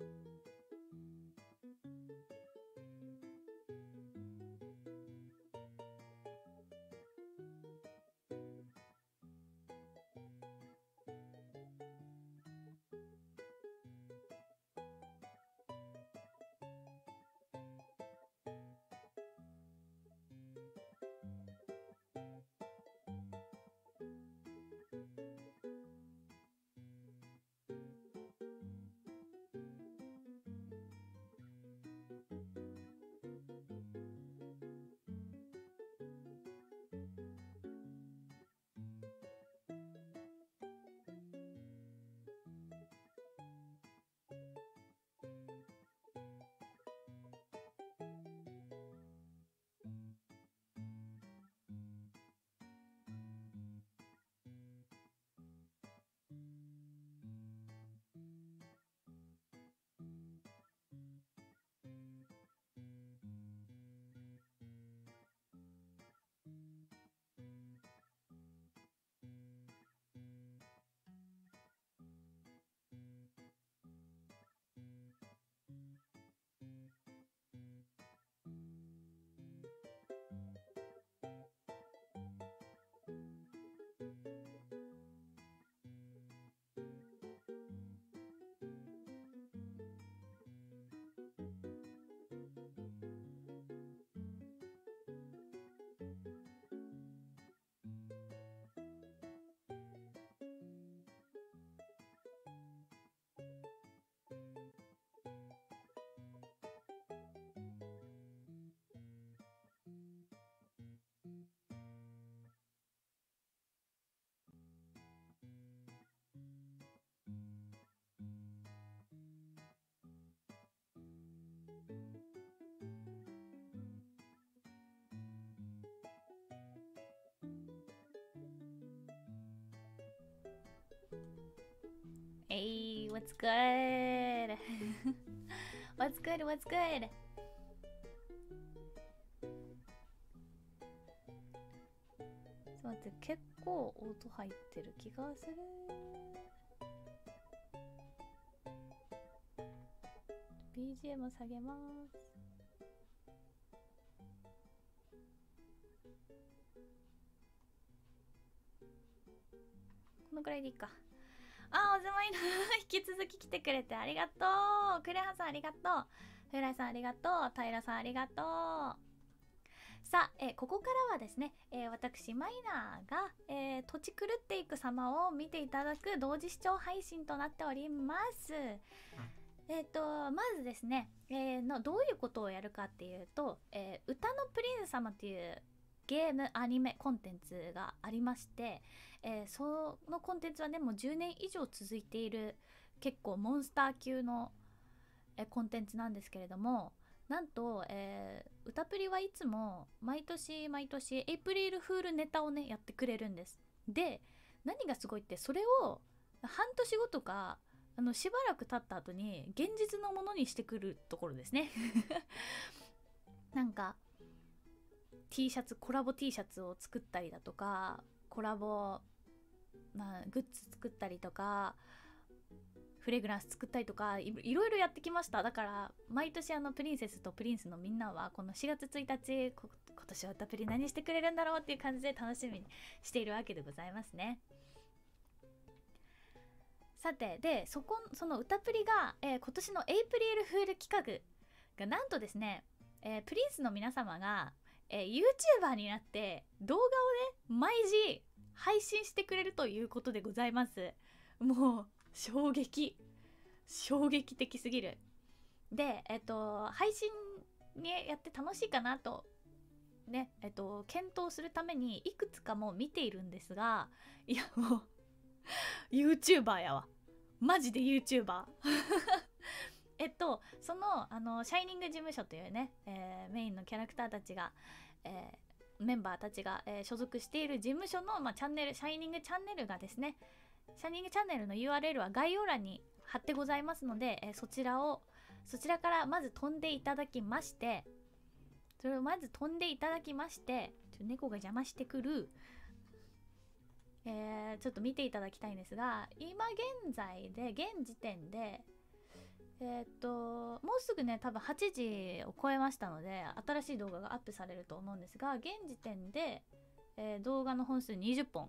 Hey, what's good? What's good? What's good? ちょっと待って、結構音入ってる気がする。BGM 下げます。このくらいでいいか。あ、おずまいの引き続き来てくれてありがとう。クレハさんありがとう。フライさんありがとう。平さんありがとう。さあ、ここからはですね、私マイナーが、土地狂っていく様を見ていただく同時視聴配信となっております。まずですね、どういうことをやるかっていうと、歌のプリンス様っていうゲームアニメコンテンツがありまして、そのコンテンツはねもう10年以上続いている結構モンスター級の、コンテンツなんですけれども、なんと、歌プリはいつも毎年毎年エイプリルフールネタをねやってくれるんです。で、何がすごいってそれを半年後とかしばらく経った後に現実のものにしてくるところですねなんか T シャツ、コラボ T シャツを作ったりだとか、コラボ、グッズ作ったりとか、フレグランス作ったりとか、いろいろやってきました。だから毎年プリンセスとプリンスのみんなはこの4月1日今年は歌プリ何してくれるんだろうっていう感じで楽しみにしているわけでございますね。さて、でその歌プリが、今年のエイプリルフール企画がなんとですね、プリンスの皆様が、YouTuber になって動画をね毎時配信してくれるということでございます。もう衝撃的すぎる。で、配信にやって楽しいかなとね、検討するためにいくつかも見ているんですが、いやもうYouTuber やわ、マジで YouTuber そのシャイニング事務所というね、メインのキャラクターたちが、メンバーたちが、所属している事務所の、チャンネル、シャイニングチャンネルがですね、シャイニングチャンネルの URL は概要欄に貼ってございますので、そちらからまず飛んでいただきまして、それをまず飛んでいただきまして、猫が邪魔してくる、ちょっと見ていただきたいんですが、今現在で現時点でもうすぐね多分8時を超えましたので新しい動画がアップされると思うんですが、現時点で、動画の本数20本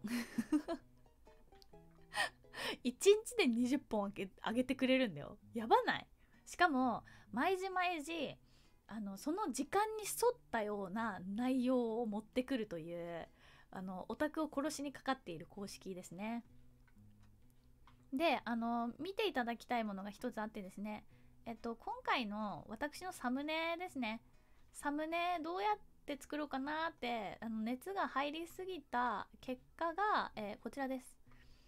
1日で20本上げてくれるんだよ。やばない？しかも毎時毎時その時間に沿ったような内容を持ってくるというオタクを殺しにかかっている公式ですね。で見ていただきたいものが一つあってですね、今回の私のサムネですね。サムネどうやって作ろうかなって熱が入りすぎた結果が、こちらです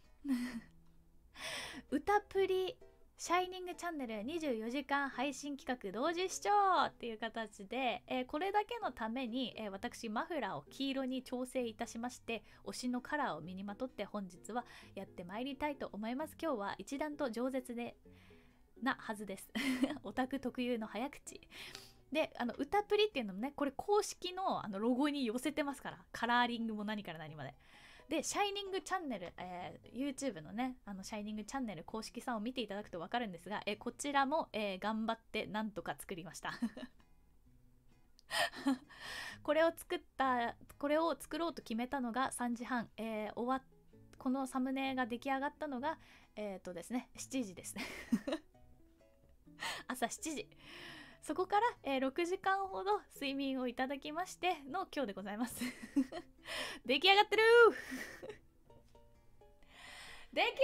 歌プリシャイニングチャンネル24時間配信企画同時視聴っていう形で、これだけのために、私マフラーを黄色に調整いたしまして、推しのカラーを身にまとって本日はやってまいりたいと思います。今日は一段と饒舌なはずですオタク特有の早口で、歌プリっていうのもね、これ公式のロゴに寄せてますから、カラーリングも何から何まで。で、シャイニングチャンネル、YouTube のね、シャイニングチャンネル公式さんを見ていただくと分かるんですが、こちらも、頑張ってなんとか作りましたこれを作ろうと決めたのが3時半、このサムネが出来上がったのがですね、7時です朝7時。そこから、6時間ほど睡眠をいただきましての今日でございます出来上がってる出来上がってる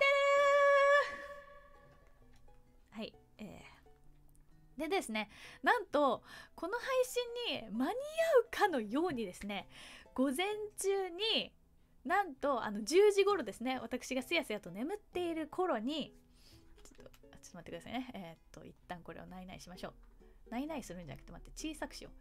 はい、でですね、なんとこの配信に間に合うかのようにですね、午前中になんと10時頃ですね、私がすやすやと眠っている頃にちょっと待ってくださいね。一旦これをナイナイしましょう。ナイナイするんじゃなくて、待って、小さくしよう。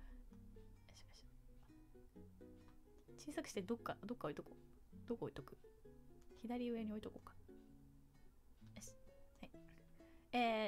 小さくしてどっか置いとこう。どこ置いとく？左上に置いとこうか。よし。はい。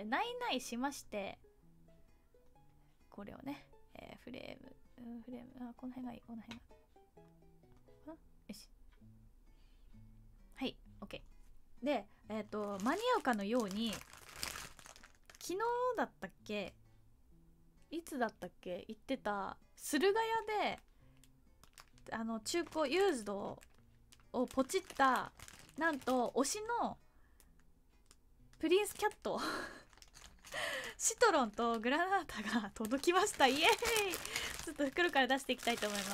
ナイナイしまして、これをね、フレーム、この辺がいい、この辺が。よし。はい、OK。で、間に合うかのように、昨日だったっけ、いつだったっけ、言ってた駿河屋で中古ユーズドをポチったなんと推しのプリンスキャットシトロンとグラナータが届きました。イエーイ。ちょっと袋から出していきたいと思います。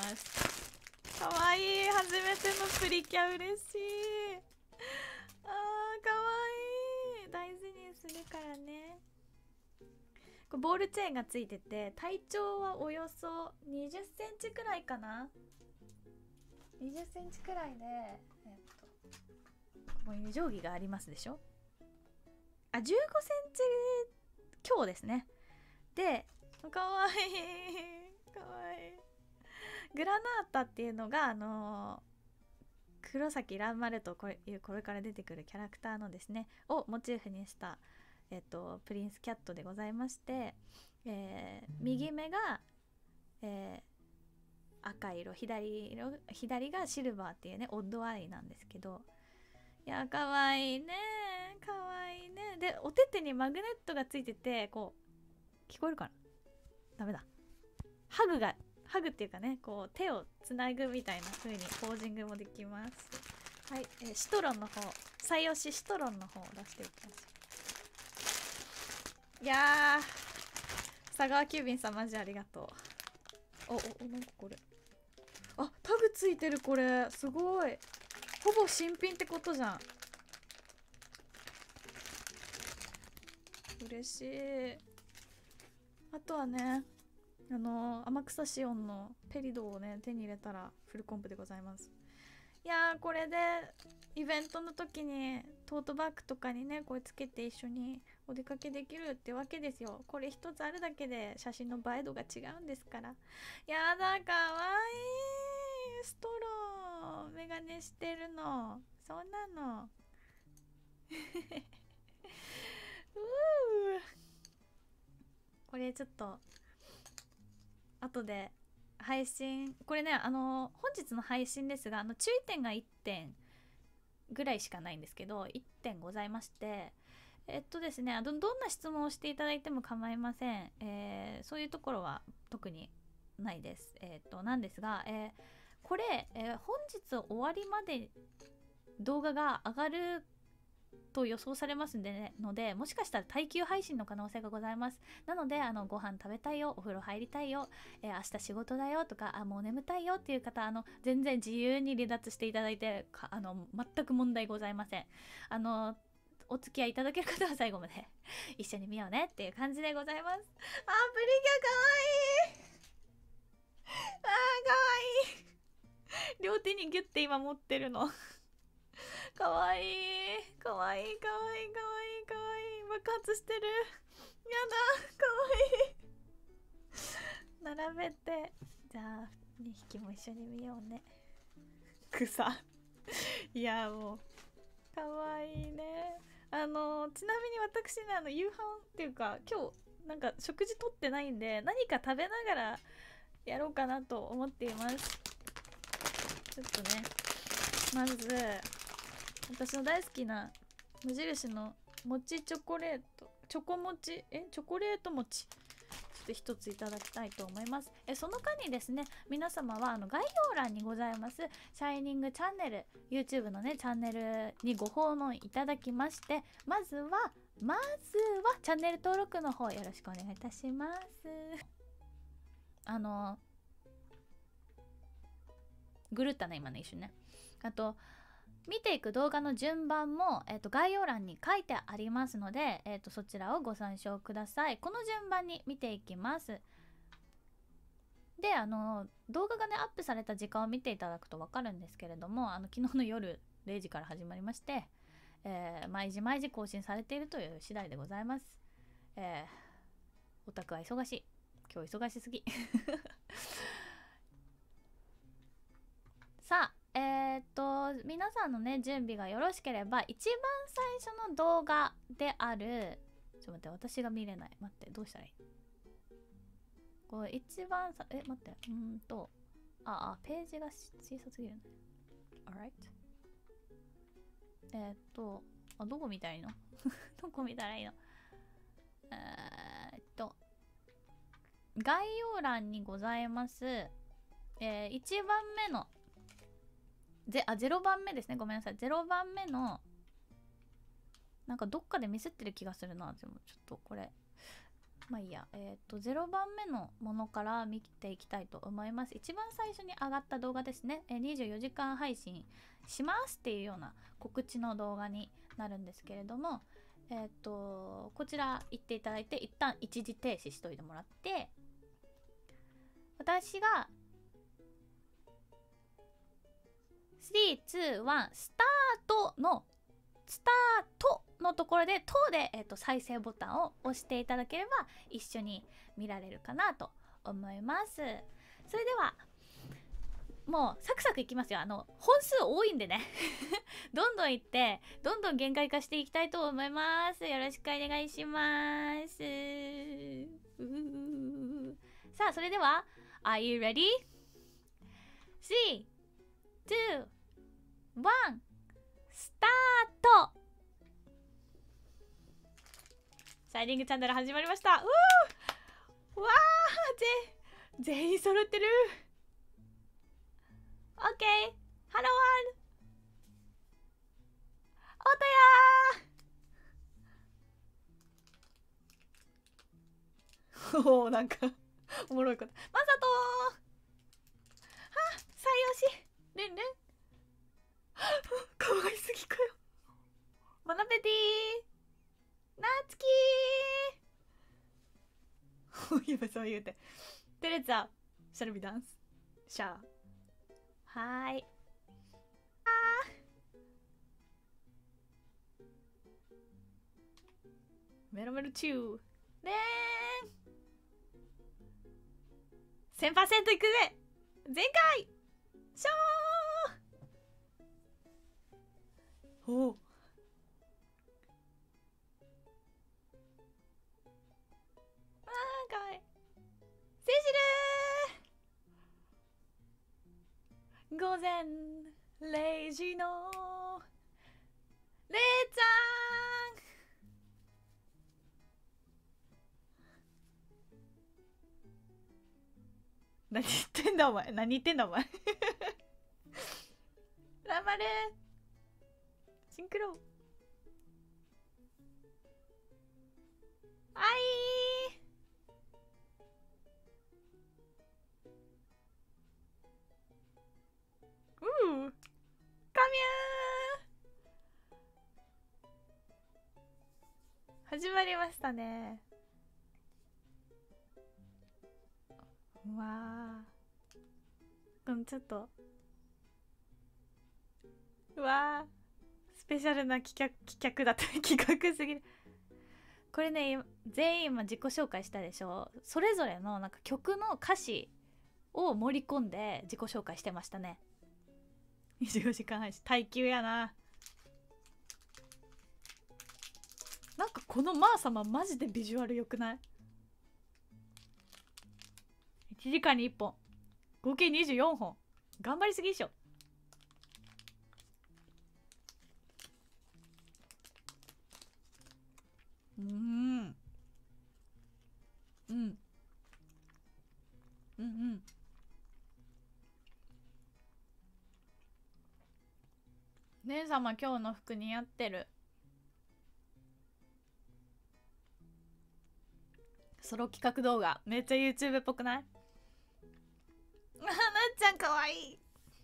かわいい。初めてのプリキャ、嬉しい。かわいい。大事にするからね。これボールチェーンがついてて、体長はおよそ20センチくらいかな。20センチくらいで、ここに定規がありますでしょ。15センチ強ですね。で、かわいい。かわいい。グラナータっていうのが黒崎蘭丸とこれから出てくるキャラクターのですねをモチーフにしたプリンスキャットでございまして、右目が、赤色、左がシルバーっていうねオッドアイなんですけど、いやかわいいね、かわいいね。でお手手にマグネットがついてて、こう聞こえるかな、ダメだ、ハグっていうかね、こう手をつなぐみたいな風にポージングもできます。はい、シトロンの方、最推しシトロンの方を出しておきましょう。いやー、佐川急便さんマジありがとう。なんかこれ、あ、タグついてる。これすごい、ほぼ新品ってことじゃん。嬉しい。あとはね、天草シオンのペリドをね手に入れたらフルコンプでございます。いやー、これでイベントの時にトートバッグとかにねこれつけて一緒にお出かけできるってわけですよ。これ一つあるだけで写真の映え度が違うんですから。やだ、かわいい。ストローメガネしてるの、そんなのこれちょっと後で配信、これね本日の配信ですが注意点が1点ぐらいしかないんですけど、1点ございまして、 ですね、どんな質問をしていただいても構いません。そういうところは特にないです。なんですが、これ、本日終わりまで動画が上がると予想されますので、もしかしたら耐久配信の可能性がございます。なので、ご飯食べたいよ、お風呂入りたいよ、明日仕事だよとか、もう眠たいよっていう方、全然自由に離脱していただいて、全く問題ございません。お付き合いいただける方は最後まで一緒に見ようねっていう感じでございます。プリキュアかわいい。かわいい。両手にギュッて今持ってるの。かわいい。かわいいかわいいかわいいかわいい。爆発してる。やだ、かわいい。並べて、じゃあ2匹も一緒に見ようね。草。いやもうかわいいね。ちなみに私ね、夕飯っていうか今日なんか食事とってないんで、何か食べながらやろうかなと思っています。ちょっとね、まず私の大好きな無印のもちチョコレート、チョコもち、チョコレート餅、ちょっと一ついただきたいと思います。その間にですね、皆様は概要欄にございますシャイニングチャンネル、 YouTube のねチャンネルにご訪問いただきまして、まずはチャンネル登録の方よろしくお願いいたします。ぐるったね今ね一瞬ね。あと見ていく動画の順番も、概要欄に書いてありますので、そちらをご参照ください。この順番に見ていきます。で動画がねアップされた時間を見ていただくと分かるんですけれども、昨日の夜0時から始まりまして、毎時更新されているという次第でございます。オタクは忙しい。今日忙しすぎさあ皆さんのね準備がよろしければ、一番最初の動画である、ちょっと待って、私が見れない、待って、どうしたらいい、これ一番さ、待って、ページが小さすぎるね。 Alright、どこ見たらいいのどこ見たらいいの、概要欄にございます、1番目の0番目ですね、ごめんなさい、0番目のなんかどっかでミスってる気がするな。でもちょっとこれまあいいや。0番目のものから見ていきたいと思います。一番最初に上がった動画ですね。24時間配信しますっていうような告知の動画になるんですけれども、こちら行っていただいて、一旦一時停止しといてもらって、私が3、2、1スタートのところで、等で、再生ボタンを押していただければ一緒に見られるかなと思います。それではもうサクサクいきますよ。本数多いんでねどんどんいってどんどん限界化していきたいと思います。よろしくお願いします。さあ、それでは Are you ready? 3、2、1スタート。シャイニングチャンネル始まりました。わー、全員揃ってる。 OK、 ハローワールおとやーおー、なんかおもろいこと。まさとー、採用しルンルンかわいすぎかよ。ボナペティーなつきー言えばそう言うて。テレツァシャルビダンスシャー。はーい。メロメロチューねー 1000% いくぜ全開しょー。おお、かわいい。セシルー午前0時のレイちゃん何言ってんだお前、何言ってんだお前頑張れシンクロ。あいー、カミュー始まりましたね。うわー、ちょっとうわー、スペシャルな企画だった企画すぎる。これね、全員今自己紹介したでしょ。それぞれのなんか曲の歌詞を盛り込んで自己紹介してましたね。24時間配信耐久やな。なんかこのマー様マジでビジュアル良くない？ 1 時間に1本合計24本頑張りすぎでしょ。うんうんうん姉様今日の服似合ってる。ソロ企画動画めっちゃ YouTube っぽくない？なっちゃんかわいい。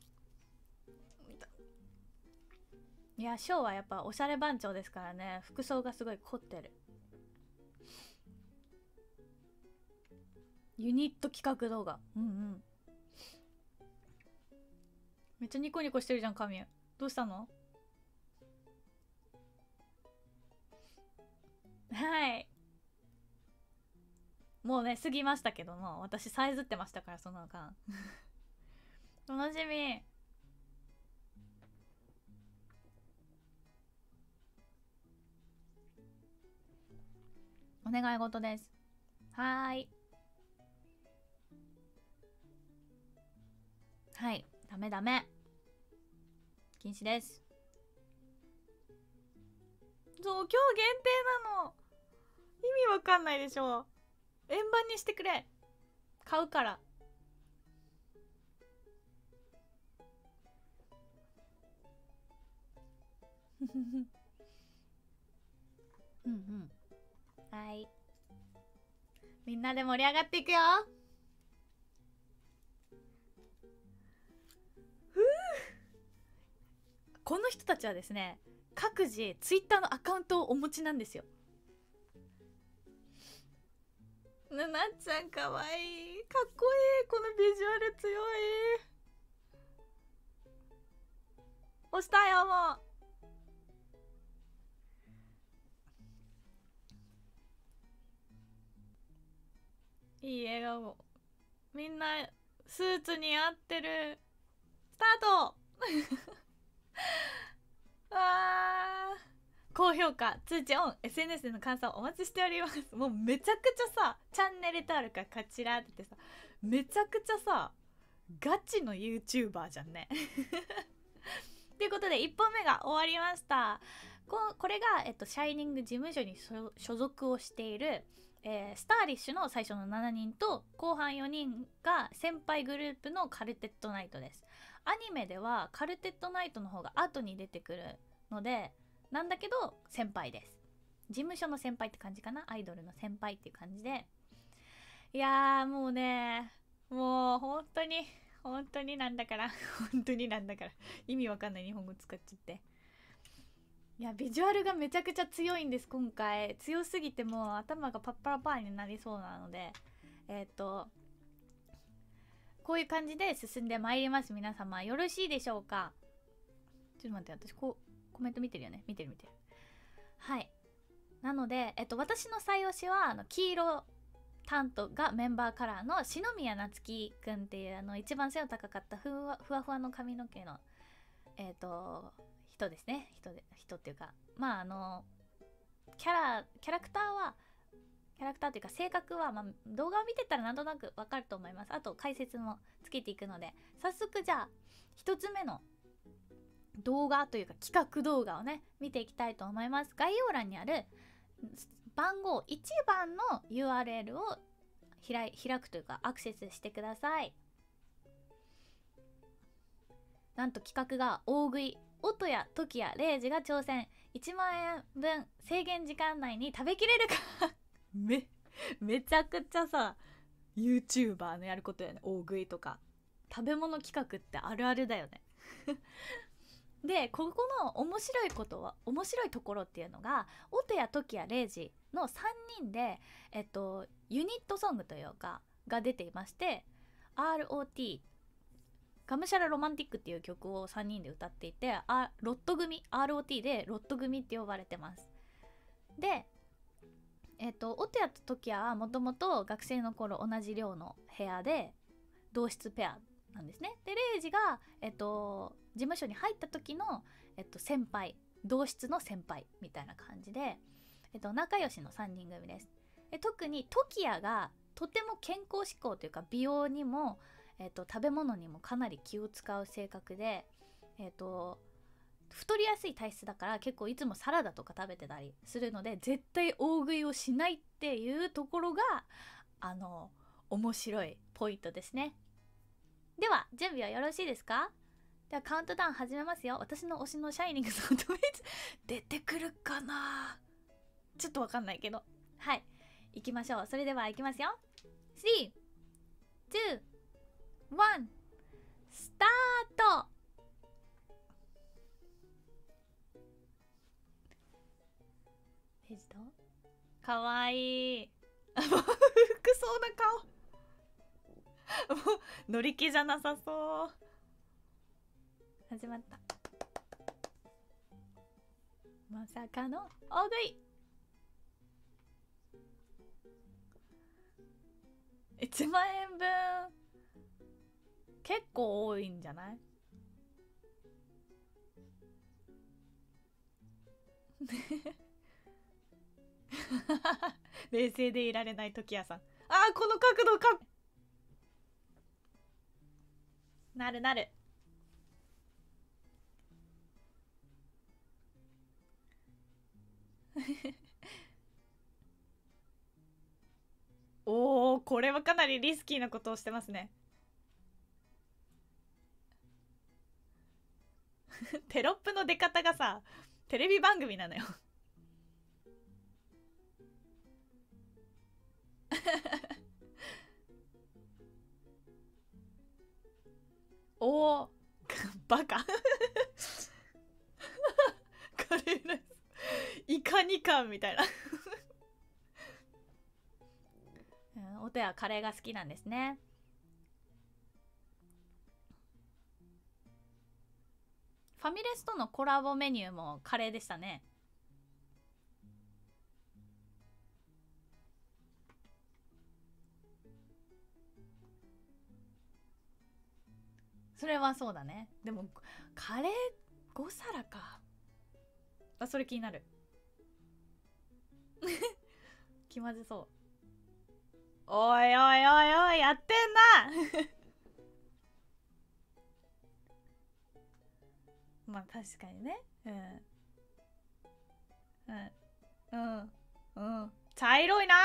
いや、ショーはやっぱおしゃれ番長ですからね。服装がすごい凝ってる。ユニット企画動画。うんうん。めっちゃニコニコしてるじゃん、カミュ。どうしたの？はい。もうね、過ぎましたけども、私さえずってましたから、その間。楽しみ。お願い事です。はーい。はい。ダメダメ。禁止です。そう、今日限定なの。意味わかんないでしょ。円盤にしてくれ。買うからうんうん。はい。みんなで盛り上がっていくよ。この人たちはですね、各自ツイッターのアカウントをお持ちなんですよ。なっちゃんかわいい。かっこいい。このビジュアル強い。押したよもう。いい笑顔。みんなスーツに合ってる。スタートあー、高評価、通知オン、 SNS での感想お待ちしております。もうめちゃくちゃさ、チャンネル登録かこちらってさ、めちゃくちゃさ、ガチの YouTuber じゃんねということで1本目が終わりました。これが、シャイニング事務所に所属をしている、スターリッシュの最初の7人と後半4人が先輩グループのカルテットナイトです。アニメではカルテットナイトの方が後に出てくるので、なんだけど先輩です。事務所の先輩って感じかな。アイドルの先輩っていう感じで、いやーもうね、もう本当になんだから本当になんだから意味わかんない日本語使っちゃって。いや、ビジュアルがめちゃくちゃ強いんです。今回強すぎてもう頭がパッパラパーになりそうなので、こういう感じで進んでまいります。皆様よろしいでしょうか。ちょっと待って、私コメント見てるよね。見てる。はい。なので、私の最推しは黄色担当がメンバーカラーの篠宮夏樹くんっていう一番背の高かったふわふわの髪の毛の人ですね。人っていうか、まあキャラクターっていうか性格は、まあ、動画を見てたらなんとなくわかると思います。あと解説もつけていくので、早速じゃあ一つ目の動画というか企画動画をね見ていきたいと思います。概要欄にある番号1番の URL を開くというかアクセスしてください。なんと企画が大食い、音谷、時谷、礼二が挑戦。1万円分制限時間内に食べきれるかめちゃくちゃさ YouTuber のやることやね。大食いとか食べ物企画ってあるあるだよねでここの面白いところっていうのが、音谷、時谷、礼二の3人でユニットソングというかが出ていまして、 ROT がむしゃらロマンティックっていう曲を3人で歌っていて、ロット組、 ROT でロット組って呼ばれてます。で音谷と時谷はもともと学生の頃同じ寮の部屋で同室ペアなんですね。で礼二が、事務所に入った時の、先輩、同室の先輩みたいな感じで、仲良しの3人組です。特に時谷がとても健康志向というか美容にも、食べ物にもかなり気を使う性格で、太りやすい体質だから結構いつもサラダとか食べてたりするので、絶対大食いをしないっていうところが面白いポイントですね。では準備はよろしいですか？ではカウントダウン始めますよ。私の推しのシャイニングソフトメイツ出てくるかな、ちょっとわかんないけど、はい、行きましょう。それでは行きますよ。3、2、1、スタート。ページとかわいい服装な顔もう乗り気じゃなさそう。始まった。まさかの大食い。1万円分結構多いんじゃない冷静でいられない時矢さん。この角度かなるおー、これはかなりリスキーなことをしてますねテロップの出方がさ、テレビ番組なのよおーバカカレーライスいかにかみたいな音はカレーが好きなんですね。ファミレスとのコラボメニューもカレーでしたね。それはそうだね。でもカレー5皿か。それ気になる気まずそう。おいおいおいおい、やってんなまあ確かにね。茶色いな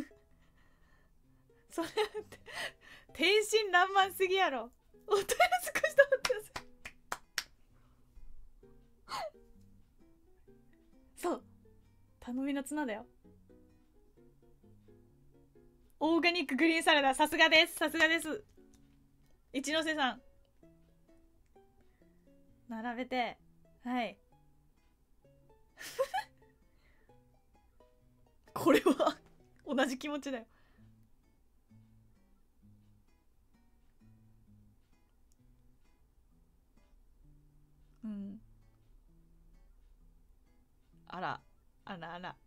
それって天真爛漫すぎやろ。おとや少し黙ってくださいそう頼みの綱だよ。オーガニックグリーンサラダ、さすがです、さすがです。一ノ瀬さん並べて、はいこれは同じ気持ちだよ。あらあらあら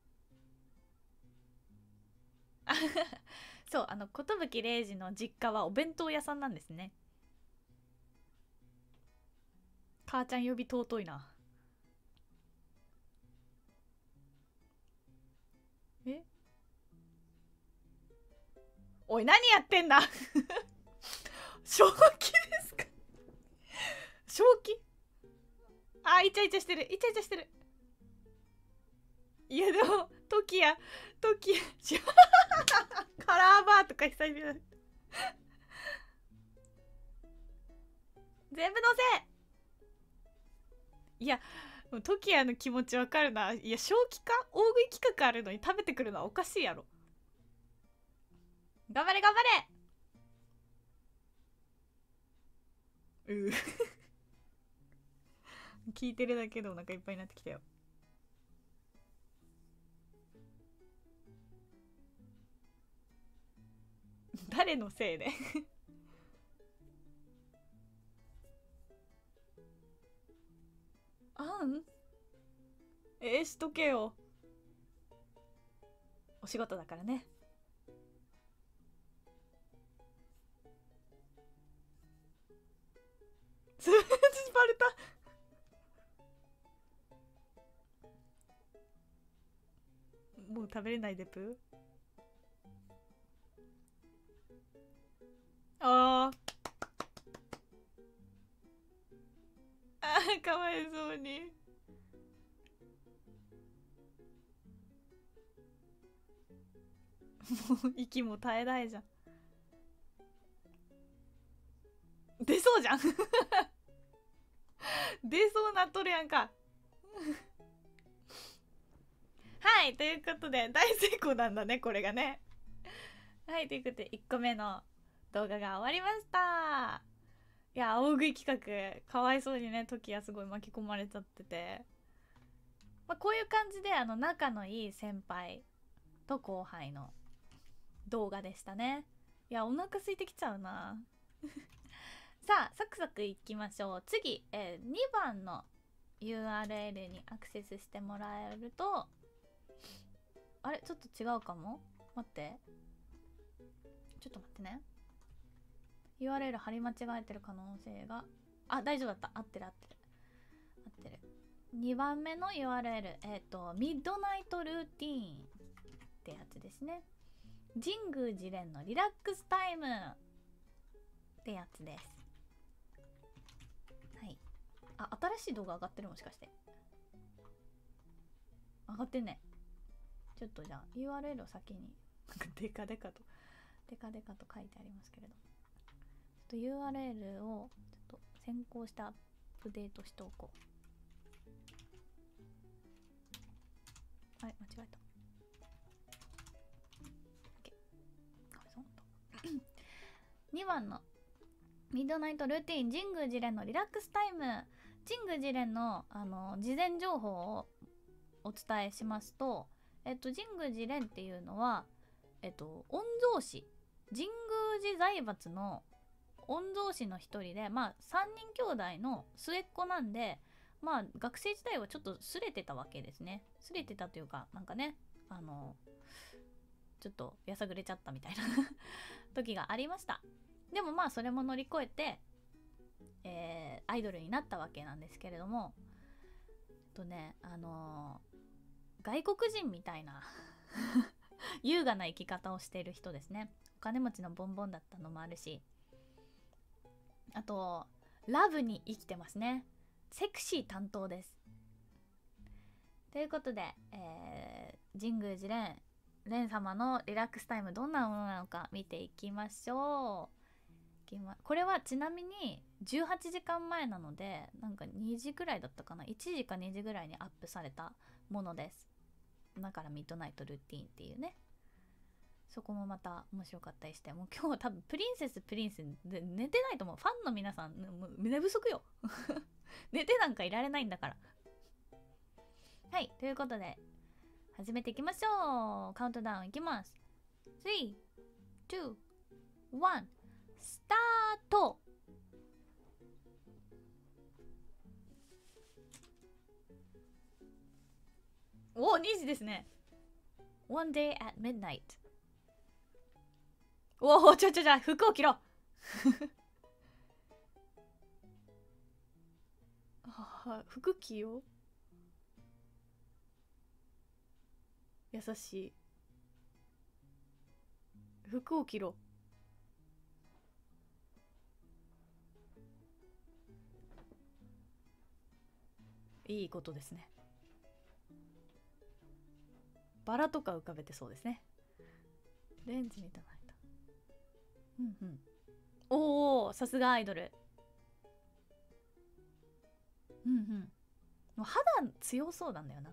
そう、寿礼二の実家はお弁当屋さんなんですね。母ちゃん呼び尊いな。おい何やってんだ正気ですか正気。イチャイチャしてる、イチャイチャしてる。いやでも時矢カラーバーとかか久々だ全部乗せ。いやトキヤの気持ちわかるな。いや正気か、大食い企画あるのに食べてくるのはおかしいやろ。頑張れ頑張れ。聞いてるだけでお腹いっぱいになってきたよ。誰のせいであんしとけよ。お仕事だからね。バレた。もう食べれないでプー。かわいそうに。もう息も絶え絶えじゃん。出そうじゃん出そうなっとるやんかはい、ということで大成功なんだねこれがね。はい、ということで1個目の動画が終わりました。いや大食い企画かわいそうにね、トキヤすごい巻き込まれちゃってて、こういう感じで仲のいい先輩と後輩の動画でしたね。いやお腹空いてきちゃうなさあサクサクいきましょう。次、2番の URL にアクセスしてもらえると、あれちょっと違うかも。待って、ちょっと待ってね。 URL 貼り間違えてる可能性が、大丈夫だった。合ってる合ってる。2番目の URL、ミッドナイトルーティーンってやつですね。神宮寺蓮のリラックスタイムってやつです。はい。新しい動画上がってる。もしかして上がってんね。ちょっとじゃあ URL を先にデカデカと書いてありますけれど、ちょっと URL をちょっと先行してアップデートしておこう。間違えた。2番のミッドナイトルーティン、神宮寺蓮のリラックスタイム。神宮寺蓮の事前情報をお伝えしますと、神宮寺蓮っていうのは御曹司、神宮寺財閥の御曹司の一人で、3人兄弟の末っ子なんで、学生時代はちょっとすれてたわけですね。すれてたというか、なんかね、ちょっとやさぐれちゃったみたいな時がありました。でもそれも乗り越えて、アイドルになったわけなんですけれども、外国人みたいな優雅な生き方をしている人ですね。お金持ちのボンボンだったのもあるし、あとラブに生きてますね。セクシー担当です。ということで、神宮寺蓮様のリラックスタイムどんなものなのか見ていきましょう。これはちなみに18時間前なので、なんか2時ぐらいだったかな、1時か2時ぐらいにアップされたものです。だからミッドナイトルーティーンっていうね、そこもまた面白かったりして、もう今日は多分プリンセスで寝てないと思う。ファンの皆さんもう寝不足よ寝てなんかいられないんだから。はい、ということで始めていきましょう。カウントダウンいきます。3、2、1、スタート。お、2時ですね。One day at midnight。おお、服を着ろ服着よう。優しい。服を着ろ。いいことですね。バラとか浮かべてそうですね。レンズみたいな。 うんうん。おお、さすがアイドル。うんうん。もう肌強そうなんだよな。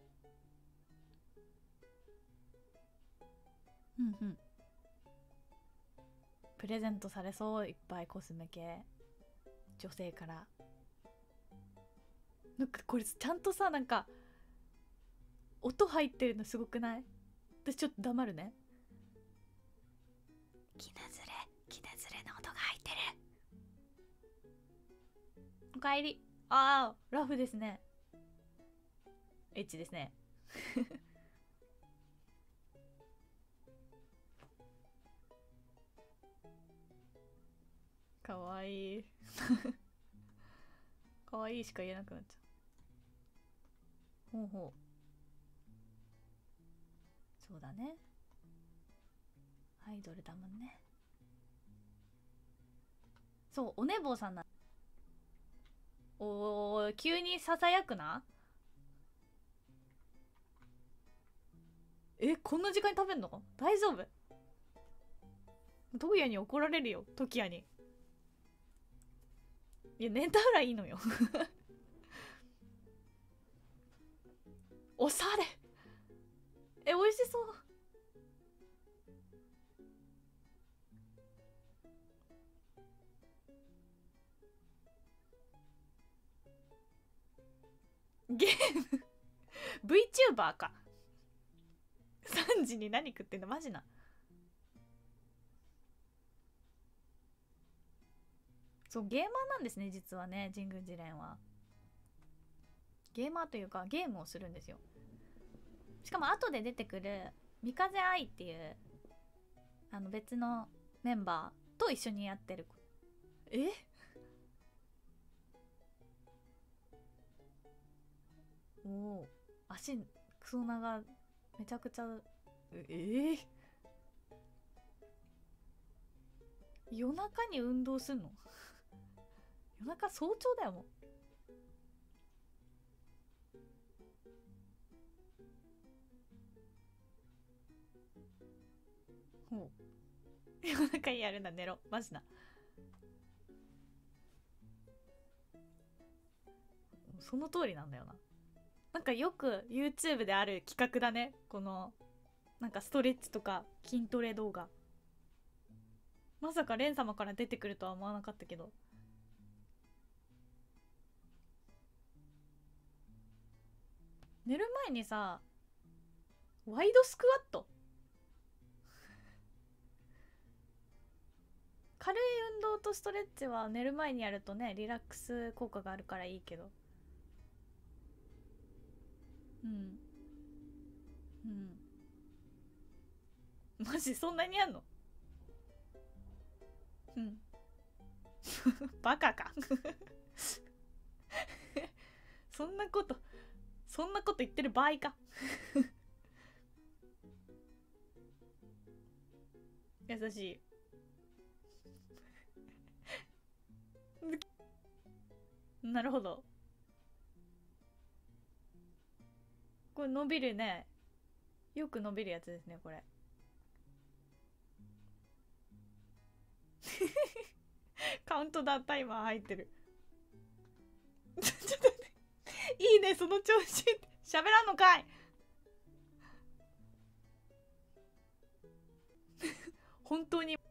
うんうん。プレゼントされそう、いっぱいコスメ系女性から。なんかこれちゃんとさ、なんか音入ってるのすごくない？私ちょっと黙るね。キナズレの音が入ってる。おかえり。ああ、ラフですね。エッチですね。かわいい。かわいいしか言えなくなっちゃう。ほうほう。そうだね。アイドルだもんね。そう、おねぼうさんな。おー、急にささやくな。え、こんな時間に食べんの？大丈夫？トキヤに怒られるよ、トキヤに。いや、寝たらいいのよ。おしゃれ。え、美味しそう。ゲームVTuber か。3時に何食ってんのマジな。そう、ゲーマーなんですね、実はね、神宮寺蓮は。ゲーマーというか、ゲームをするんですよ。しかも後で出てくる三風愛っていう別のメンバーと一緒にやってる。え、おお、足クソ長、めちゃくちゃ。夜中に運動すんの？夜中早朝だよ、もう。ほう。夜中にやるんだ、寝ろマジな。その通りなんだよな。なんかよく YouTube である企画だね、このなんかストレッチとか筋トレ動画。まさかレン様から出てくるとは思わなかったけど。寝る前にさ、ワイドスクワット、軽い運動とストレッチは寝る前にやるとね、リラックス効果があるからいいけど。うんうん。マジそんなにやんの？うん。バカか。そんなことそんなこと言ってる場合か。優しい。なるほど。これ伸びるね。よく伸びるやつですね、これ。カウントダウンタイマー入ってる。ちょっと待って、いいね、その調子。喋らんのかい。本当に。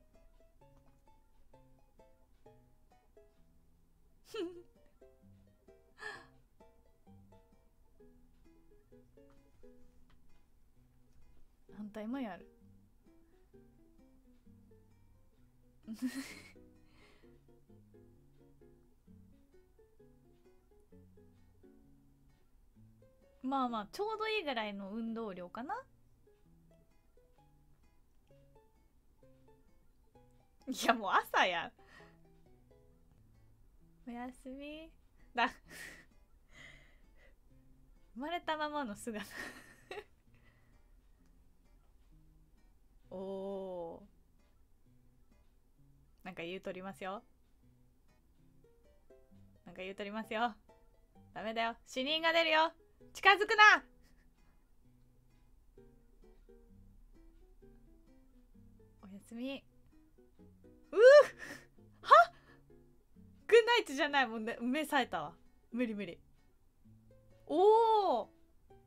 反対もやる。まあまあちょうどいいぐらいの運動量かな。いやもう朝や。おやすみだ。生まれたままの姿。おお、なんか言うとりますよ。なんか言うとりますよ。ダメだよ、死人が出るよ、近づくな。おやすみ。 はグッナイトじゃない。もう、ね、目冴えたわ。無理無理。おお、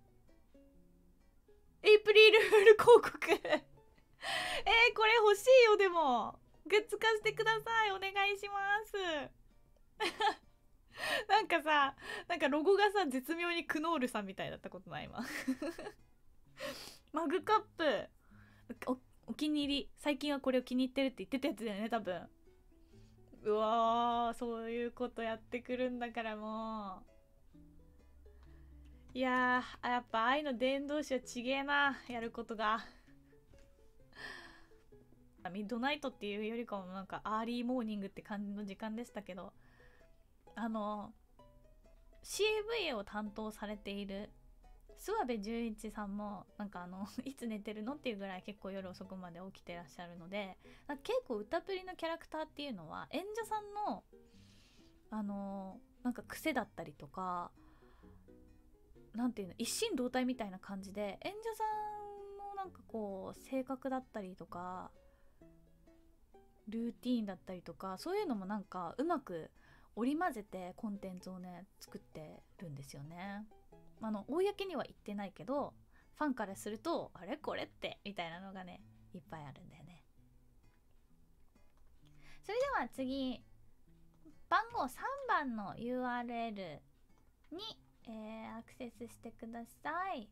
エイプリルフール広告これ欲しいよ。でもグッズ化してください。お願いしますなんかさ、なんかロゴがさ、絶妙にクノールさんみたいだったことない今マグカップ、お気に入り。最近はこれを気に入ってるって言ってたやつだよね、多分。うわー、そういうことやってくるんだからもう。いやー、やっぱ愛の伝道師はちげえな、やることがミッドナイトっていうよりかもなんかアーリーモーニングって感じの時間でしたけど、CV を担当されている諏訪部純一さんもなんかいつ寝てるのっていうぐらい結構夜遅くまで起きてらっしゃるので、結構歌プリのキャラクターっていうのは演者さんのなんか癖だったりとか、なんていうの、一心同体みたいな感じで演者さんのなんかこう性格だったりとかルーティーンだったりとか、そういうのもなんかうまく織り交ぜてコンテンツをね作ってるんですよね。公には言ってないけどファンからするとあれこれってみたいなのがねいっぱいあるんだよね。それでは次、番号3番の URL に、アクセスしてください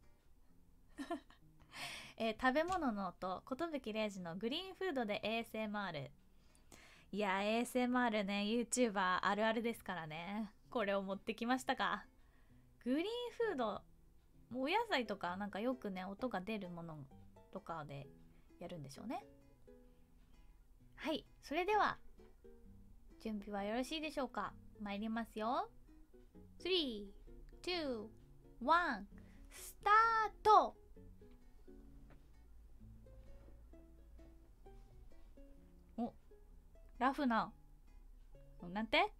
食べ物の音、寿礼二のグリーンフードで ASMR。 いや ASMR ね、 YouTuber あるあるですからね。これを持ってきましたか。グリーンフード、お野菜とかなんかよくね音が出るものとかでやるんでしょうね。はい、それでは準備はよろしいでしょうか。参りますよ。3、2、1、スタート。お、ラフな、なんて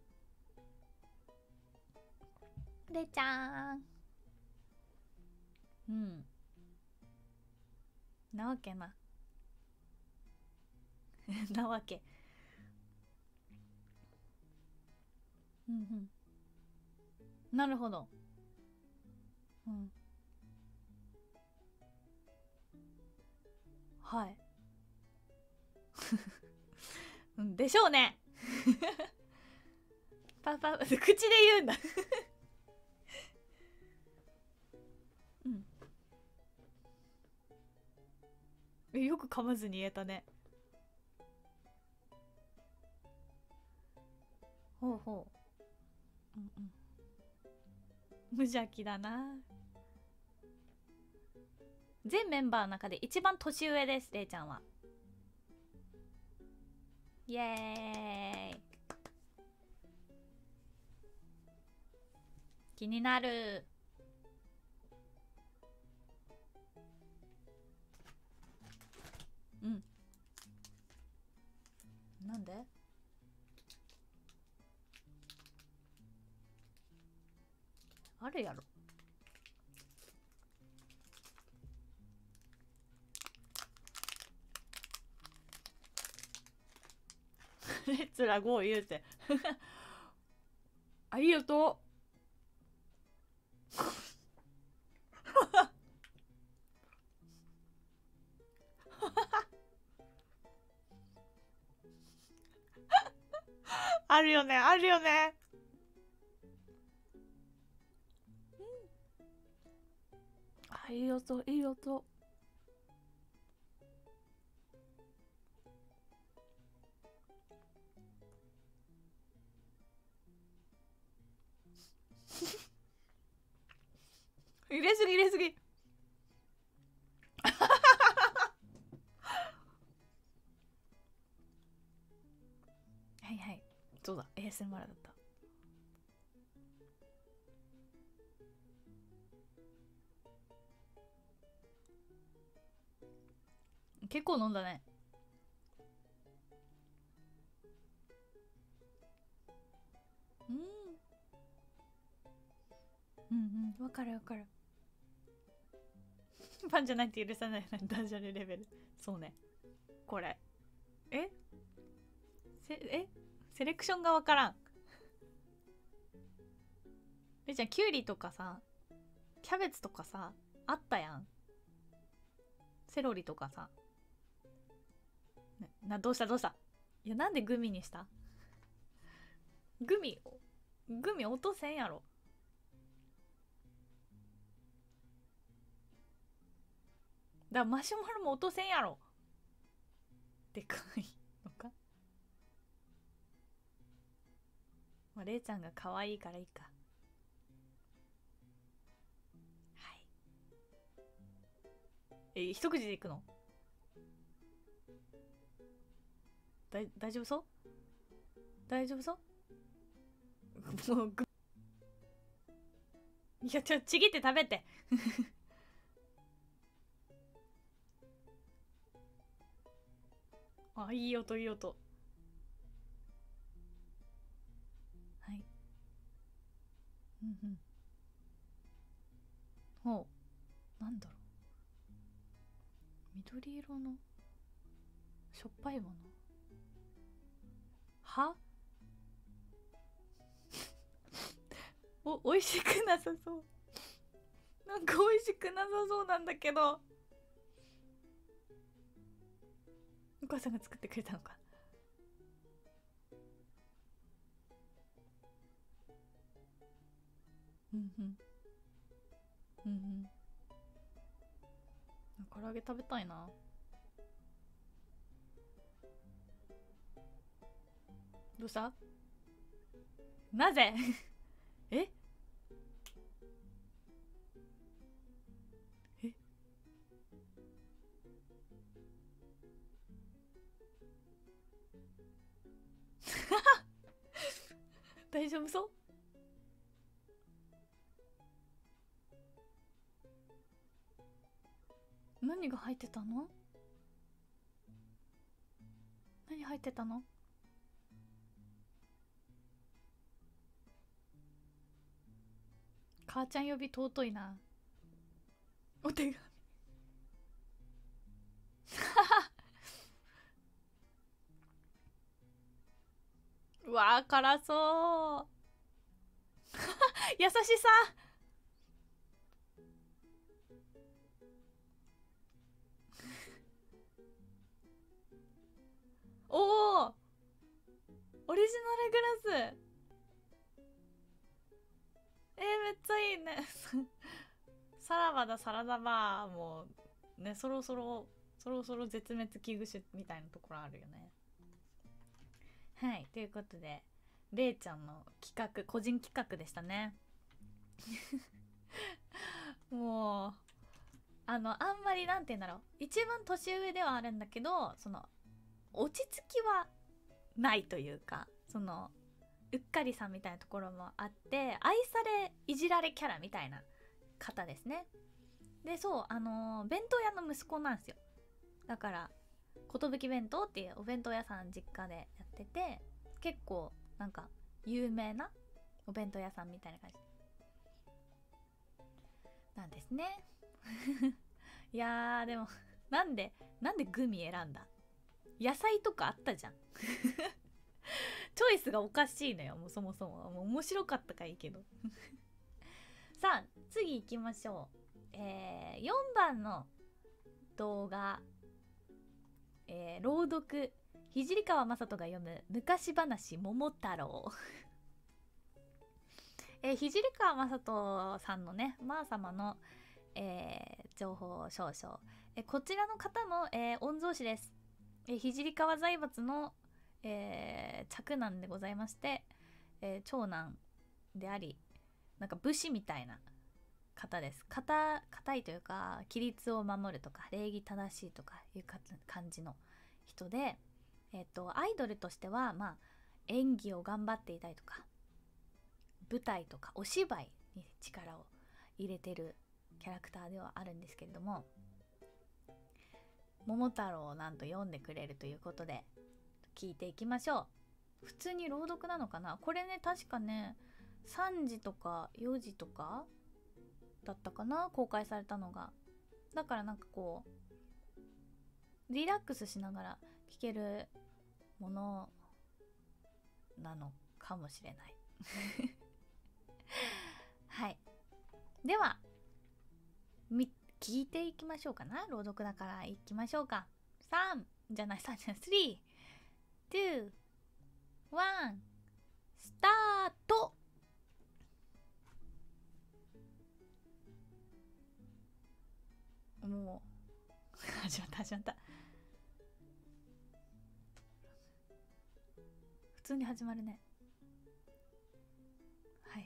れちゃん、うん、なわけななわけ、うんうん、なるほど、うん、はいうんでしょうねパパ口で言うんだうん、よく噛まずに言えたね。ほうほう、うんうん、無邪気だな。全メンバーの中で一番年上です、れいちゃんは。イエーイ、気になる。うん、なんであるやろレッツラゴー言うてありがとうあるよね、あるよね。あ、いい音、いい音。入れすぎ入れすぎはいはい、そうだ ASMR だった。結構飲んだね。うんうんうん、わかるわかる。パンじゃないって許さないダジャレレベル。そうね、これえセレクションがわからん。れいちゃん、キュウリとかさ、キャベツとかさ、あったやん。セロリとかさ。どうしたどうした。いや、なんでグミにした？グミ落とせんやろ。だからマシュマロも落とせんやろ。でかいのか。まあ、れいちゃんが可愛いからいいか。はい。一口でいくの？大丈夫そう？大丈夫そう？もういや、ちぎって食べて。あ、いい音いい音。はい。うんうん。ほう、なんだろう。緑色のしょっぱいもの。は美味しくなさそう。なんか美味しくなさそうなんだけど。お母さんが作ってくれたのか。うんうんうんうん。唐揚げ食べたいな。どうした？なぜ？ええ大丈夫そう？何が入ってたの？何入ってたの？母ちゃん呼び尊いな。お手紙。うわー、辛そう。優しさ。おお、オリジナルグラス。めっちゃいいね。さらばだサラダバーもね、そろそろ絶滅危惧種みたいなところあるよね。はい、ということでれいちゃんの企画、個人企画でしたね。もうあんまりなんて言うんだろう、一番年上ではあるんだけど、その落ち着きはないというか、そのうっかりさんみたいなところもあって、愛されいじられキャラみたいな方ですね。で、そう、弁当屋の息子なんですよ。だから寿弁当っていうお弁当屋さん実家でやってて、結構なんか有名なお弁当屋さんみたいな感じなんですね。いやー、でもなんでグミ選んだ？野菜とかあったじゃん。チョイスがおかしいのよ、もうそもそも。もう面白かったからいいけど。さあ次行きましょう。4番の動画、朗読、聖川雅人が読む昔話桃太郎。聖川雅人さんのね、まー様の、情報少々。こちらの方の、御曹司です。聖川財閥の、嫡男でございまして、長男であり、なんか武士みたいな方です。硬いというか、規律を守るとか礼儀正しいとかいう感じの人で、アイドルとしては、まあ、演技を頑張っていたりとか、舞台とかお芝居に力を入れてるキャラクターではあるんですけれども、桃太郎をなんと読んでくれるということで聞いていきましょう。普通に朗読なのかなこれね。確かね、3時とか4時とかだったかな、公開されたのが。だからなんかこうリラックスしながら聞けるものなのかもしれないはい、では聞いていきましょうかな。朗読だからいきましょうか。3じゃない3じゃない3、2、1スタート。もう始まった普通に始まるね。はい、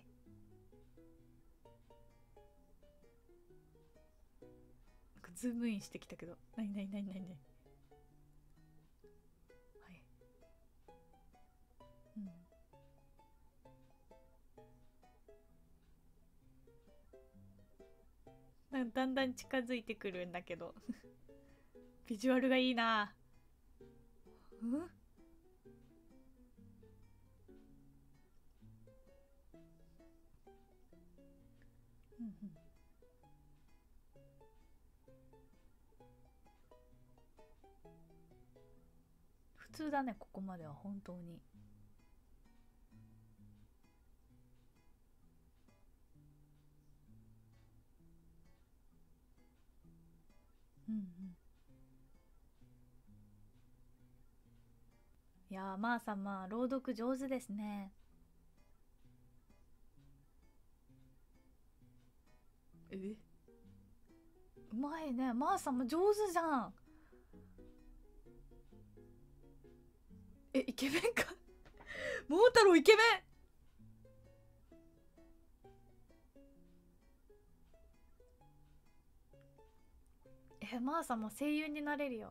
ズームインしてきたけど、なにはい、だんだん近づいてくるんだけどビジュアルがいいな。普通だね、ここまでは本当に。いやー、まあさん、まあ朗読上手ですね。うまいね、まあさんも上手じゃん。イケメンか桃太郎イケメン。まあさんも声優になれるよ。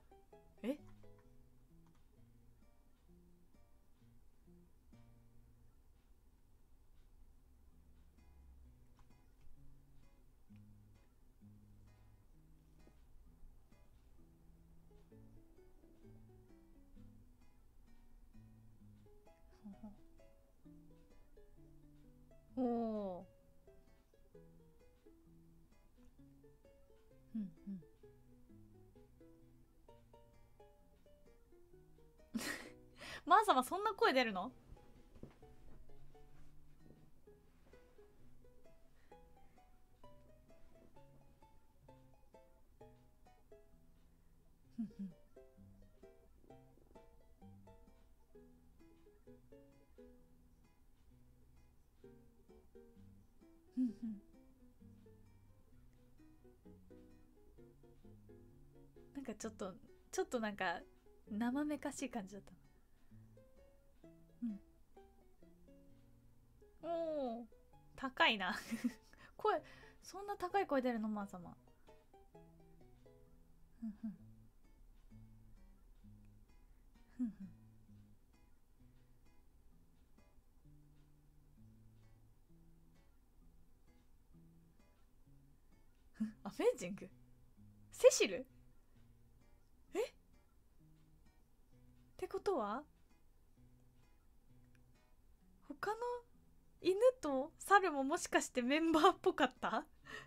おおマーサはそんな声出るの？なんかちょっとなんか生めかしい感じだった。おお高いな声、そんな高い声出るのマー様。アメージングセシルってことは他の犬と猿ももしかしてメンバーっぽかった？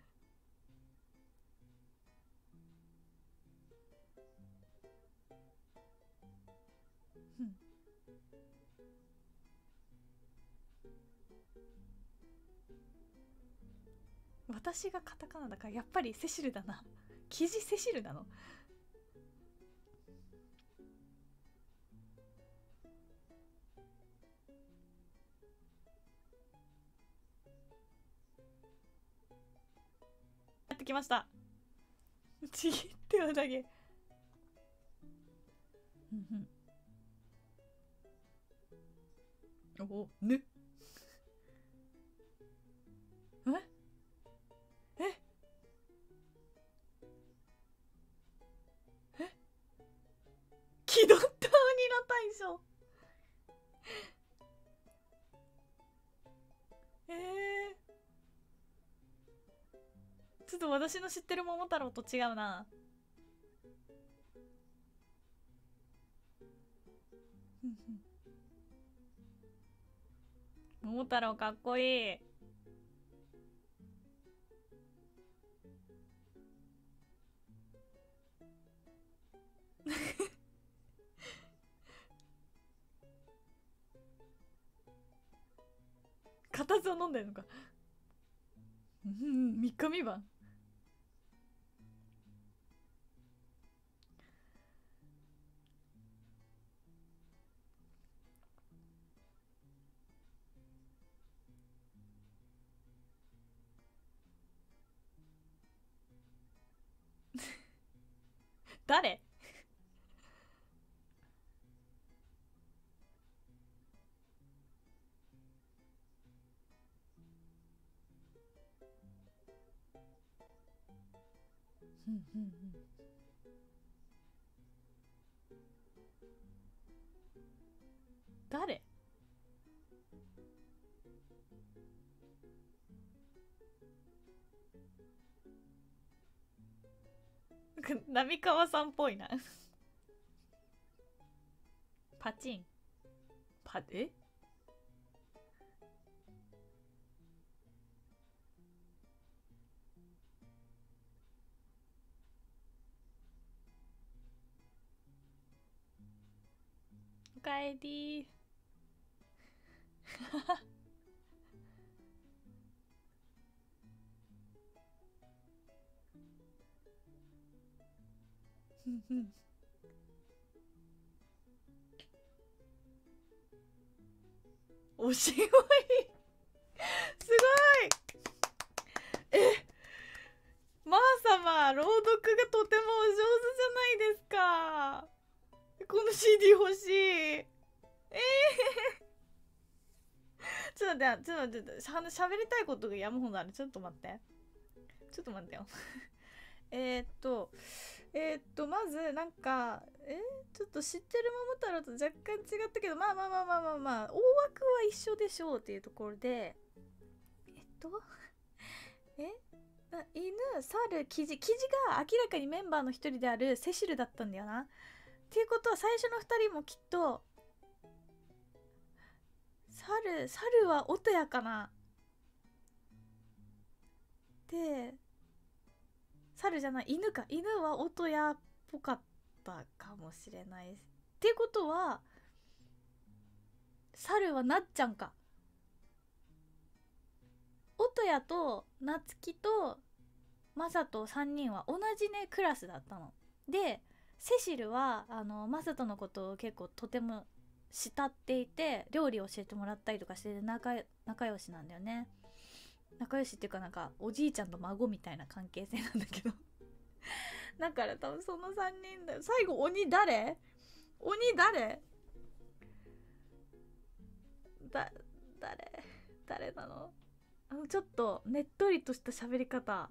私がカタカナだからやっぱりセシルだな。生地セシルなの？やってきました。ちぎってはだけ。おぬ気取った鬼の大将。ちょっと私の知ってる桃太郎と違うな。桃太郎かっこいい。 固唾を飲んでるのか。3日3晩。誰？誰？浪川さんっぽいな。パチン。え？おかえり。おしぼりすごい。まー様、朗読がとてもお上手じゃないですか。この CD 欲しい。ちょっと待って、ちょっと待って、喋りたいことが山ほどある。ちょっと待って。ちょっと待ってよ。まず、なんか、ちょっと知ってる桃太郎と若干違ったけど、まあ、大枠は一緒でしょうっていうところで、犬、猿、キジが明らかにメンバーの一人であるセシルだったんだよな。っていうことは最初の二人もきっと、猿は音やかな。で、猿じゃない、犬か。犬は音やっぽかったかもしれない。っていうことは、猿はなっちゃんか。音やとなつきとマサと3人は同じねクラスだったので、セシルはマサトのことを結構とても慕っていて、料理を教えてもらったりとかして仲良しなんだよね。仲良しっていうか、なんかおじいちゃんと孫みたいな関係性なんだけどだから多分その3人だよ。最後鬼誰誰なの？ちょっとねっとりとした喋り方、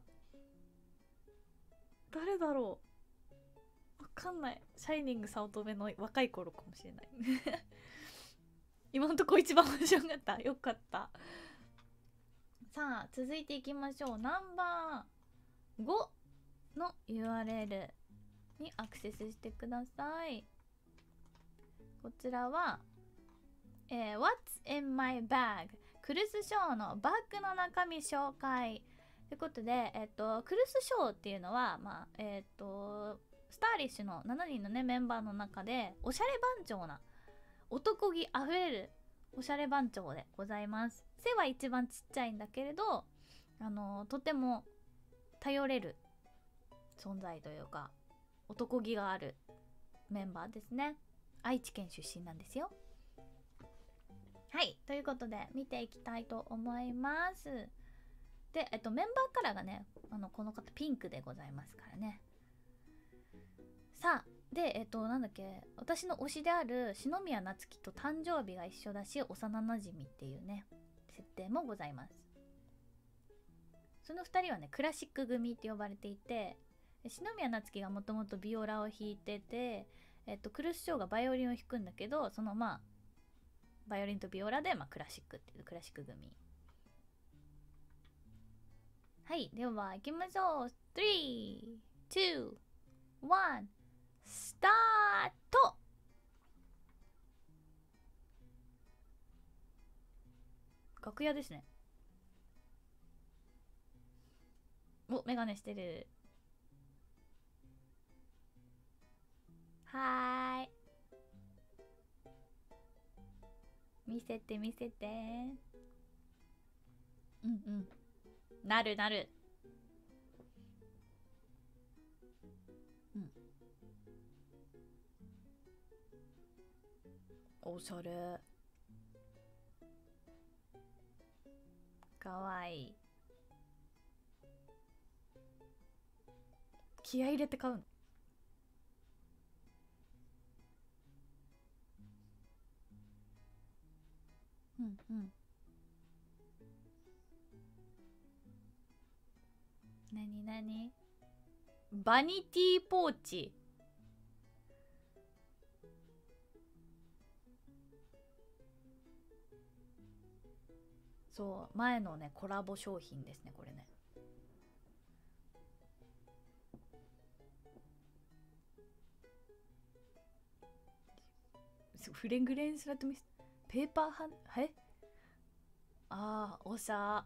誰だろう。わかんない。シャイニング早乙女の若い頃かもしれない今のとこ一番面白かった。よかった。さあ続いていきましょう。ナンバー5の URL にアクセスしてください。こちらは、What's in my bag クルスショーのバッグの中身紹介ということで、クルスショーっていうのは、スターリッシュの7人のねメンバーの中でおしゃれ番長な男気あふれるおしゃれ番長でございます。背は一番ちっちゃいんだけれど、とても頼れる存在というか男気があるメンバーですね。愛知県出身なんですよ。はい、ということで見ていきたいと思います。で、メンバーカラーがね、この方ピンクでございますからね。さあ、で、なんだっけ、私の推しである篠宮夏樹と誕生日が一緒だし、幼なじみっていうね、設定もございます。その2人はね、クラシック組って呼ばれていて、篠宮夏樹がもともとビオラを弾いてて、クルスショーがバイオリンを弾くんだけど、そのバイオリンとビオラで、クラシックっていうクラシック組。はい、では行きましょう。3、2、1、スタート。楽屋ですね。お、メガネしてる。はーい。見せて。 うんうん。なるなる。うん。おしゃれ。かわいい。気合い入れて買うの？うんうん。なになに？バニティポーチ。そう、前のね、コラボ商品ですね、これね。フレングレンスラットミス。ペーパーハン、ああー、おしゃ。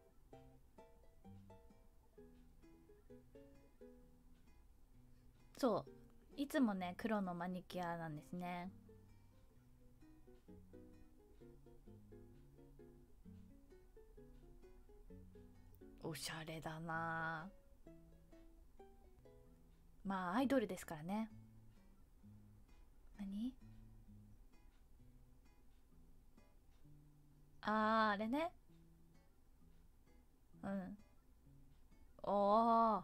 そう。いつもね、黒のマニキュアなんですね。おしゃれだな。まあ、アイドルですからね。何？あー、あれね。うん。おー。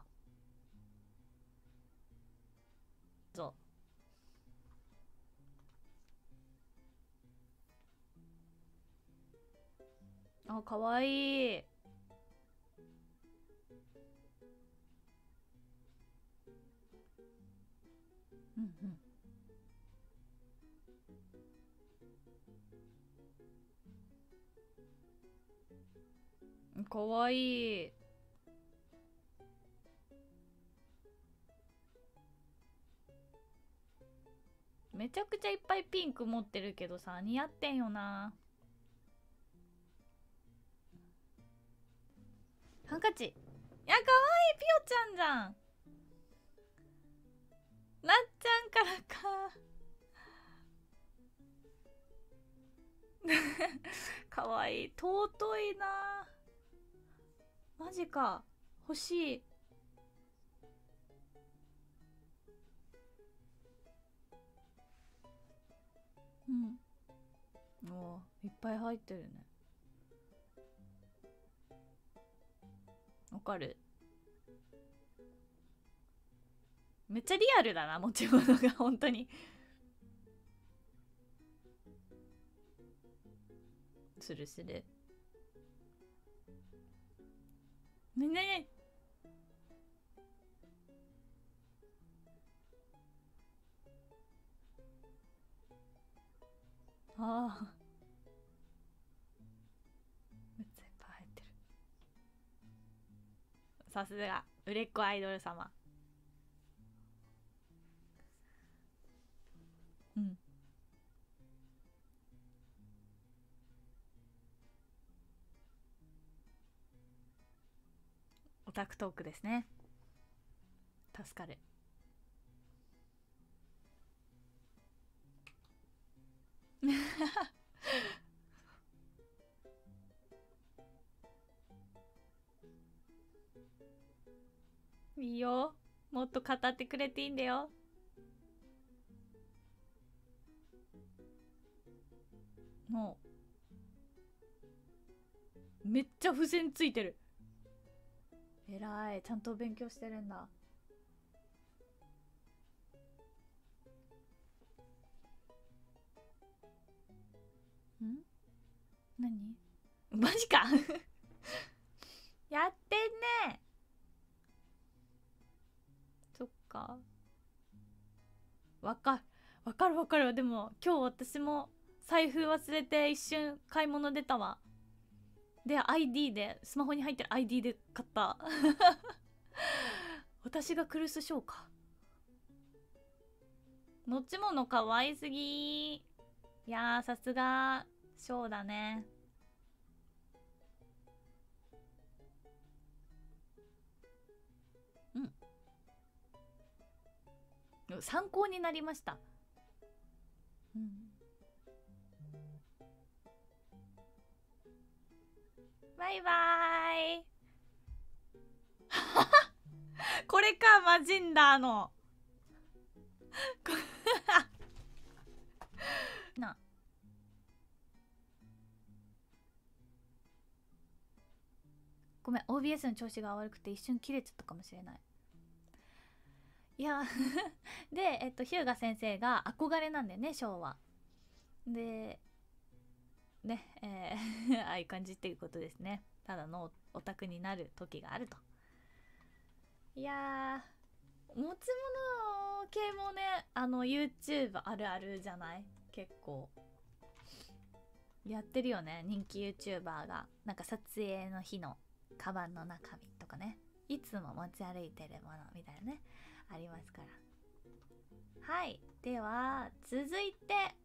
そう。あ、かわいい。うんうん。かわいい。めちゃくちゃいっぱいピンク持ってるけどさ、似合ってんよな。ハンカチ。いや、かわいい。ピオちゃんじゃん。なっちゃんからか。かわいい。尊いな。マジか。欲しい。うん。おー、いっぱい入ってるね。わかる。めっちゃリアルだな、持ち物が。本当に。するする。ねねね。ああ。めっちゃいっぱい入ってる。さすが。売れっ子アイドル様。うん。オタクトークですね。助かる。いいよ。もっと語ってくれていいんだよ。もう、めっちゃ付箋ついてる。えらい。ちゃんと勉強してるんだ。ん？何？マジか。やってんね。そっか。わかる。わかるわかる。でも今日私も財布忘れて一瞬買い物出たわ。で ID で、スマホに入ってる ID で買った。私がクルスショーか。持ち物かわいすぎ。いやー、さすがショーだね。うん、参考になりました。うん、バイバーイ。 これか、マジンダーのな、ごめん OBS の調子が悪くて一瞬切れちゃったかもしれない。いやで日向先生が憧れなんだよね、昭和でね、ああいう感じっていうことですね。ただのオタクになる時があると。いやー、持ち物系もね、YouTube あるあるじゃない？結構やってるよね、人気 YouTuber が。なんか撮影の日のカバンの中身とかね、いつも持ち歩いてるものみたいなね、ありますから。はい、では続い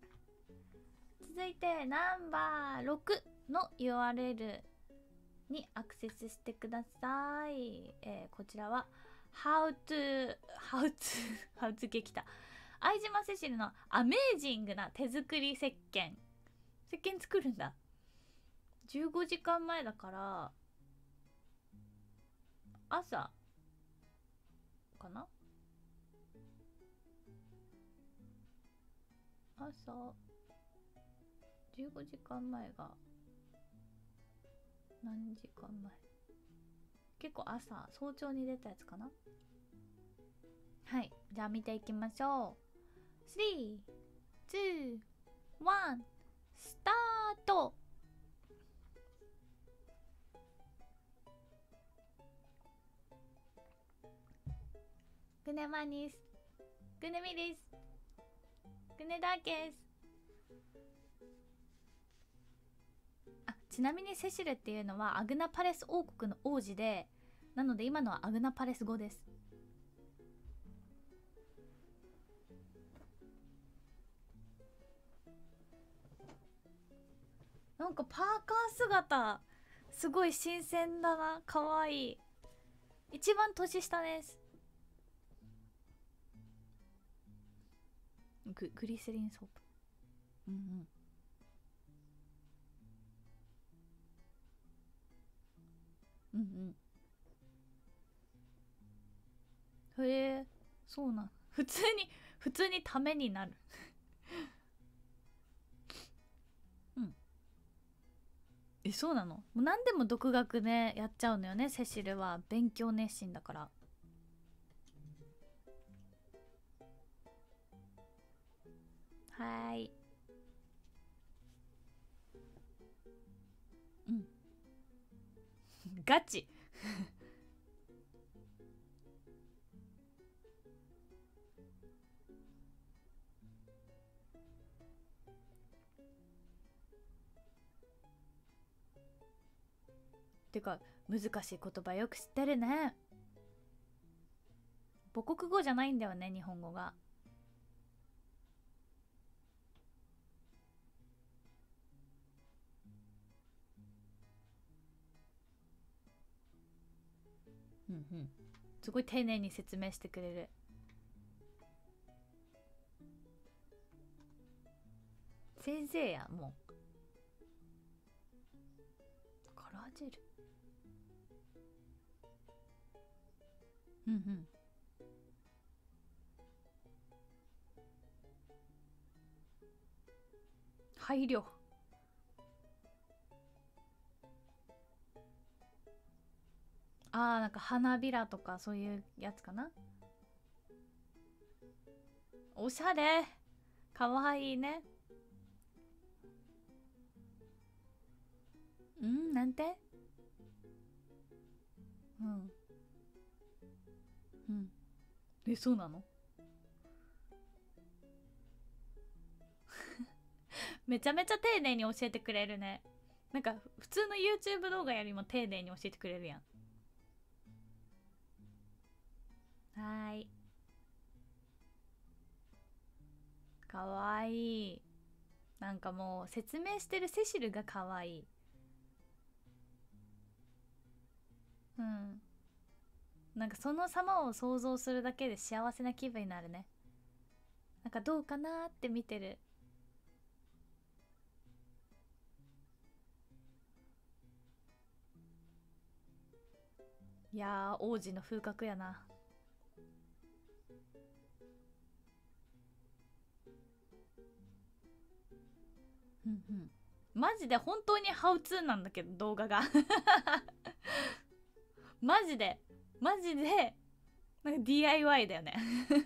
てナンバー6の URL にアクセスしてください。こちらは How to 系来た。相島セシルのアメージングな手作り石鹸作るんだ。15時間前だから朝かな。朝15時間前が何時間前？結構朝、早朝に出たやつかな。はい、じゃあ見ていきましょう。3、2、1、スタート。グネマニス、グネミリス、グネダーケス。ちなみにセシルっていうのはアグナパレス王国の王子で、なので今のはアグナパレス語です。なんかパーカー姿すごい新鮮だな、かわいい。一番年下です。グリセリンソープ。うんうん。うんうん。へえ、そうなん。普通にためになる。うん。そうなの？もう何でも独学でやっちゃうのよね、セシルは。勉強熱心だから。はーい。うん。ガチ。てか難しい言葉よく知ってるね。母国語じゃないんだよね、日本語が。うんうん。すごい丁寧に説明してくれる。先生や、もう。カラージェル。うんうん。配慮。なんか花びらとかそういうやつかな。おしゃれ。かわいいね。なんて。うんうん。そうなの？めちゃめちゃ丁寧に教えてくれるね。なんか普通の YouTube 動画よりも丁寧に教えてくれるやん。はーい。かわいい。なんかもう説明してるセシルがかわいい。うん。なんかその様を想像するだけで幸せな気分になるね。なんかどうかなーって見てる。いやー、王子の風格やな。 うんうん。マジで本当にハウツーなんだけど動画がマジでマジでなんか DIY だよね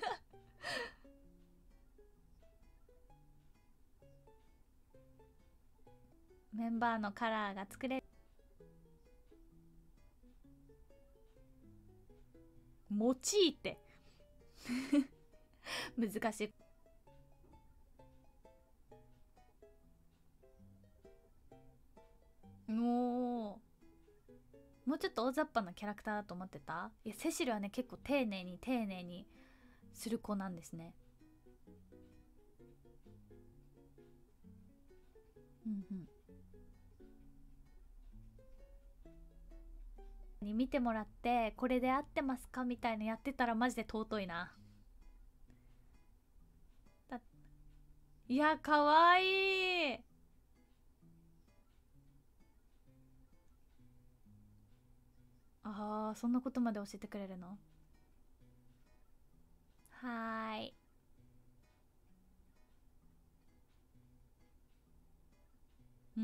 メンバーのカラーが作れる。用いて難しい。おー、もうちょっと大雑把なキャラクターだと思ってた。いやセシルはね結構丁寧に丁寧にする子なんですね。うんうん。に見てもらってこれで合ってますかみたいなやってたらマジで尊いな。だいやかわいい。あーそんなことまで教えてくれるの。はーい。うん。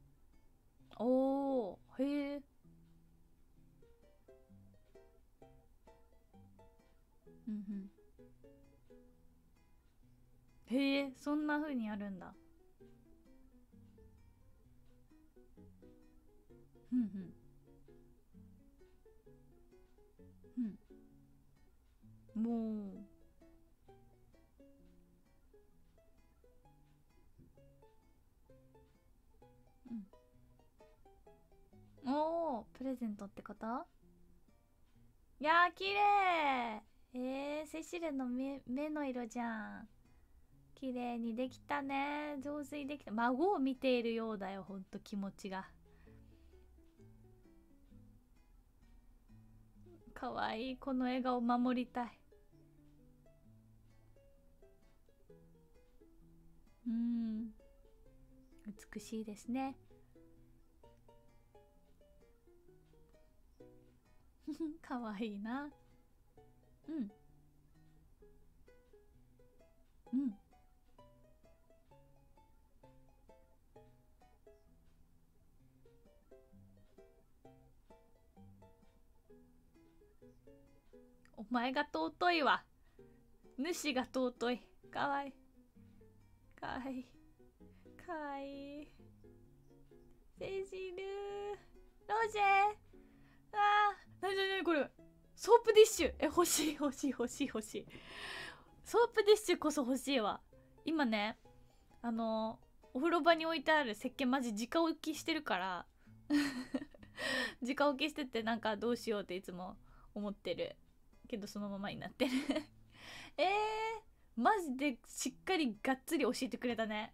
おーへえ。うんうん。へえそんな風にやるんだ。うんうんうん。もううん。おープレゼントってこと。いやー綺麗。セシルの目の色じゃん。綺麗にできたね。上手にできた。孫を見ているようだよほんと気持ちが。かわいい。この笑顔守りたい。うん、美しいですね。かわいいな。うんうん。お前が尊いわ。主が尊い。かわいいかわいいかわいい。セシルロジェなになになにこれ。ソープディッシュ欲しい欲しい欲しい欲しい。ソープディッシュこそ欲しいわ。今ねあのお風呂場に置いてある石鹸マジ直置きしてるから直置きしててなんかどうしようっていつも思ってるけどそのままになってるえマジでしっかりがっつり教えてくれたね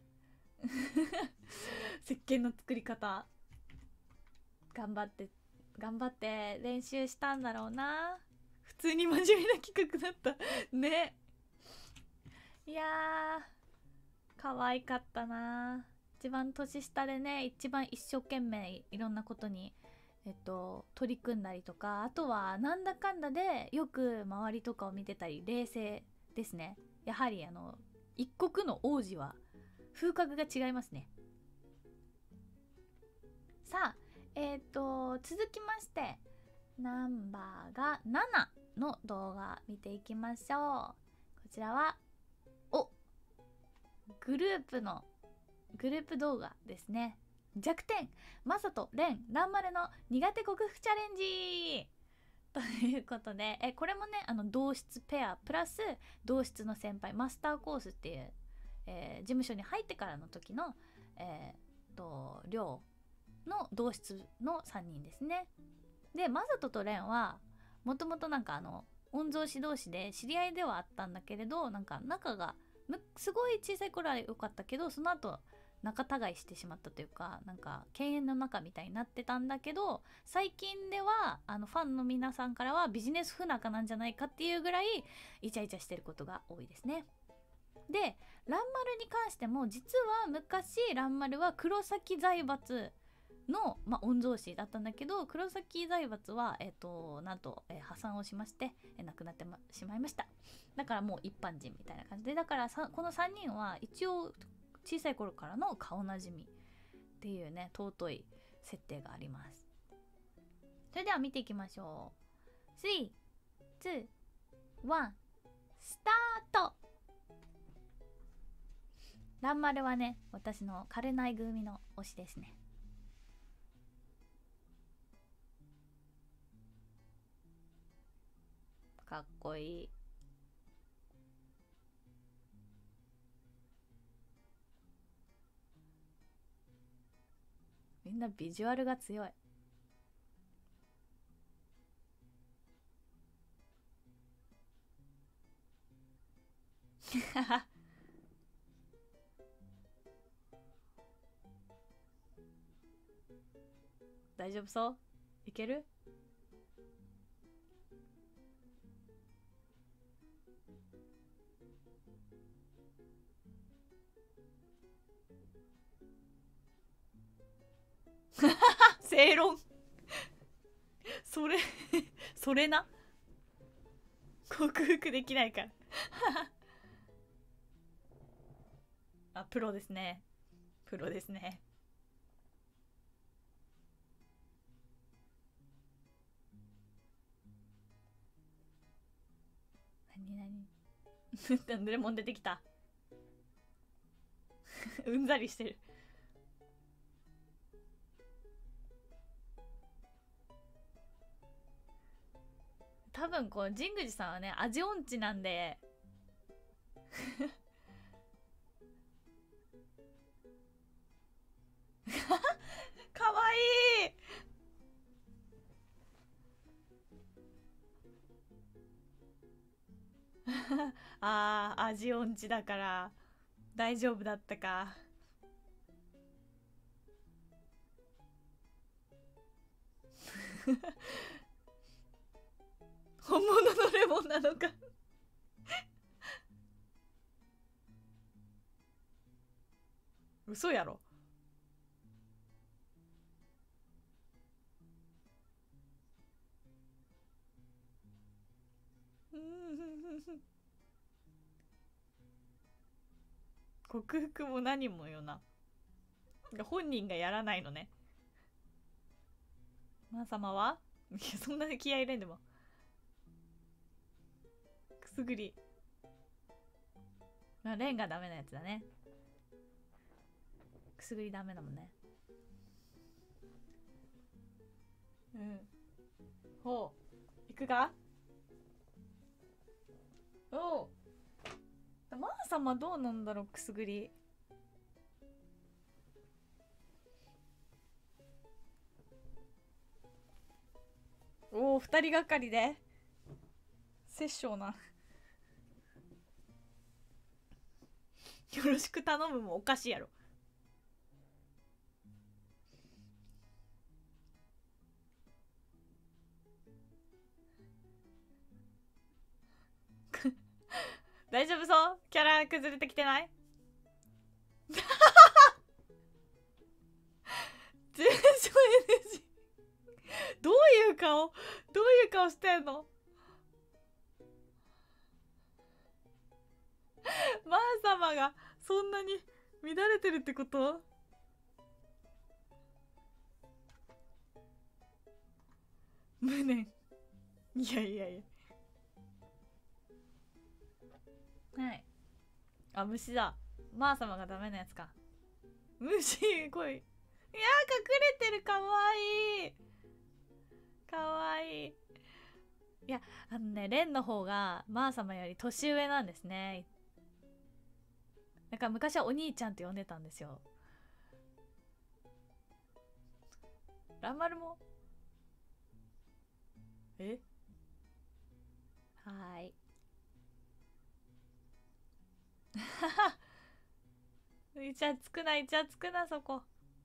石鹸の作り方。頑張って頑張って練習したんだろうな。普通に真面目な企画だったね。いやー可愛かったな。一番年下でね一番一生懸命いろんなことに取り組んだりとか、あとはなんだかんだでよく周りとかを見てたり冷静ですね。やはり一国の王子は風格が違いますね。さあ続きましてナンバーが7の動画見ていきましょう。こちらはおグループのグループ動画ですね。弱点マサとレンランマルの苦手克服チャレンジということで、これもね同室ペアプラス同室の先輩マスターコースっていう、事務所に入ってからの時の寮の同室の3人ですね。でマサトとレンはもともとなんか御曹司同士で知り合いではあったんだけれど、なんか仲がすごい小さい頃は良かったけどその後仲違いしてしまったというか、なんか犬猿の仲みたいになってたんだけど、最近ではファンの皆さんからはビジネス不仲なんじゃないかっていうぐらいイチャイチャしてることが多いですね。でランマルに関しても実は昔ランマルは黒崎財閥の、御曹司だったんだけど、黒崎財閥はなんと、破産をしまして、亡くなってしまいました。 だからもう一般人みたいな感じで、だからこの3人は一応小さい頃からの顔なじみっていうね、尊い設定があります。それでは見ていきましょう。3、2、1、スタート。らんまるはね、私のカルナイ組の推しですね。かっこいい。みんなビジュアルが強い。大丈夫そう？いける？正論。それそれな。克服できないからあ、プロですね。プロですね。何レモン出てきたうんざりしてる。多分こう神宮寺さんはね、味音痴なんでかわいいあー、味音痴だから大丈夫だったか本物のレモンなのか嘘やろ。克服も何もよな。本人がやらないのね。まー様は？いや、そんな気合い入れんでも。くすぐり。レンがダメなやつだね。くすぐりダメだもんね。うん。ほう。いくか？おう。まー様どうなんだろう、くすぐり。おお、二人がかりで殺生な。よろしく頼むもおかしいやろ。大丈夫そう？キャラ崩れてきてない？全勝 NG どういう顔？どういう顔してんの？マー様がそんなに乱れてるってこと？無念。いやいやいや。はい。あ、虫だ。マー様がダメなやつか。虫、来い。いや、隠れてる。かわいい。かわいい。いや、レンの方がマー様より年上なんですね。なんか昔はお兄ちゃんって呼んでたんですよ。ランマルも？え？はーい。イチャつくな、イチャつくな、そこ。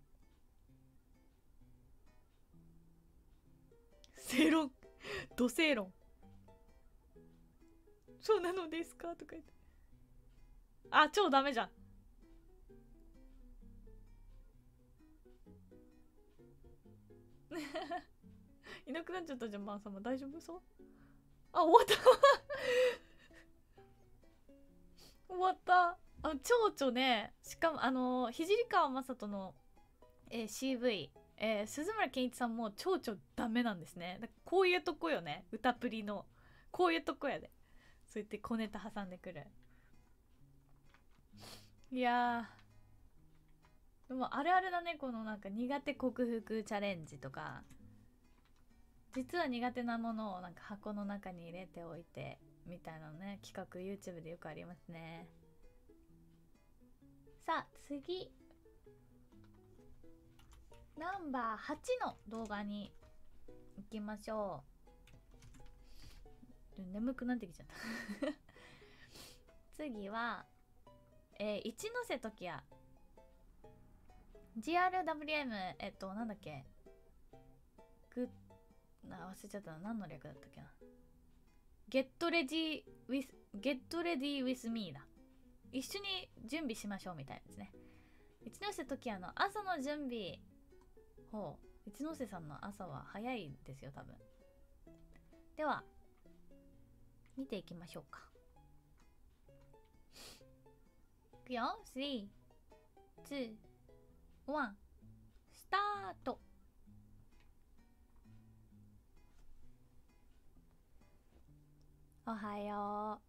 正論。土正論。そうなのですかとか言って。あ、超ダメじゃん。いなくなっちゃったじゃん、マー様。大丈夫そう？あ、終わった終わった。蝶々ね、しかも聖川雅人の、CV、鈴村健一さんも蝶々ダメなんですね。だからこういうとこよね、歌プリのこういうとこやで、そうやって小ネタ挟んでくる。いやー、でもあるあるだね、このなんか苦手克服チャレンジとか、実は苦手なものをなんか箱の中に入れておいてみたいなのね、企画 YouTube でよくありますね。さあ次、ナンバー8の動画に行きましょう。眠くなってきちゃった次は、一ノ瀬時也 GRWM、 なんだっけ、忘れちゃったな、何の略だったっけな。Get ready with me だ。一緒に準備しましょうみたいですね。一ノ瀬時也の朝の準備。ほう、一ノ瀬さんの朝は早いですよ多分。では見ていきましょうか。いくよ、3、2、1、スタート。おはよ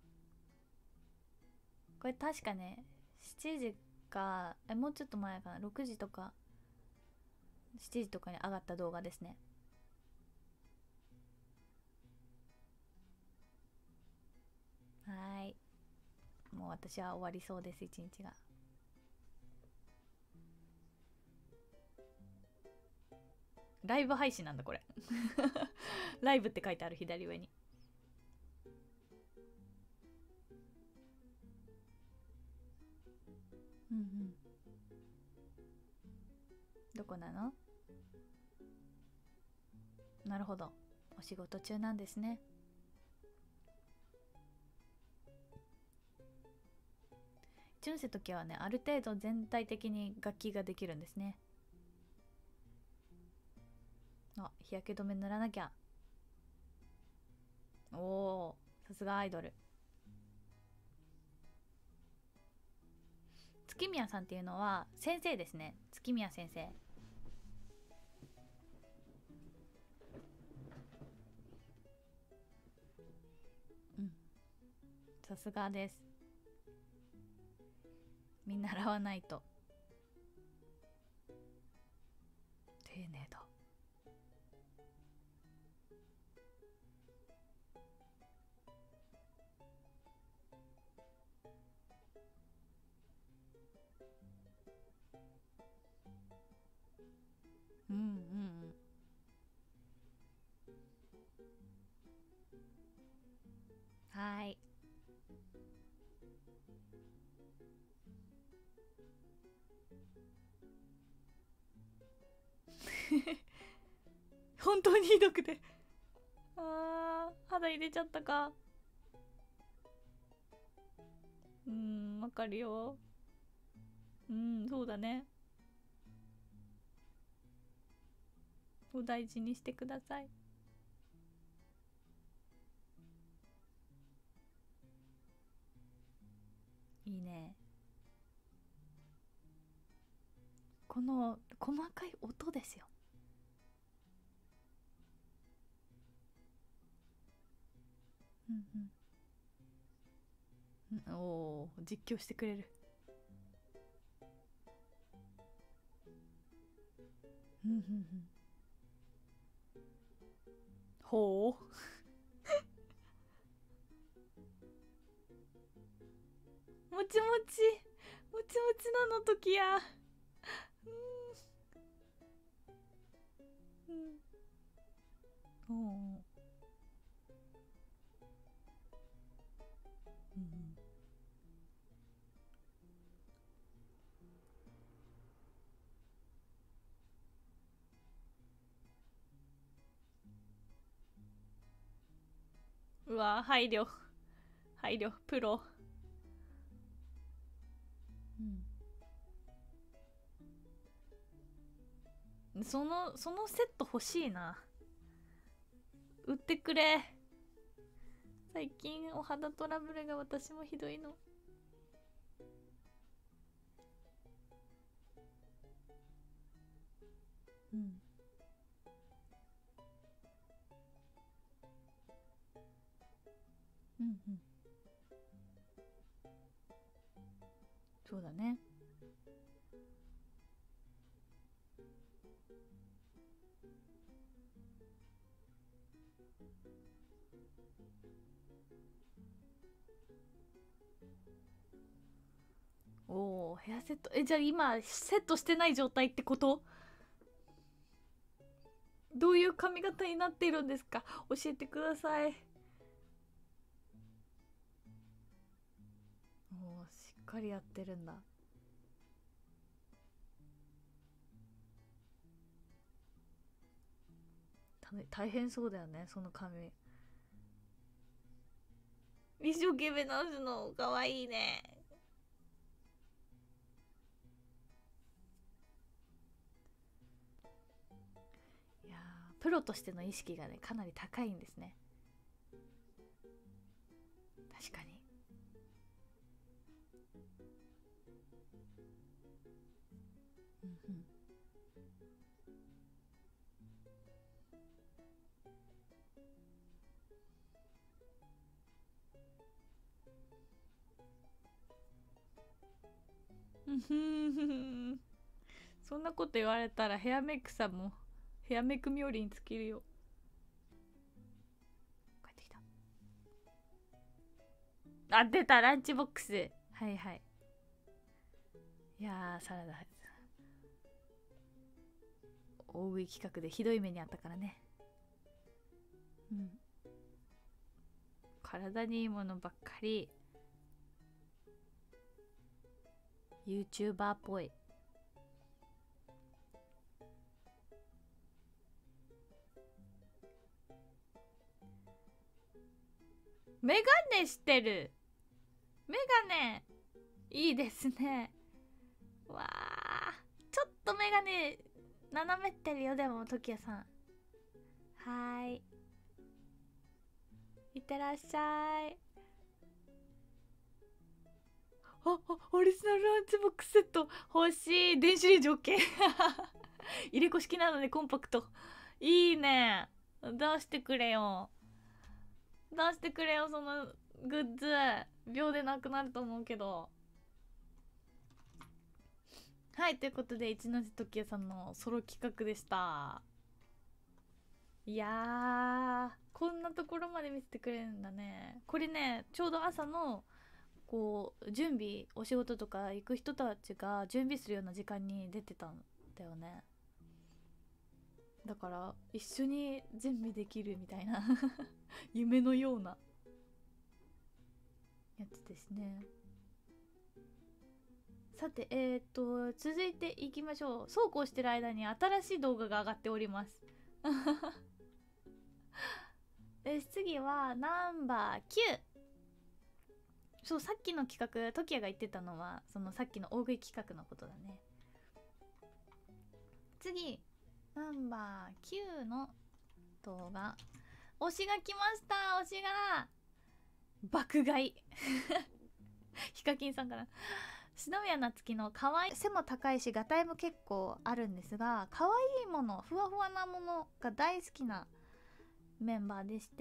う。これ確かね、7時か、もうちょっと前かな、6時とか7時とかに上がった動画ですね。はい、もう私は終わりそうです、一日が。ライブ配信なんだこれライブって書いてある左上に。うんうん、どこなの。なるほど、お仕事中なんですね。一ノ瀬時はね、ある程度全体的に楽器ができるんですね。あ、日焼け止め塗らなきゃ。おお、さすがアイドル。月宮さんっていうのは先生ですね、月宮先生。うん、さすがです。見習わないと。丁寧だ。うんうんうん、はい。本当にひどくて、肌入れちゃったか。わかるよ。そうだね。お大事にしてください。いいね、この細かい音ですよ。うんうん、おお、実況してくれる。うんうんうん、ほうもちもち、もちもちなの時や。うん、おお、うんうん、うわ、配慮、配慮プロ。そのセット欲しいな、売ってくれ。最近お肌トラブルが私もひどいの。 うん。うんうん。そうだね。おお、ヘアセット。じゃあ今セットしてない状態ってこと？どういう髪型になっているんですか？教えてください。おお、しっかりやってるんだ。大変そうだよね、その髪。一生懸命直すのかわいいね。いやー、プロとしての意識がね、かなり高いんですね。確かに。うんうん。うんふんふん。そんなこと言われたらヘアメイクさんもヘアメイク冥利に尽きるよ。帰ってきた。あ、出た、ランチボックス。はいはい。いやー、サラダ大食い企画でひどい目にあったからね。うん。体にいいものばっかり。 YouTuber っぽい。メガネしてる。メガネいいですね。わあ、ちょっとメガネ斜めってるよ。でも時矢さん、はーい、いってらっしゃい。オリジナルランチボックスセット欲しい。電子レンジ OK 入れ子式なのでコンパクト。いいね。出してくれよ。出してくれよ、そのグッズ。秒でなくなると思うけど。はい、ということで一ノ瀬時矢さんのソロ企画でした。いやー、こんなところまで見せてくれるんだね。これね、ちょうど朝のこう準備、お仕事とか行く人たちが準備するような時間に出てたんだよね。だから一緒に準備できるみたいな夢のようなやつですね。さて、続いていきましょう。そうこうしてる間に新しい動画が上がっております次はナンバー9。そう、さっきの企画、トキヤが言ってたのはそのさっきの大食い企画のことだね。次、ナンバー9の動画。推しが来ました。推しが爆買いヒカキンさんから。篠宮夏樹の可愛い、背も高いしガタイも結構あるんですが、可愛いもの、ふわふわなものが大好きなメンバーでして、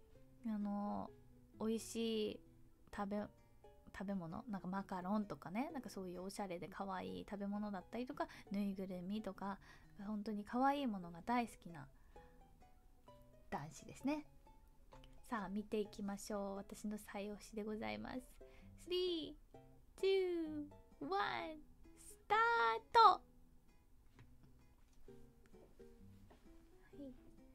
美味しい食べ物、なんかマカロンとかね、なんかそういうおしゃれで可愛い食べ物だったりとか、ぬいぐるみとか、本当に可愛いものが大好きな男子ですね。さあ見ていきましょう。私の最推しでございます。3、2、1、スタート。はい、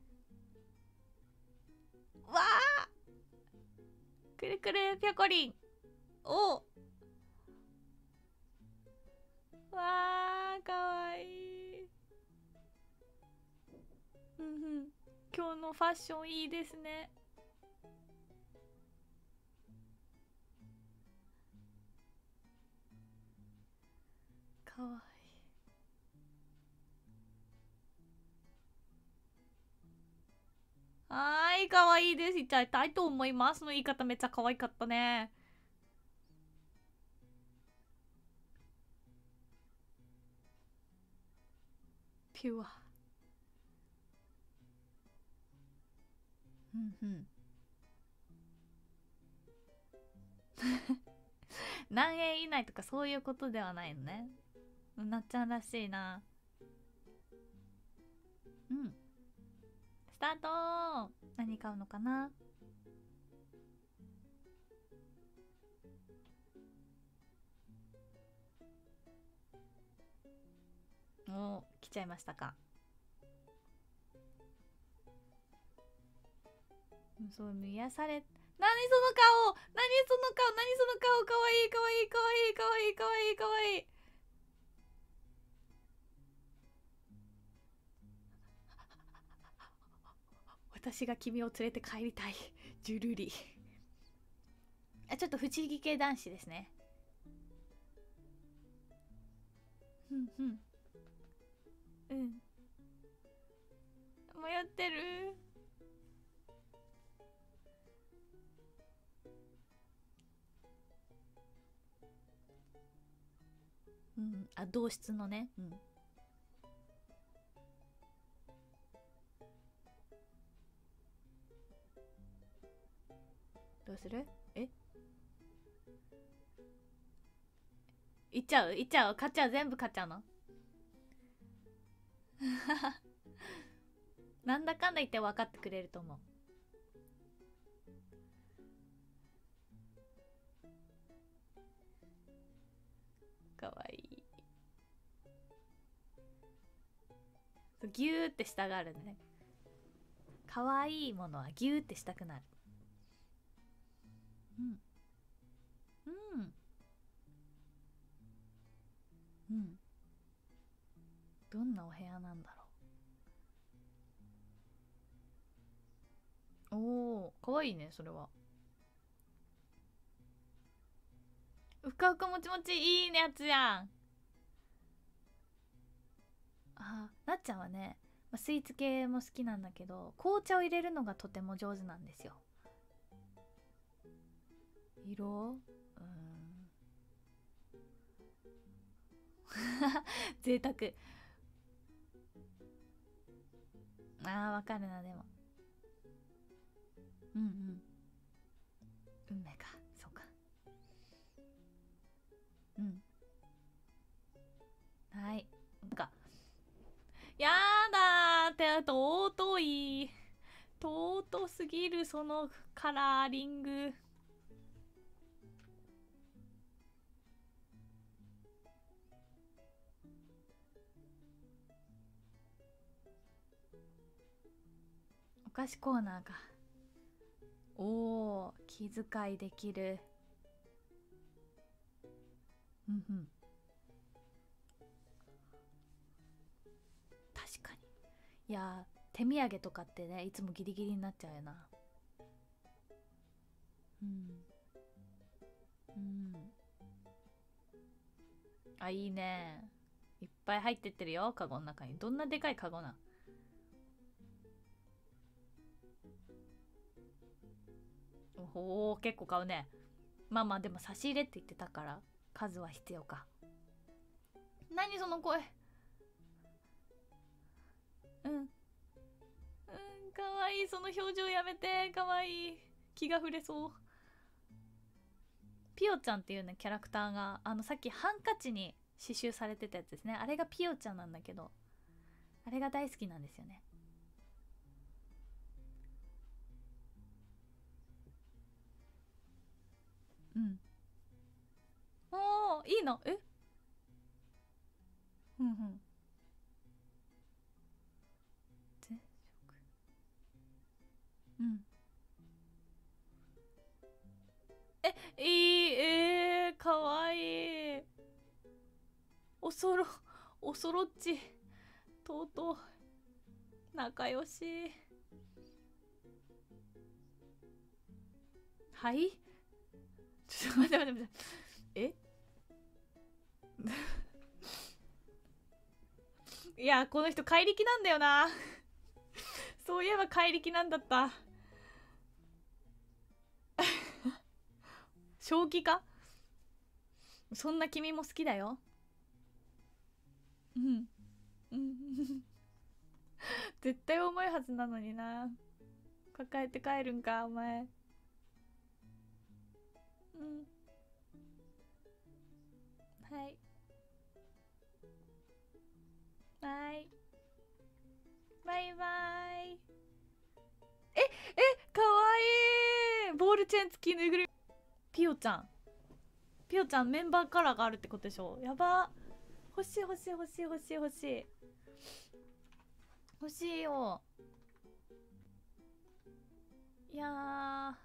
わあ、くるくるぴょこりん。お、わー、かわいい。うんうん。今日のファッションいいですね。かわいい。はーい、かわいいです。いっちゃいたいと思います。の言い方めっちゃ可愛かったね。 ピュア。うんうん。何円以内とかそういうことではないのね。なっちゃんらしいな。うん。スタート。何買うのかな。おー、来ちゃいましたか。そう癒され。何その顔、何その顔、何その顔、かわいいかわいいかわいいかわいいかわいいかわいい。私が君を連れて帰りたい。ジュルリ。あ、ちょっと不思議系男子ですね。うんうん。うん。迷ってる。うん。あ、同室のね。うん。どうする？え、行っちゃう？行っちゃう？買っちゃう？全部買っちゃうの？なんだかんだ言って分かってくれると思う。かわいい。ギューってしたがるね。かわいいものはギューってしたくなる。うん。うん。うん。どんなお部屋なんだろう。おー、かわいいね、それは。ふかふかもちもちいいねやつやん。あー、なっちゃんはね、スイーツ系も好きなんだけど、紅茶を入れるのがとても上手なんですよ。色、うーん。贅沢。あー、わかるな。でもうんうん。運命か。そうか。うん。はい。なんか、やだーって尊い。尊すぎる、そのカラーリング。お菓子コーナーか。おー、気遣いできる。うんうん。確かに。いやー、手土産とかってね、いつもギリギリになっちゃうよな。うん。うん。あ、いいね。いっぱい入ってってるよ、カゴの中に。どんなでかいカゴなん？おほー、結構買うね。まあまあ、でも差し入れって言ってたから、数は必要か。何その声。うん。うん、かわいい。その表情やめて。かわいい。気が触れそう。ピオちゃんっていうね、キャラクターが、さっきハンカチに刺繍されてたやつですね。あれがピオちゃんなんだけど、あれが大好きなんですよね。うん。おー、いいの？え、うんうん。ぜ、うん。いい、かわいい。おそろ、おそろっち。とうとう、仲良し。はい、ちょっと待って待って待って。え、いや、この人怪力なんだよな。そういえば怪力なんだった。正気か？そんな君も好きだよ。うん。 うん絶対重いはずなのにな。抱えて帰るんかお前。うん。はいはい、バイバイ。かわいいボールチェーン付きぬいぐるみ。ピオちゃん、ピオちゃんメンバーカラーがあるってことでしょ。やば、欲しい欲しい欲しい欲しい欲しい欲しいよ。いや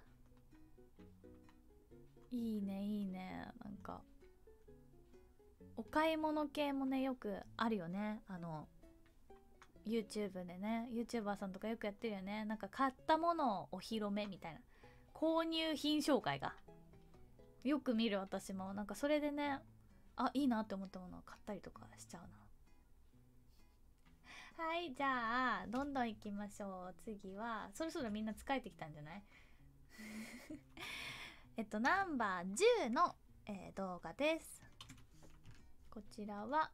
いいねいいね。なんかお買い物系もねよくあるよね。YouTube でね YouTuber さんとかよくやってるよね。なんか買ったものをお披露目みたいな、購入品紹介がよく見る。私もなんかそれでね、あいいなって思ったものを買ったりとかしちゃうな。はい、じゃあどんどんいきましょう。次はそろそろみんな疲れてきたんじゃない？ナンバー10の、動画です。こちらは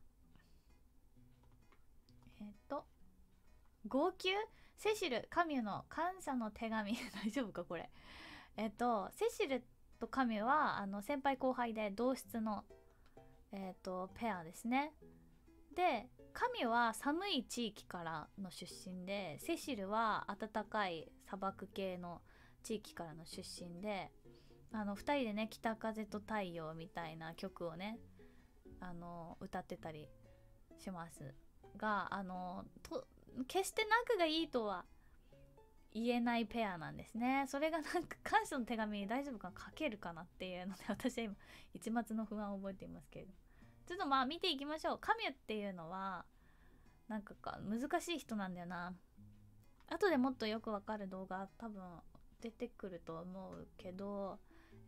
号泣セシル・カミュの感謝の手紙大丈夫かこれ。セシルとカミュは先輩後輩で同室のペアですね。でカミュは寒い地域からの出身で、セシルは暖かい砂漠系の地域からの出身で、2人でね北風と太陽みたいな曲をね歌ってたりしますが、決して仲がいいとは言えないペアなんですね。それがなんか感謝の手紙大丈夫か書けるかなっていうので、私は今一抹の不安を覚えていますけれど、ちょっとまあ見ていきましょう。カミュっていうのはなんか難しい人なんだよな。後でもっとよくわかる動画多分出てくると思うけど、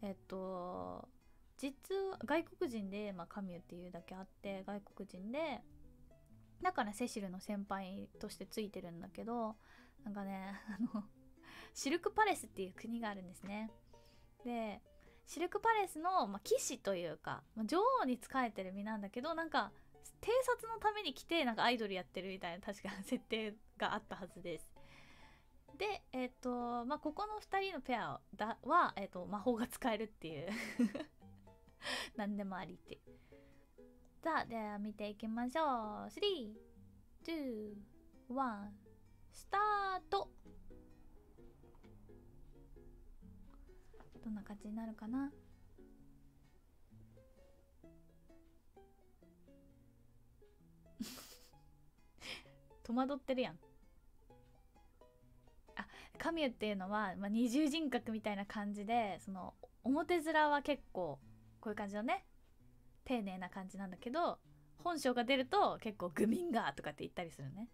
実は外国人で、まあ、カミュっていうだけあって外国人で、だからセシルの先輩としてついてるんだけど、なんかねシルクパレスっていう国があるんですね。でシルクパレスの、まあ、騎士というか、まあ、女王に仕えてる身なんだけど、なんか偵察のために来てなんかアイドルやってるみたいな確か設定があったはずです。でまあ、ここの2人のペアは、魔法が使えるっていう何でもありって。さあでは見ていきましょう。321スタート。どんな感じになるかな。戸惑ってるやん。あ、カミュっていうのは、まあ、二重人格みたいな感じで、その表面は結構こういう感じのね丁寧な感じなんだけど、本性が出ると結構グミンガーとかって言ったりするね。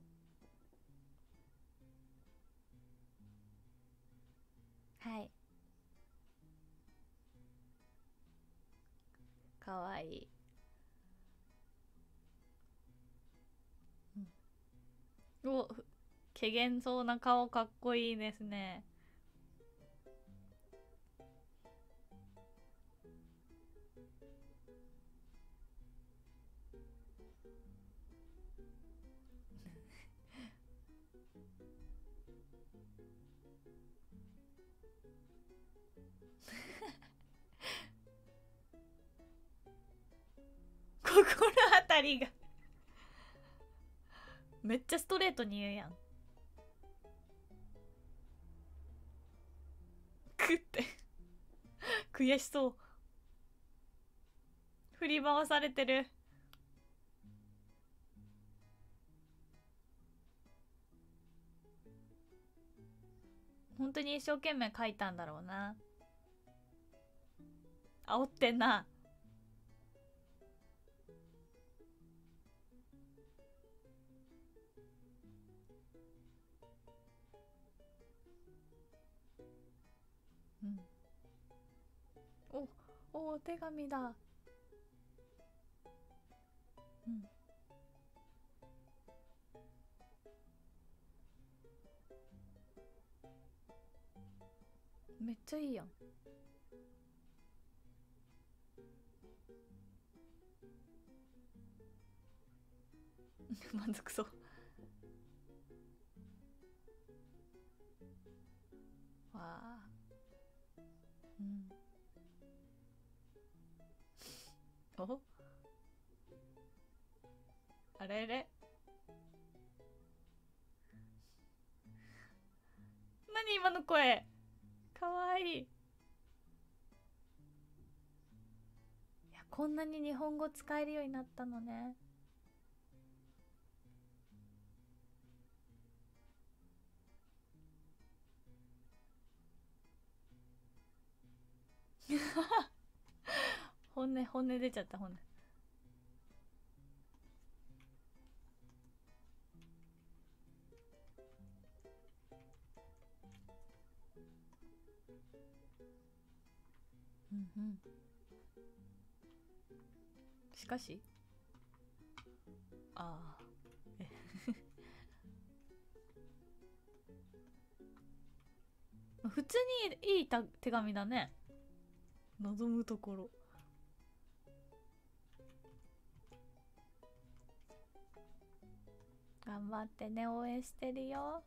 はい、かわいい、うん、おけげんそうな顔かっこいいですね。心当たりがめっちゃストレートに言うやん。くって悔しそう。振り回されてる。本当に一生懸命書いたんだろうな。煽ってんな。うん、お手紙だ。うん、めっちゃいいやん。 満足そう。わあ、うん。お、あれれ、何今の声、かわいい。いや、こんなに日本語使えるようになったのね。本音出ちゃった。本音。うんうん。しかし、ああ、普通にいい手紙だね。望むところ。頑張ってね、応援してるよ。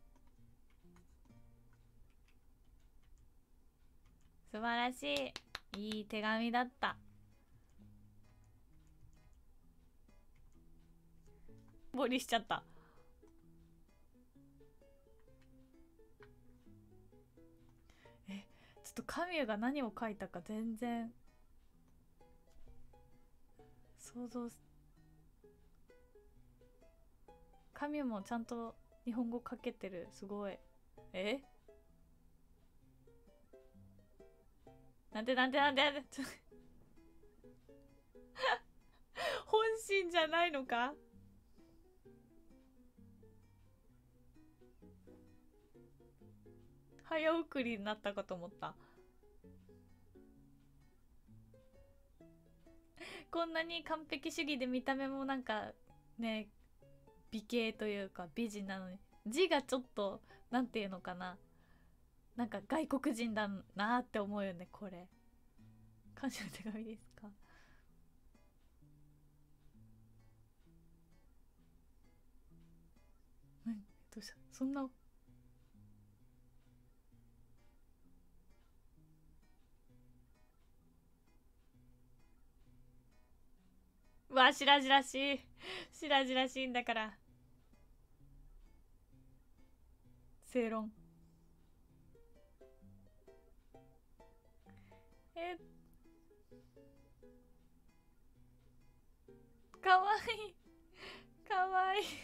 素晴らしい、いい手紙だった。ボリしちゃった。ちょっと神谷が何を書いたか全然想像。神谷もちゃんと日本語書けてる。すごい。なんで本心じゃないのか。早送りになったかと思った。こんなに完璧主義で見た目もなんかね、美形というか美人なのに、字がちょっとなんていうのかな、なんか外国人だなって思うよね。これ感謝の手紙ですか。何、どうした、そんな。うわ、白々しい、白々しいんだから。正論。え、かわいい、かわいい。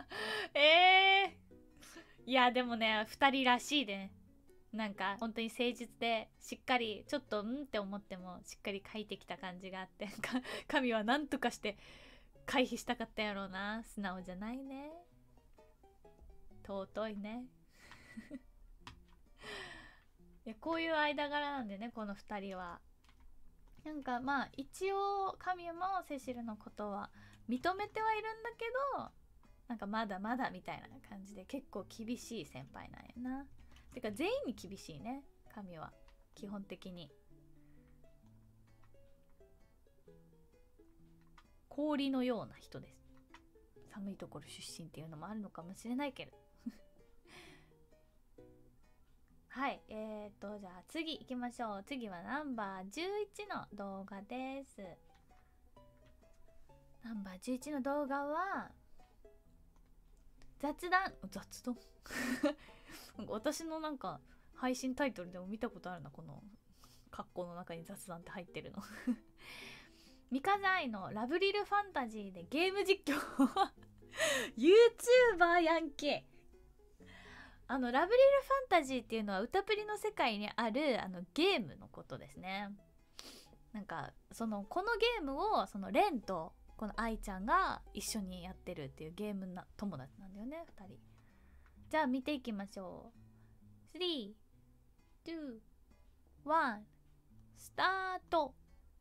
いやでもね、2人らしいね。なんか本当に誠実でしっかり、ちょっとって思ってもしっかり書いてきた感じがあって、神は何とかして回避したかったやろうな。素直じゃないね。尊いね。いや、こういう間柄なんでね、この2人は。なんかまあ一応神もセシルのことは認めてはいるんだけど、なんかまだまだみたいな感じで結構厳しい先輩なんやな。てか全員に厳しいね、神は。基本的に氷のような人です。寒いところ出身っていうのもあるのかもしれないけど。はい、じゃあ次行きましょう。次はナンバー11の動画です。ナンバー11の動画は雑談。私のなんか配信タイトルでも見たことあるな、この格好の中に雑談って入ってるの。三風愛のラブリルファンタジーでゲーム実況。YouTuber やんけ。ラブリルファンタジーっていうのは歌プリの世界にあるゲームのことですね。なんかこのゲームをレンとこの愛ちゃんが一緒にやってるっていうゲームな友達なんだよね、2人。じゃあ見ていきましょう。3、2、1、スタート。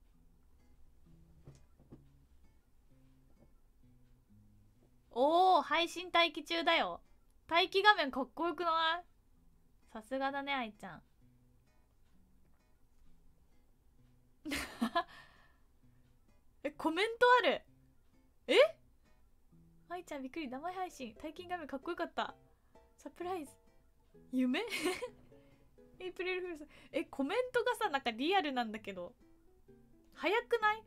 おー、配信待機中だよ。待機画面かっこよくない？さすがだね、愛ちゃん。コメントある。 愛ちゃんびっくり、生配信体験画面かっこよかった。サプライズ夢エイプリルフールズ。コメントがさなんかリアルなんだけど早くない？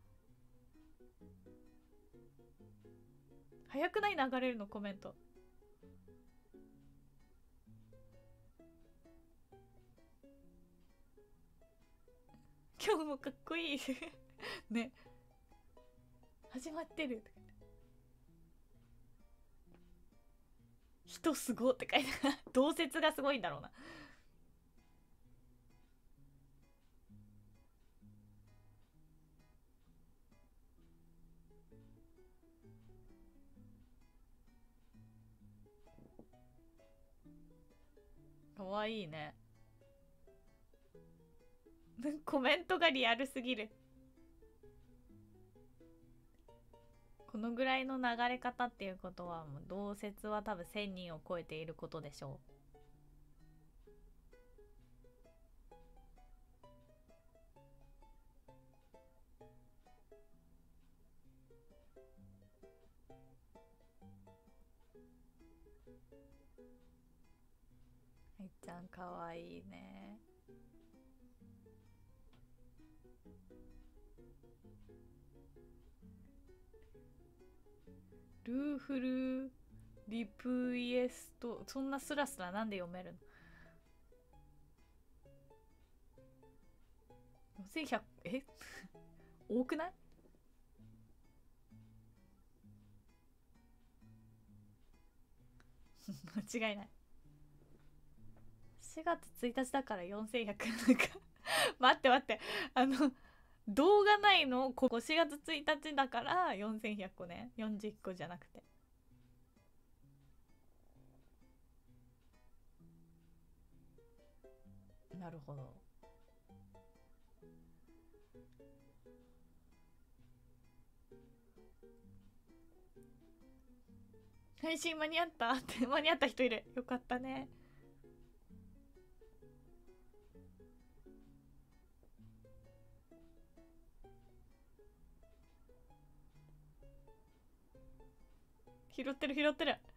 早くない流れるのコメント。今日もかっこいいね、始まってる。人すごって書いてある同説がすごいんだろうな。かわいいねコメントがリアルすぎる。このぐらいの流れ方っていうことはもう同説は多分1000人を超えていることでしょう。いっちゃんかわいいね。ルーフルリプイエスト、そんなスラスラなんで読めるの？ 4100 多くない？間違いない。4月1日だから4100なんか待って待って、動画ないのここ4月1日だから4100個ね、40個じゃなくて。なるほど。配信間に合ったって間に合った人いる。よかったね。拾ってる拾ってる。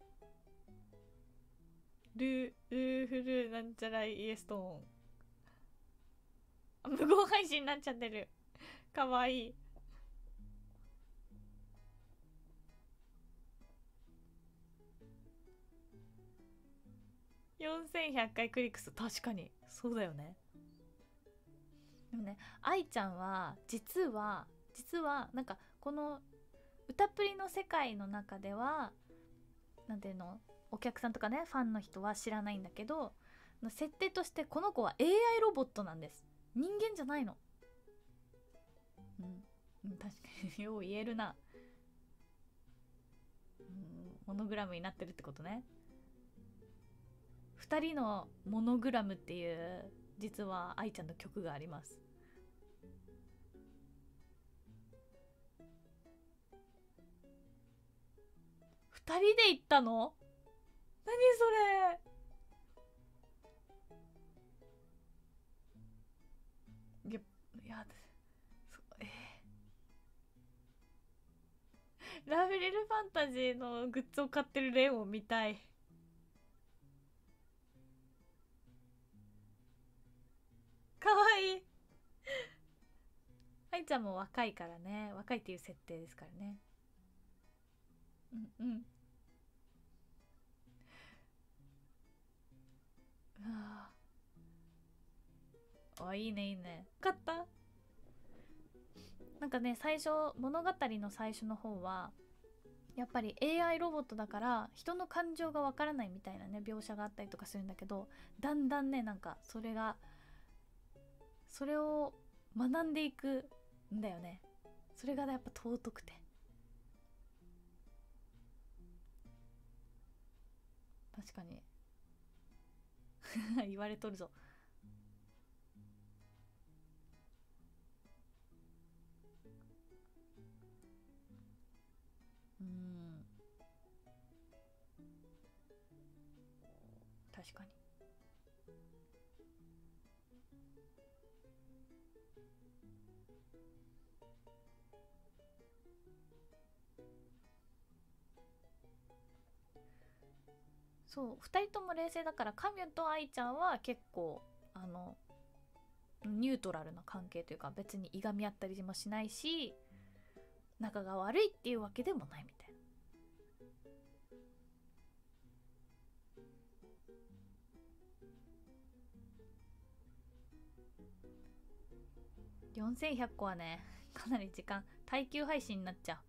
ルーフルなんちゃらイエストーン。無言配信になっちゃってる。かわいい。4100回クリックス。確かにそうだよね。でもね、愛ちゃんは実はなんかこの歌プリの世界の中ではなんていうの、お客さんとかねファンの人は知らないんだけど、設定としてこの子は AI ロボットなんです。人間じゃないの。確かによう言えるな。モノグラムになってるってことね。2人のモノグラムっていう実は愛ちゃんの曲があります。2人で行ったの？何それ。いやラベレルファンタジーのグッズを買ってるレンを見たい。かわいい。愛ちゃんも若いからね、若いっていう設定ですからね。うんうん。あ、いいねいいね。よかった。なんかね、最初物語の最初の方はやっぱり AI ロボットだから人の感情がわからないみたいなね描写があったりとかするんだけど、だんだんねなんかそれを学んでいくんだよね。それがやっぱ尊くて。確かに言われとるぞ。確かに。 そう2人とも冷静だから、カミュと愛ちゃんは結構ニュートラルな関係というか、別にいがみ合ったりもしないし仲が悪いっていうわけでもないみたいな。4100個はね、かなり時間、耐久配信になっちゃう。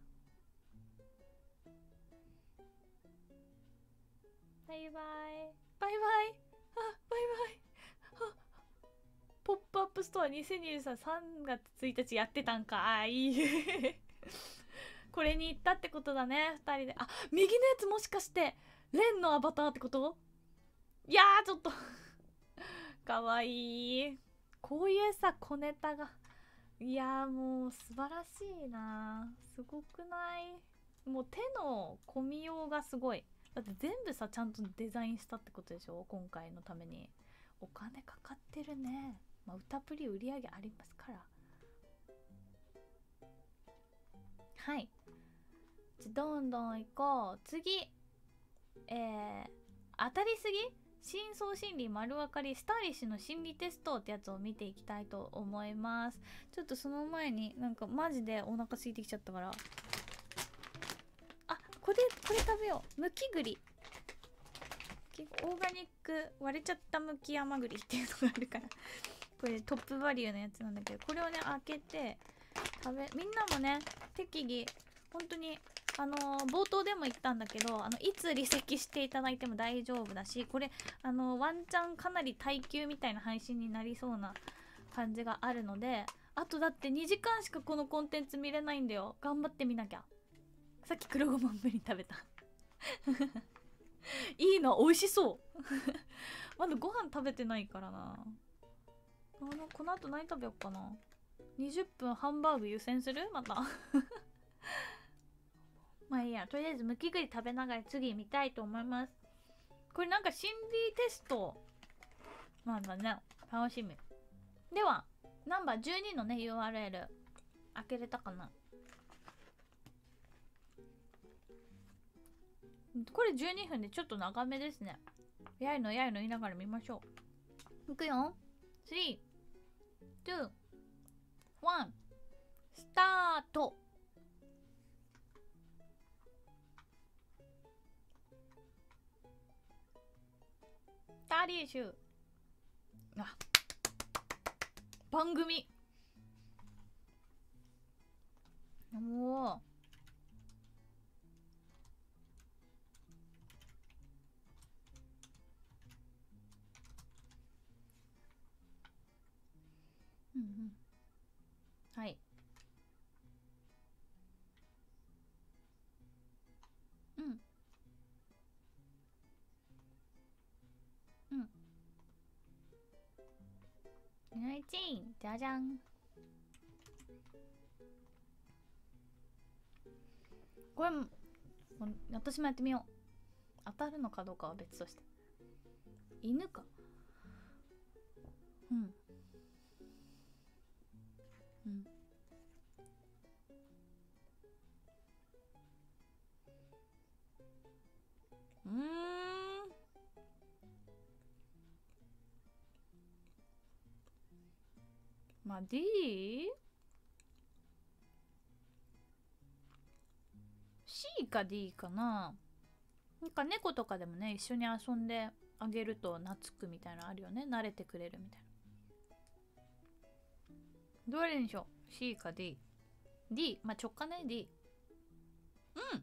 バイバイバイバイ、あ、バイバイ、あ、ポップアップストア2023、3月1日やってたんか。あ、いいこれに行ったってことだね、2人で。あ、右のやつもしかしてレンのアバターってこと？いやーちょっとかわいい。こういうさ小ネタが、いやーもう素晴らしいな。すごくない？もう手の込みようがすごい。だって全部さちゃんとデザインしたってことでしょ、今回のために。お金かかってるね。まあ、歌プリ売り上げありますから。はい、じゃどんどん行こう。次、当たりすぎ深層心理丸分かりスタイリッシュの心理テストってやつを見ていきたいと思います。ちょっとその前になんかマジでお腹空いてきちゃったから、あ、これ食べよう。むき栗、オーガニック割れちゃったむき甘栗っていうのがあるからこれトップバリューのやつなんだけど、これをね開けてみんなもね適宜本当に冒頭でも言ったんだけど、いつ離席していただいても大丈夫だし、これワンチャンかなり耐久みたいな配信になりそうな感じがあるので、あとだって2時間しかこのコンテンツ見れないんだよ。頑張ってみなきゃ。さっき黒ごまんぶり食べたいいな、美味しそうまだご飯食べてないからな。この後何食べよっかな。20分ハンバーグ優先するまたまあいいや、とりあえずむき栗食べながら次見たいと思います。これなんか心理テストなんだね、楽しみ。ではナンバー12のね URL 開けれたかな。これ12分でちょっと長めですね。やいのやいの言いながら見ましょう。いくよ。3、2、1、スタート。タリーシュ、あ、番組、おお、うんうん、はい、うんうん、いないチーン、じゃじゃん。これ私もやってみよう。当たるのかどうかは別として。犬か。うんうん、まあ D？ C か D かな。なんか猫とかでもね一緒に遊んであげると懐くみたいなのあるよね。慣れてくれるみたいな。どれにしよう。 C か D？ D、 まあ直感ね。 D。 うん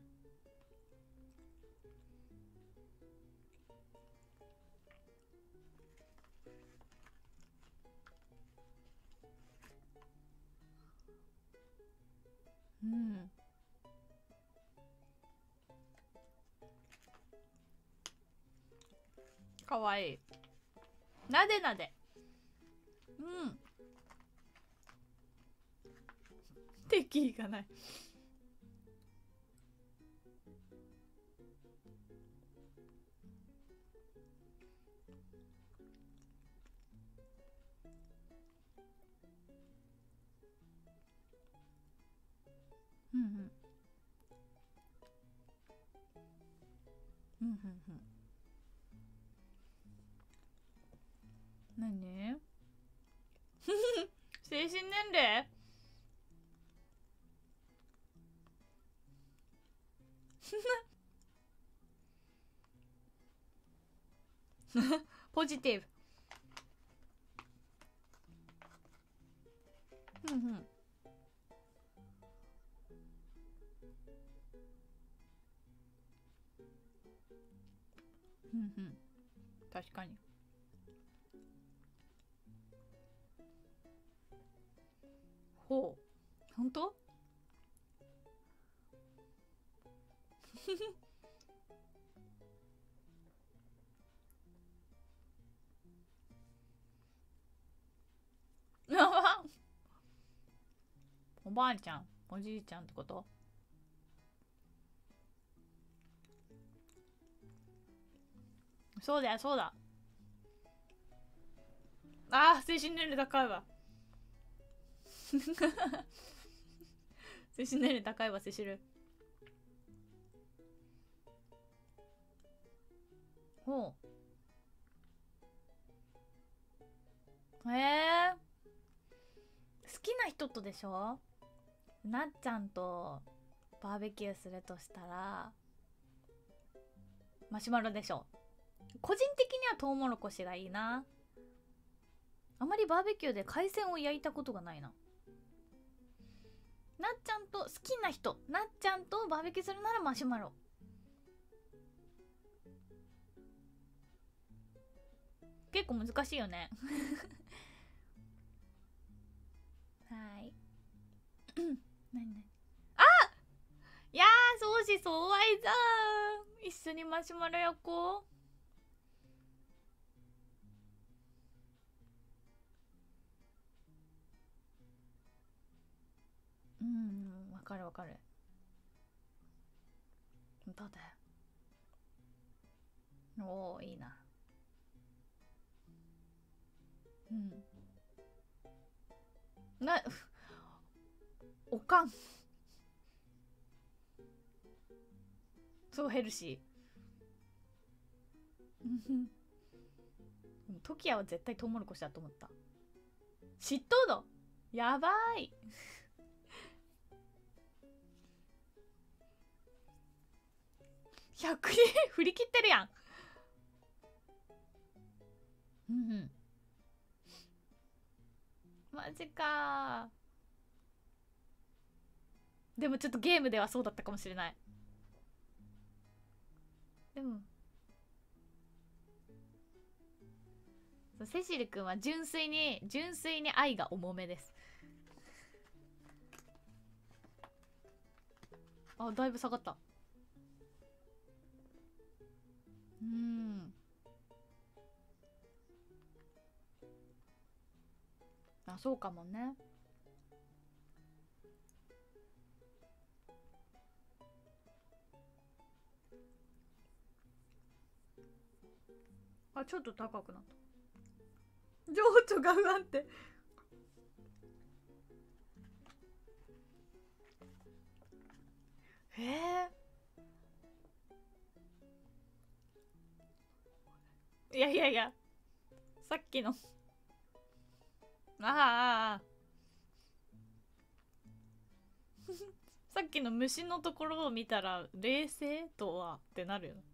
うん、かわいい。なでなで、うん、敵意がない。うんうんうんうんうん、 何精神年齢ポジティブ。うんうん。うんうん。確かに。ほう。本当？おばあちゃん、おじいちゃんってこと？そうだよ、そうだ。ああ、精神年齢高いわ。精神年齢高いわ、セシル。ほう。好きな人とでしょ？なっちゃんとバーベキューするとしたらマシュマロでしょ。個人的にはトウモロコシがいいな。あまりバーベキューで海鮮を焼いたことがないな。なっちゃんと好きな人、なっちゃんとバーベキューするならマシュマロ。結構難しいよね。はい。何？あ、いやー、相思相愛じゃん。一緒にマシュマロ焼こう。うん、わかるわかる。だっておー、いいな。うん。な、おかん。そうヘルシー。トキヤは絶対トウモロコシだと思った。嫉妬度やばい。100円振り切ってるやん。うんうん。マジか。でもちょっとゲームではそうだったかもしれない。でもセシル君は純粋に愛が重めです。あ、だいぶ下がった。うん。あ、そうかもね。あ、ちょっと高くなった。情緒が不安定。いやいやいや、さっきのああさっきの虫のところを見たら冷静とはってなるよね。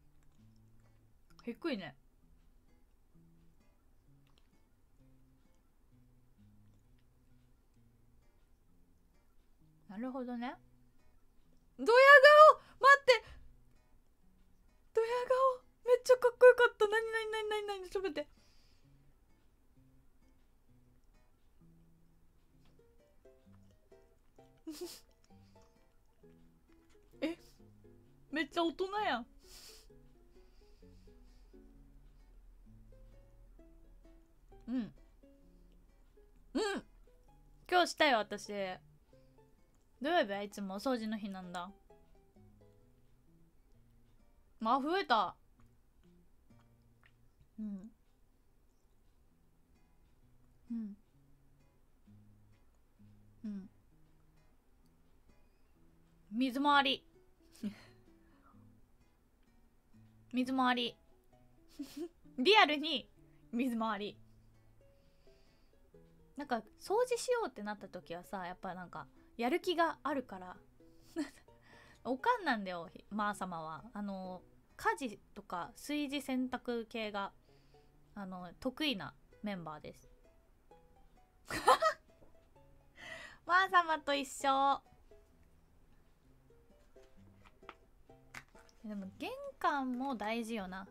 低いね。なるほどね。ドヤ顔待って、ドヤ顔めっちゃかっこよかった。なになになになになに、ちょっと待って。え、めっちゃ大人やん。うんうん。今日したよ私。土曜日はいつもお掃除の日なんだ。まあ増えた。うんうんうん。水回り。水回り。リアルに水回り。 なんか掃除しようってなった時はさ、やっぱなんかやる気があるからおかんなんだよ、まー様は。家事とか炊事洗濯系が得意なメンバーです。まー様と一緒。でも玄関も大事よな。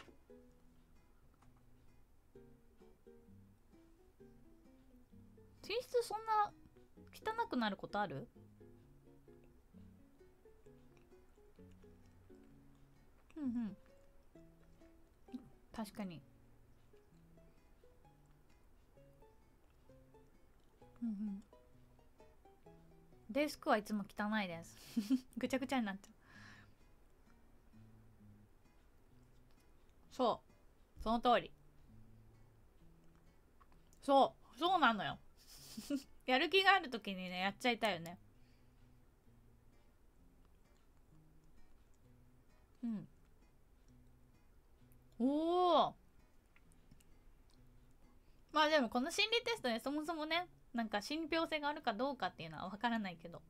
寝室そんな汚くなることある？うんうん。確かに。うんうん。デスクはいつも汚いですぐちゃぐちゃになっちゃう。そう、その通り。そうなのよやる気がある時にね、やっちゃいたいよね。うん。おお。まあでもこの心理テストね、そもそもね、なんか信憑性があるかどうかっていうのはわからないけど。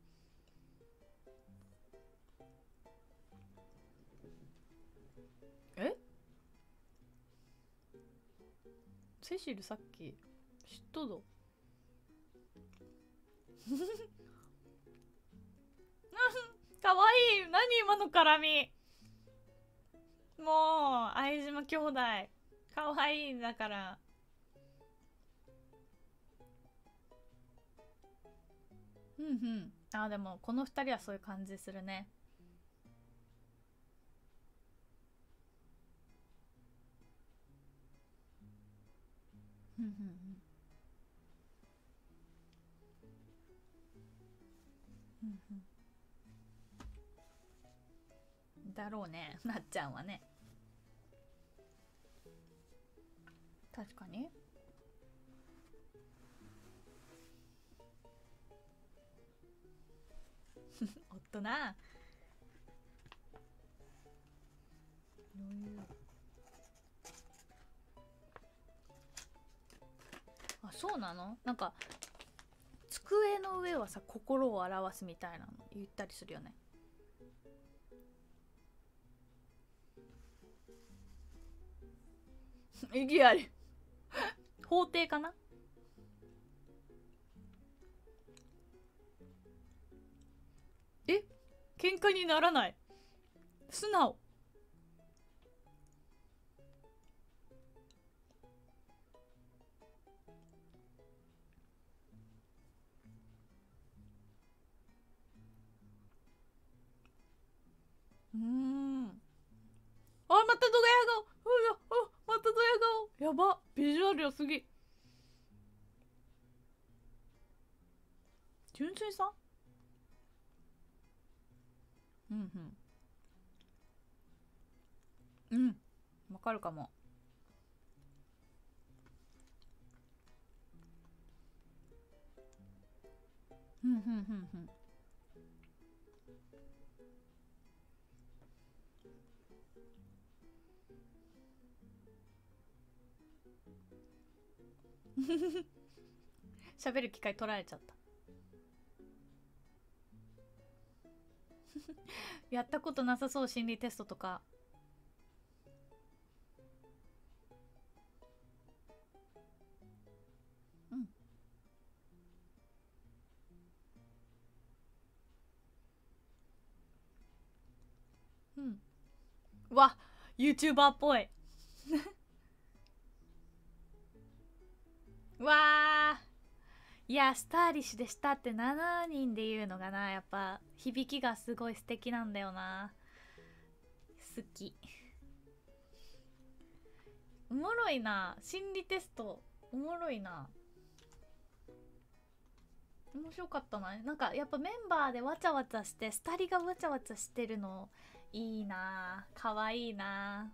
え、セシルさっき知っとどかわいい。何今の絡み。もう相島兄弟かわいいんだから。うんうん。あ、でもこの二人はそういう感じするね。うんうんうんうんうん。だろうね、なっちゃんはね。確かに。おっとな。あ、そうなの？なんか机の上はさ、心を表すみたいなの言ったりするよね。意義あり。法廷かな。え、喧嘩にならない。素直。うーん。あ、またドヤ顔。またドヤ顔。やば、ビジュアル良すぎ。純粋さん。うんうん。わかるかも。うんうんうんうん。喋る機会取られちゃった。やったことなさそう、心理テストとか。うん。うん。うわ、YouTuber っぽい。うわー。いや、スターリッシュでしたって7人で言うのがな、やっぱ響きがすごい素敵なんだよな。好き。おもろいな、心理テスト。おもろいな。面白かったな。なんかやっぱメンバーでわちゃわちゃして、スタリがわちゃわちゃしてるのいいな、かわいいな。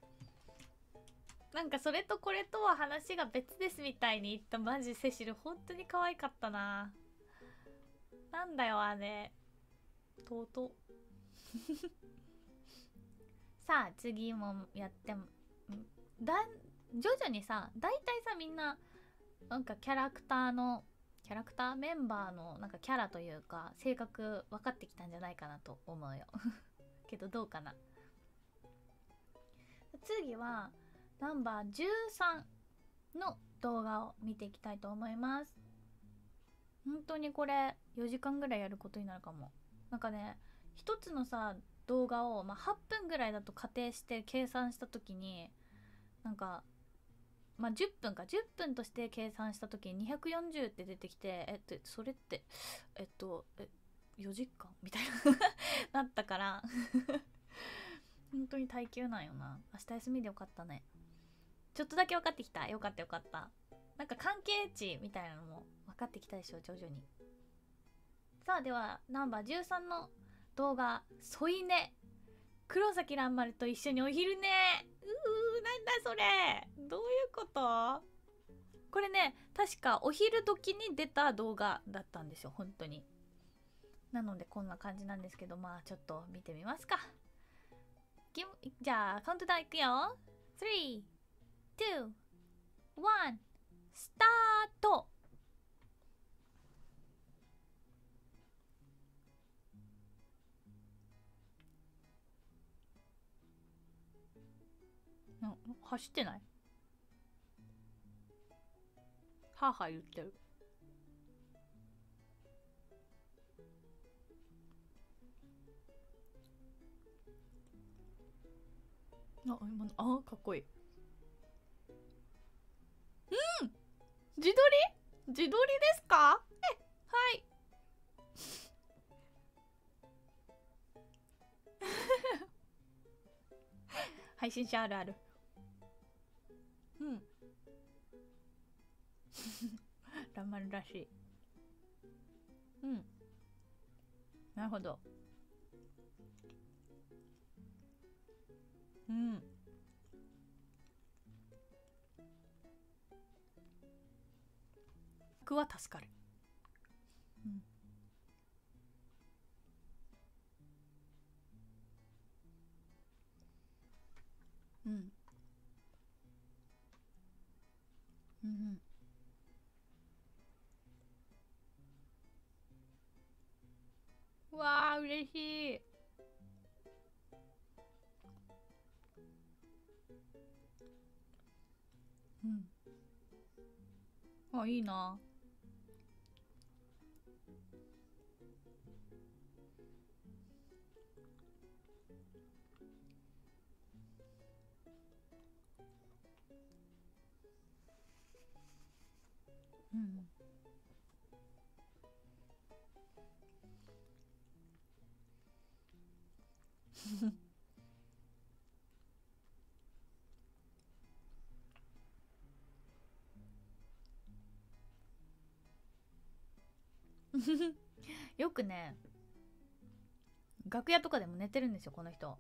なんかそれとこれとは話が別ですみたいに言ったマジセシル本当に可愛かったな。なんだよあれ、尊。さあ次もやっても、だ徐々にさ、大体さみんななんかキャラクターメンバーのなんかキャラというか性格分かってきたんじゃないかなと思うよけどどうかな。次はナンバー13の動画を見ていきたいと思います。本当にこれ4時間ぐらいやることになるかも。なんかね、一つのさ動画を、8分ぐらいだと仮定して計算した時に、なんか10分か、10分として計算した時に240って出てきて、それって4時間みたいななったから本当に耐久なんよな。明日休みでよかったね。ちょっとだけ分かってきた。よかったよかった。なんか関係値みたいなのも分かってきたでしょ、徐々に。さあ、ではナンバー13の動画、添い寝。黒崎蘭丸と一緒にお昼寝。なんだそれ、どういうこと？これね、確かお昼時に出た動画だったんですよ、本当に。なのでこんな感じなんですけど、ちょっと見てみますか。じゃあカウントダウンいくよ。3、2、1、スタート。走ってない？はあはあ言ってる。今のかっこいい。自撮りですか？はい。配信者あるある。ラマルらしい。なるほど。僕は助かる。うわー嬉しい。いいな。よくね、楽屋とかでも寝てるんですよ、この人。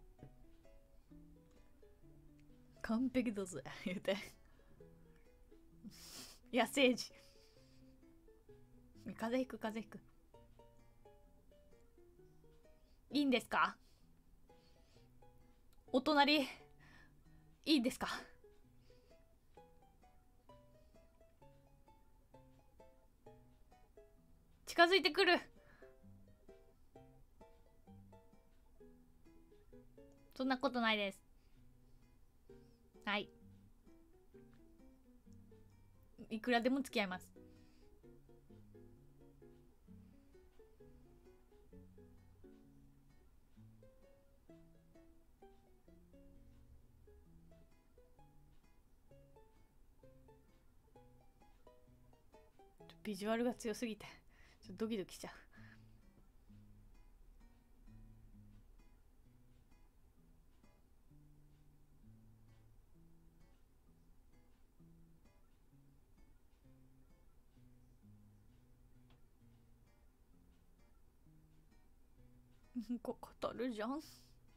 完璧だぜ言うて。野生児。風邪ひく風邪ひく。いいんですか？お隣いいですか？近づいてくる。そんなことないです。はい、いくらでも付き合います。ビジュアルが強すぎてちょっとドキドキしちゃう。語るじゃん。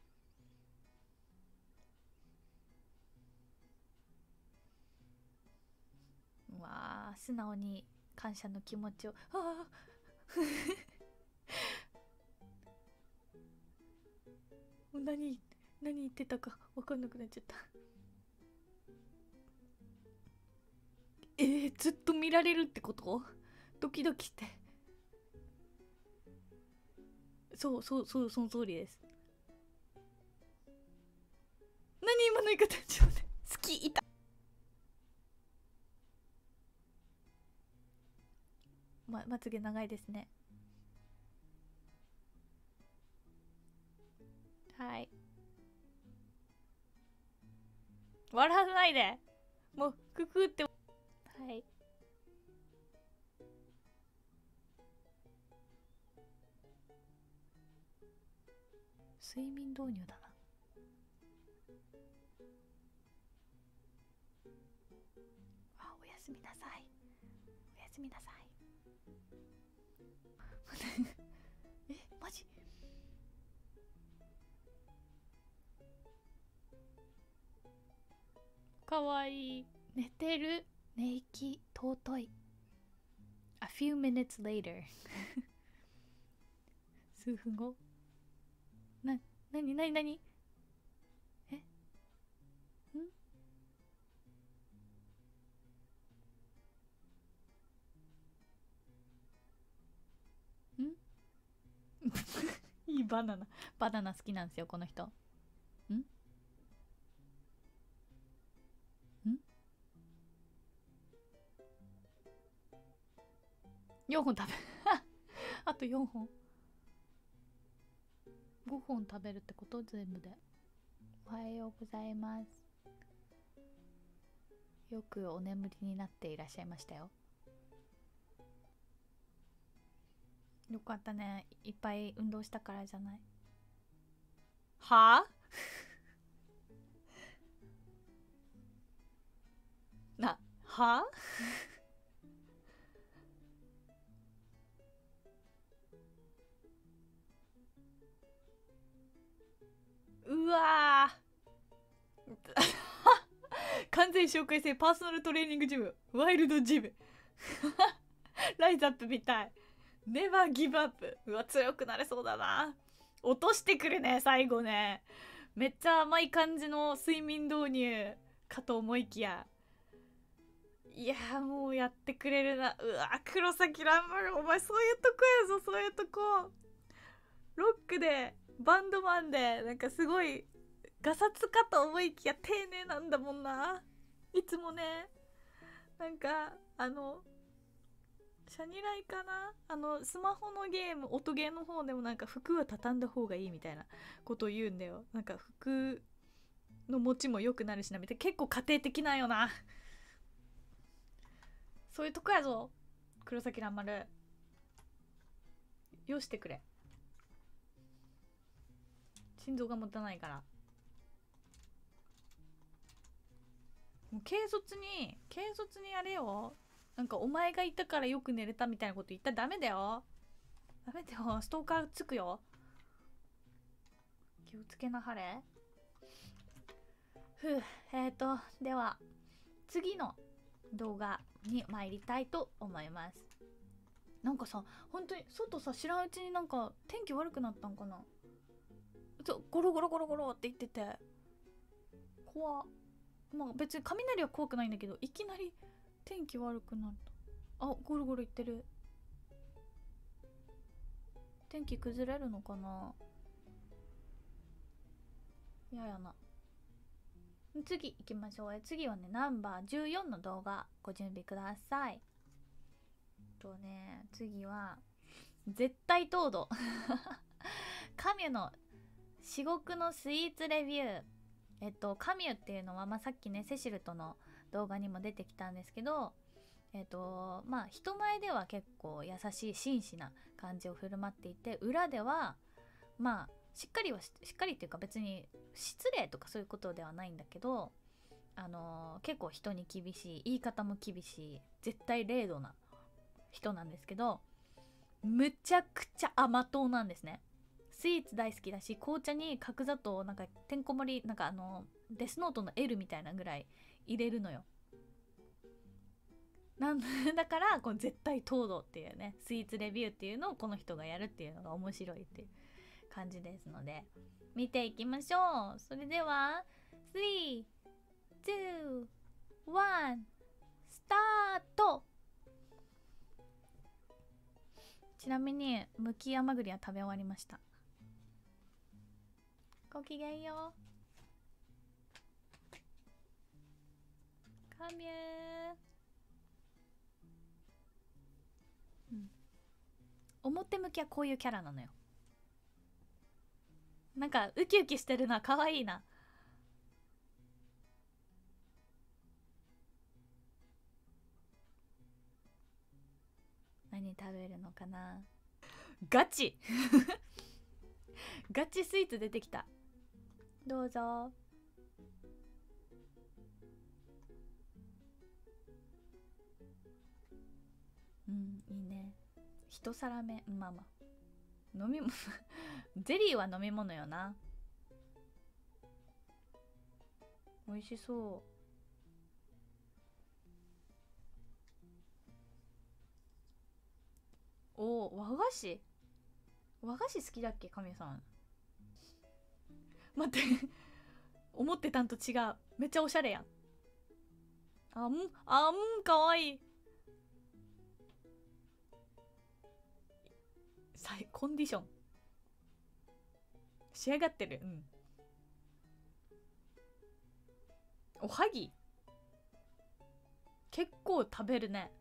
わあ、素直に感謝の気持ちを。何言ってたか分かんなくなっちゃった。 ずっと見られるってこと？ドキドキして。そうそうそう、その通りです。何今の言い方？ちょっと待って、好きいた。まつげ長いですね。はい、笑わないで、もうククって。はい、睡眠導入だな。あ、おやすみなさい、おやすみなさい。マジ？かわいい。寝てる。寝息尊い。A few minutes later 数分後。なになになに？えんいいバナナ。バナナ好きなんですよこの人。ん4本食べあと4本、5本食べるってこと？全部で。おはようございます。よくお眠りになっていらっしゃいましたよ。よかったね、いっぱい運動したからじゃない？はあはあうわ完全紹介制パーソナルトレーニングジム、ワイルドジムライズアップみたい。ネバーギブアップ。うわ、強くなれそうだな。落としてくるね最後ね。めっちゃ甘い感じの睡眠導入かと思いきや、いやーもうやってくれるな。うわ、黒崎蘭丸、お前そういうとこやぞ、そういうとこ。ロックでバンドマンでなんかすごいガサツかと思いきや丁寧なんだもんな、いつもね。なんかシャニライかな、スマホのゲーム、音ゲーの方でもなんか服は畳んだ方がいいみたいなことを言うんだよ。なんか服の持ちも良くなるしなみたいな。結構家庭的なんよな。そういうとこやぞ黒崎蘭丸、よしてくれ。心臓が持たないから。もう軽率にやれよ。なんかお前がいたからよく寝れたみたいなこと言ったらダメだよ。ダメだよ、ストーカーつくよ。気をつけなはれ。ふう、では次の動画に参りたいと思います。なんかさ、本当に外さ、知らんうちになんか天気悪くなったんかな。ゴロゴロゴロゴロって言ってて怖っ。まあ別に雷は怖くないんだけど、いきなり天気悪くなった。あ、ゴロゴロ言ってる。天気崩れるのかな。ややな。次行きましょう。次はね、ナンバー14の動画ご準備ください。次は絶対糖度カミュの至極のスイーツレビュー。カミュっていうのは、さっきねセシルとの動画にも出てきたんですけど、人前では結構優しい真摯な感じを振る舞っていて、裏ではしっかりっていうか、別に失礼とかそういうことではないんだけど、結構人に厳しい、言い方も厳しい、絶対0度な人なんですけど、むちゃくちゃ甘党なんですね。スイーツ大好きだし、紅茶に角砂糖なんかてんこ盛り、なんかデスノートの L みたいなぐらい入れるのよ。だからこの絶対糖度っていうね、スイーツレビューっていうのをこの人がやるっていうのが面白いっていう感じですので、見ていきましょう。それでは3、2、1、スタート。ちなみにむき甘栗は食べ終わりました。ごきげんよう。カミュー、うん、表向きはこういうキャラなのよ。なんかウキウキしてるな、可愛いな。何食べるのかな。ガチガチスイーツ出てきた。どうぞ。うん、いいね。一皿目、まあまあ飲み物ゼリーは飲み物よな。美味しそう。おお、和菓子。和菓子好きだっけ、神さん。待って思ってたんと違う。めっちゃおしゃれやん。かわいい。コンディション仕上がってる。うん。おはぎ結構食べるね。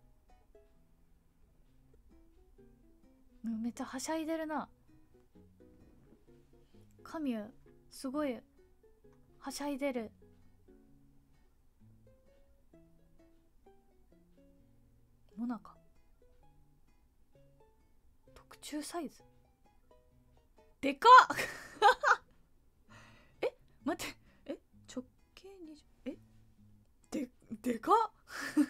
めっちゃはしゃいでるな。カミュすごいはしゃいでる。モナカ特注サイズでかっえ、待って、直径20、でかっ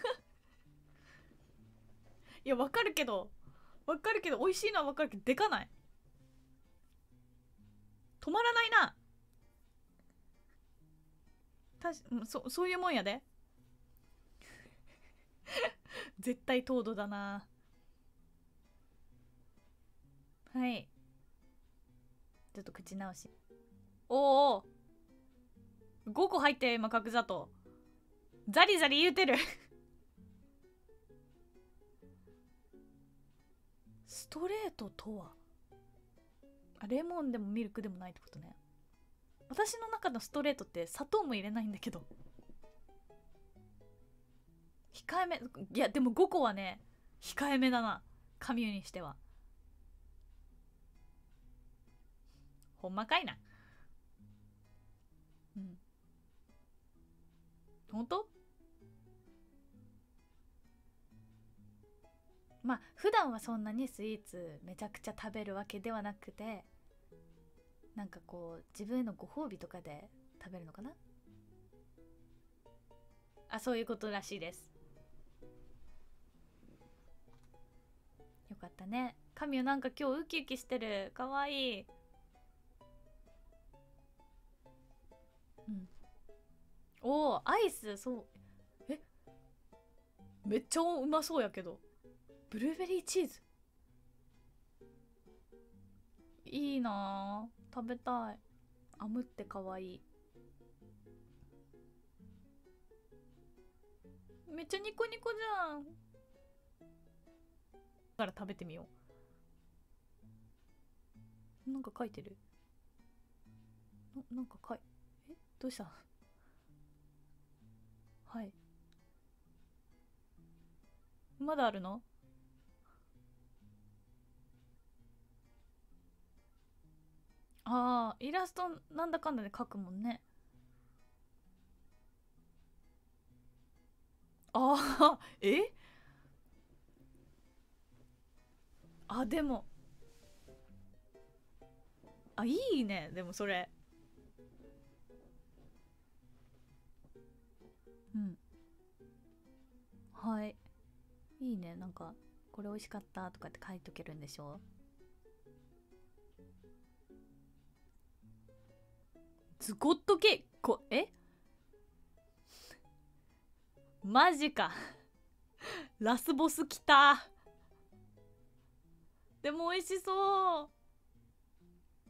いや、わかるけど美味しいのはわかるけど、でかない？止まらないな。そういうもんやで絶対糖度だな。はい、ちょっと口直し。おお、5個入って今角砂糖ザリザリ言うてるストレートとはレモンでもミルクでもないってことね。私の中のストレートって砂糖も入れないんだけど、控えめ。いやでも5個はね控えめだな、カミュにしては。ほんまかいな。うん、ほんと。まあ普段はそんなにスイーツめちゃくちゃ食べるわけではなくて、なんかこう自分へのご褒美とかで食べるのかな。そういうことらしいです。よかったね。カミュなんか今日ウキウキしてる。かわいい。うん。おお、アイス。そう。めっちゃうまそうやけど。ブルーベリーチーズいいなぁ、食べたい。アムってかわいい。めっちゃニコニコじゃん。から食べてみよう。なんか書いてる。なんかどうした。はい、まだあるの。イラストなんだかんだで描くもんね。でもいいね。でもそれ、うん、はい、いいね。なんかこれ美味しかったとかって書いとけるんでしょ。ズコットケーキマジかラスボスきた。でも美味しそう。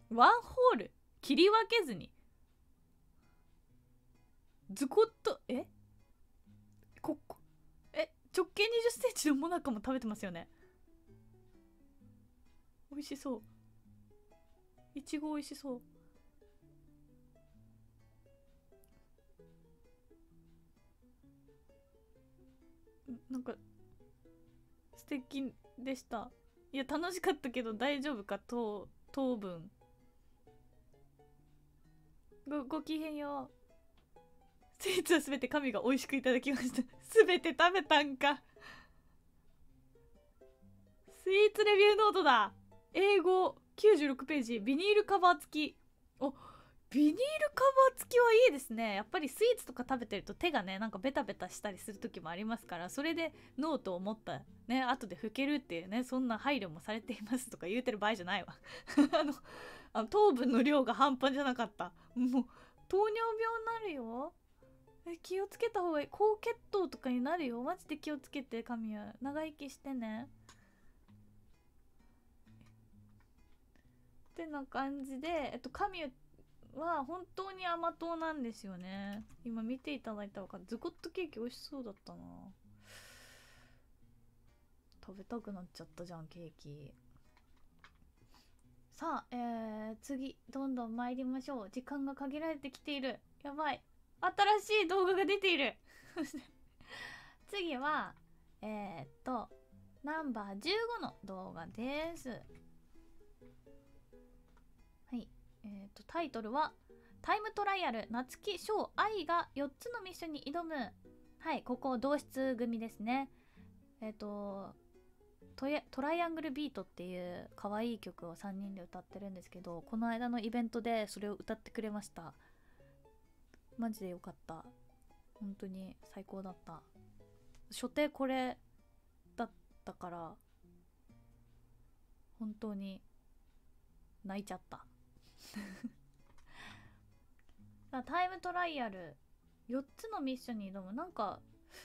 ワンホール切り分けずにズコットこ直径20センチのモナカも食べてますよね。美味しそう。いちご美味しそう。なんか素敵でした。いや楽しかったけど大丈夫か、糖分。ごきげんよう。スイーツはすべて神が美味しくいただきました。すべて食べたんか。スイーツレビューノートだ。英語96ページ、ビニールカバー付き。お、ビニールカバー付きはいいですね。やっぱりスイーツとか食べてると手がねなんかベタベタしたりする時もありますから、それでノートを持ったね後で拭けるっていうね、そんな配慮もされていますとか言うてる場合じゃないわ。糖分の量が半端じゃなかった。もう糖尿病になるよ。気をつけた方がいい。高血糖とかになるよ。マジで気をつけて。神谷長生きしてねってな感じで、神谷は本当に甘党なんですよね。今見ていただいたらかズコットケーキ美味しそうだったな。食べたくなっちゃったじゃんケーキ。さあ、次どんどん参りましょう。時間が限られてきている。やばい、新しい動画が出ている。次はナンバー15の動画です。はい、タイトルはタイムトライアル夏木翔愛が4つのミッションに挑む。はい、ここ同室組ですね。トライアングルビートっていう可愛い曲を3人で歌ってるんですけど、この間のイベントでそれを歌ってくれました。マジでよかった。本当に最高だった。初手これだったから本当に泣いちゃった。タイムトライアル4つのミッションに挑む。なんか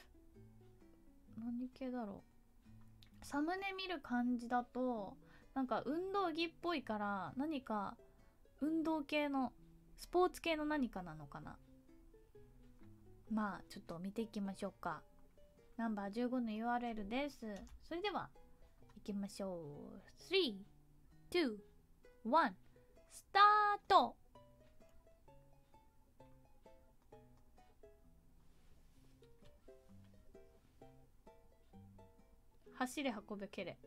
何系だろう。サムネ見る感じだとなんか運動着っぽいから、何か運動系のスポーツ系の何かなのかな。まあちょっと見ていきましょうか。ナンバー15の URL です。それでは行きましょう。3、2、1、スタート。走れ運べけれ。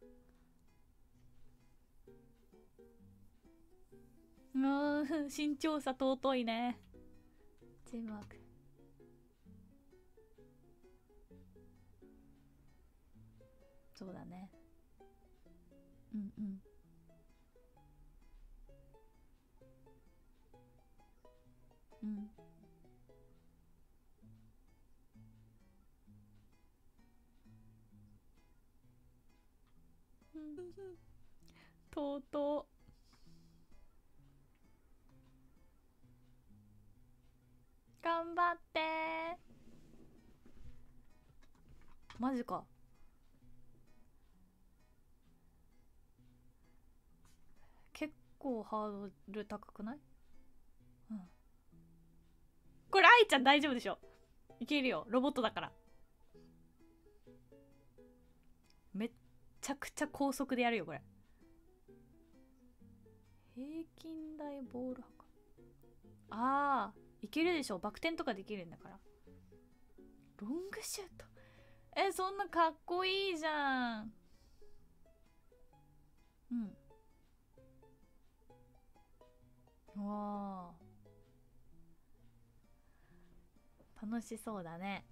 身長差尊いね。チームワーク。そうだね。うんうん。うん。とうとう。頑張ってー。マジか。結構ハードル高くない？うん。これ愛ちゃん大丈夫でしょ。いけるよ、ロボットだから。めっちゃくちゃ高速でやるよこれ。平均台ボール破壊。いけるでしょ。バク転とかできるんだから。ロングシュート。そんなかっこいいじゃん。うん。わー、楽しそうだね。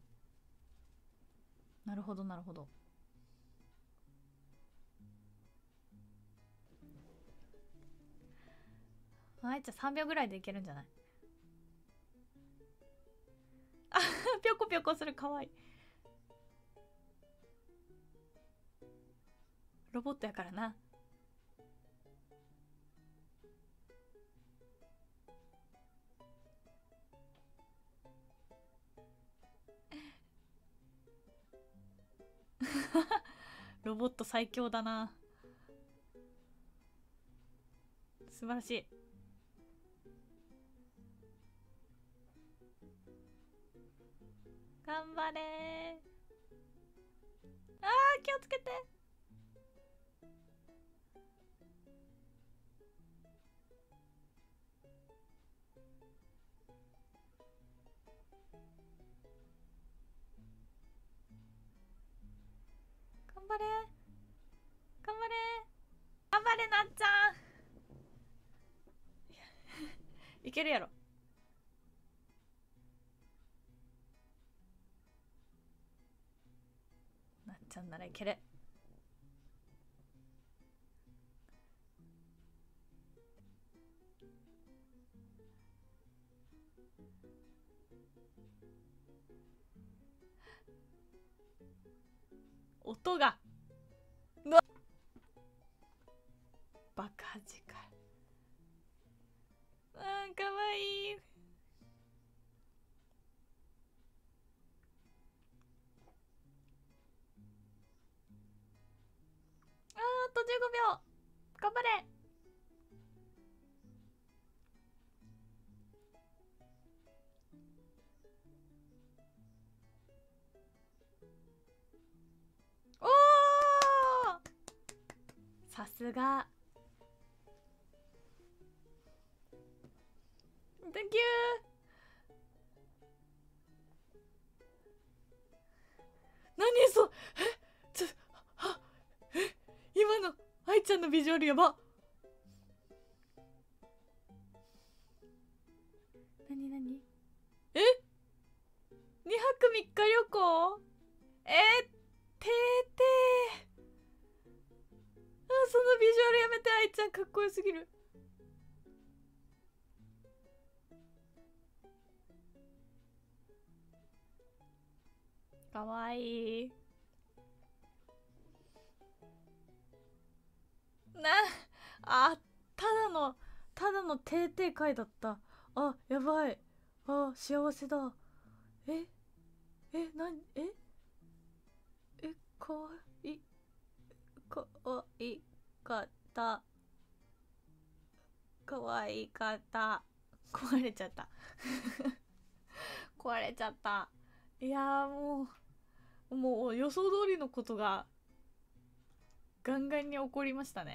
なるほどなるほど。あいちゃん3秒ぐらいでいけるんじゃない？あ、ぴょこぴょこする、かわいい。ロボットやからな。ロボット最強だな。素晴らしい。頑張れー。 ー気をつけて。頑張れ頑張れ頑張れなっちゃん。いけるやろ。なっちゃんならいける。音が爆発か。かわいい。あと15秒頑張れ。おーさすが。Thank you。 何そ今の愛ちゃんのビジュアルやば。何え、2泊3日旅行。てーてー。そのビジュアルやめて。愛ちゃんかっこよすぎる。かわいい。ただの定々会だった。やばい。幸せだ。かわいかったかわいかった。壊れちゃった壊れちゃった。いやもう予想通りのことがガンガンに起こりましたね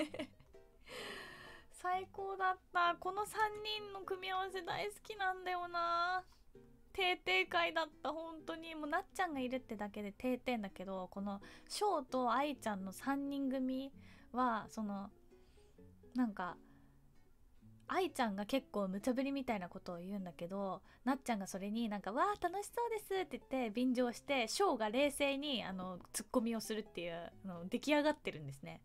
最高だった。この3人の組み合わせ大好きなんだよな。定々会だった。本当にもうなっちゃんがいるってだけで定々だけど、このショーと愛ちゃんの3人組はそのなんか愛ちゃんが結構無茶ぶりみたいなことを言うんだけど、なっちゃんがそれになんかわー楽しそうですって言って便乗して、ショーが冷静にツッコミをするっていう出来上がってるんですね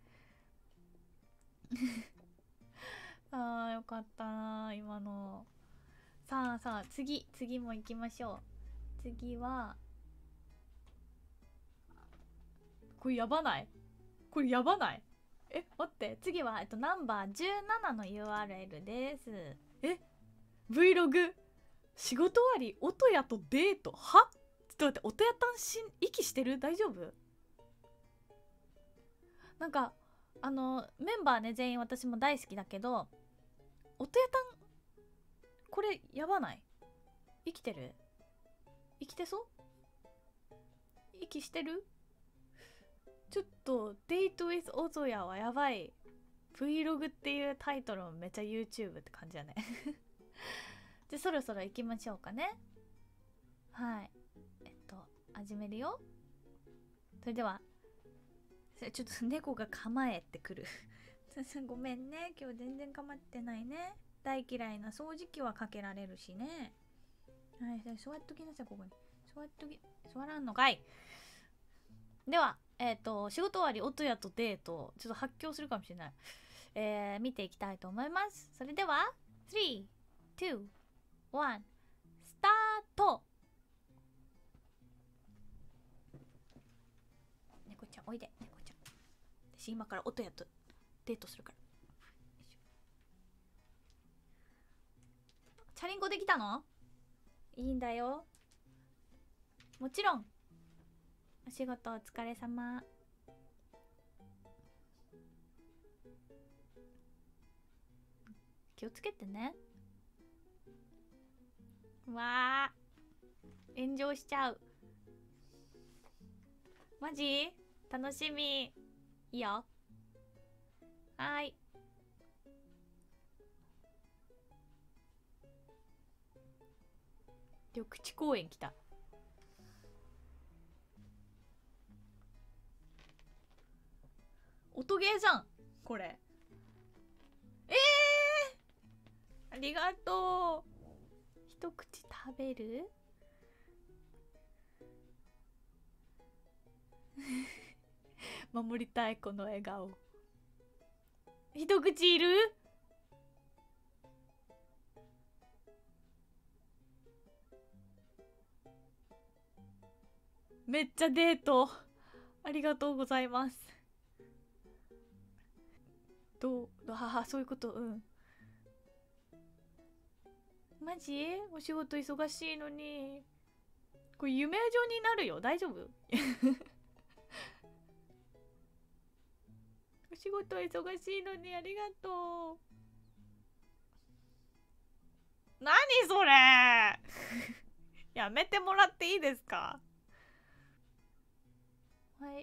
よかったな今の。さあ次も行きましょう。次はこれやばない？待って、次はナンバー17の URL です。Vlog 仕事終わり音谷とデート。は？ちょっと待って、音谷単身息してる？大丈夫？なんかメンバーね全員私も大好きだけど、音谷単これやばない？生きてる？生きてそう？息してる？ちょっと Date with オゾヤはやばい。 Vlog っていうタイトルもめっちゃ YouTube って感じだねじゃあそろそろ行きましょうかね。はい、始めるよ。それではちょっと猫が構えてくるごめんね、今日全然構ってないね。大嫌いな掃除機はかけられるしね。はい、座っときなさい。ここに座らんのかい。では仕事終わり音谷とデート、ちょっと発狂するかもしれない。見ていきたいと思います。それでは3、2、1スタート。猫ちゃんおいで。猫ちゃん私今から音谷とデートするから。チャリンコできたの？いいんだよ、もちろん。お仕事お疲れ様。気をつけてね。わー炎上しちゃう。 マジ楽しみ。いいよ。はーい。緑地公園来た。音ゲーじゃんこれ。ありがとう。一口食べる守りたいこの笑顔。一口いる？めっちゃデートありがとうございます。どうそういうこと。マジお仕事忙しいのに。これ夢状になるよ。大丈夫お仕事忙しいのにありがとう。何それやめてもらっていいですか？はい。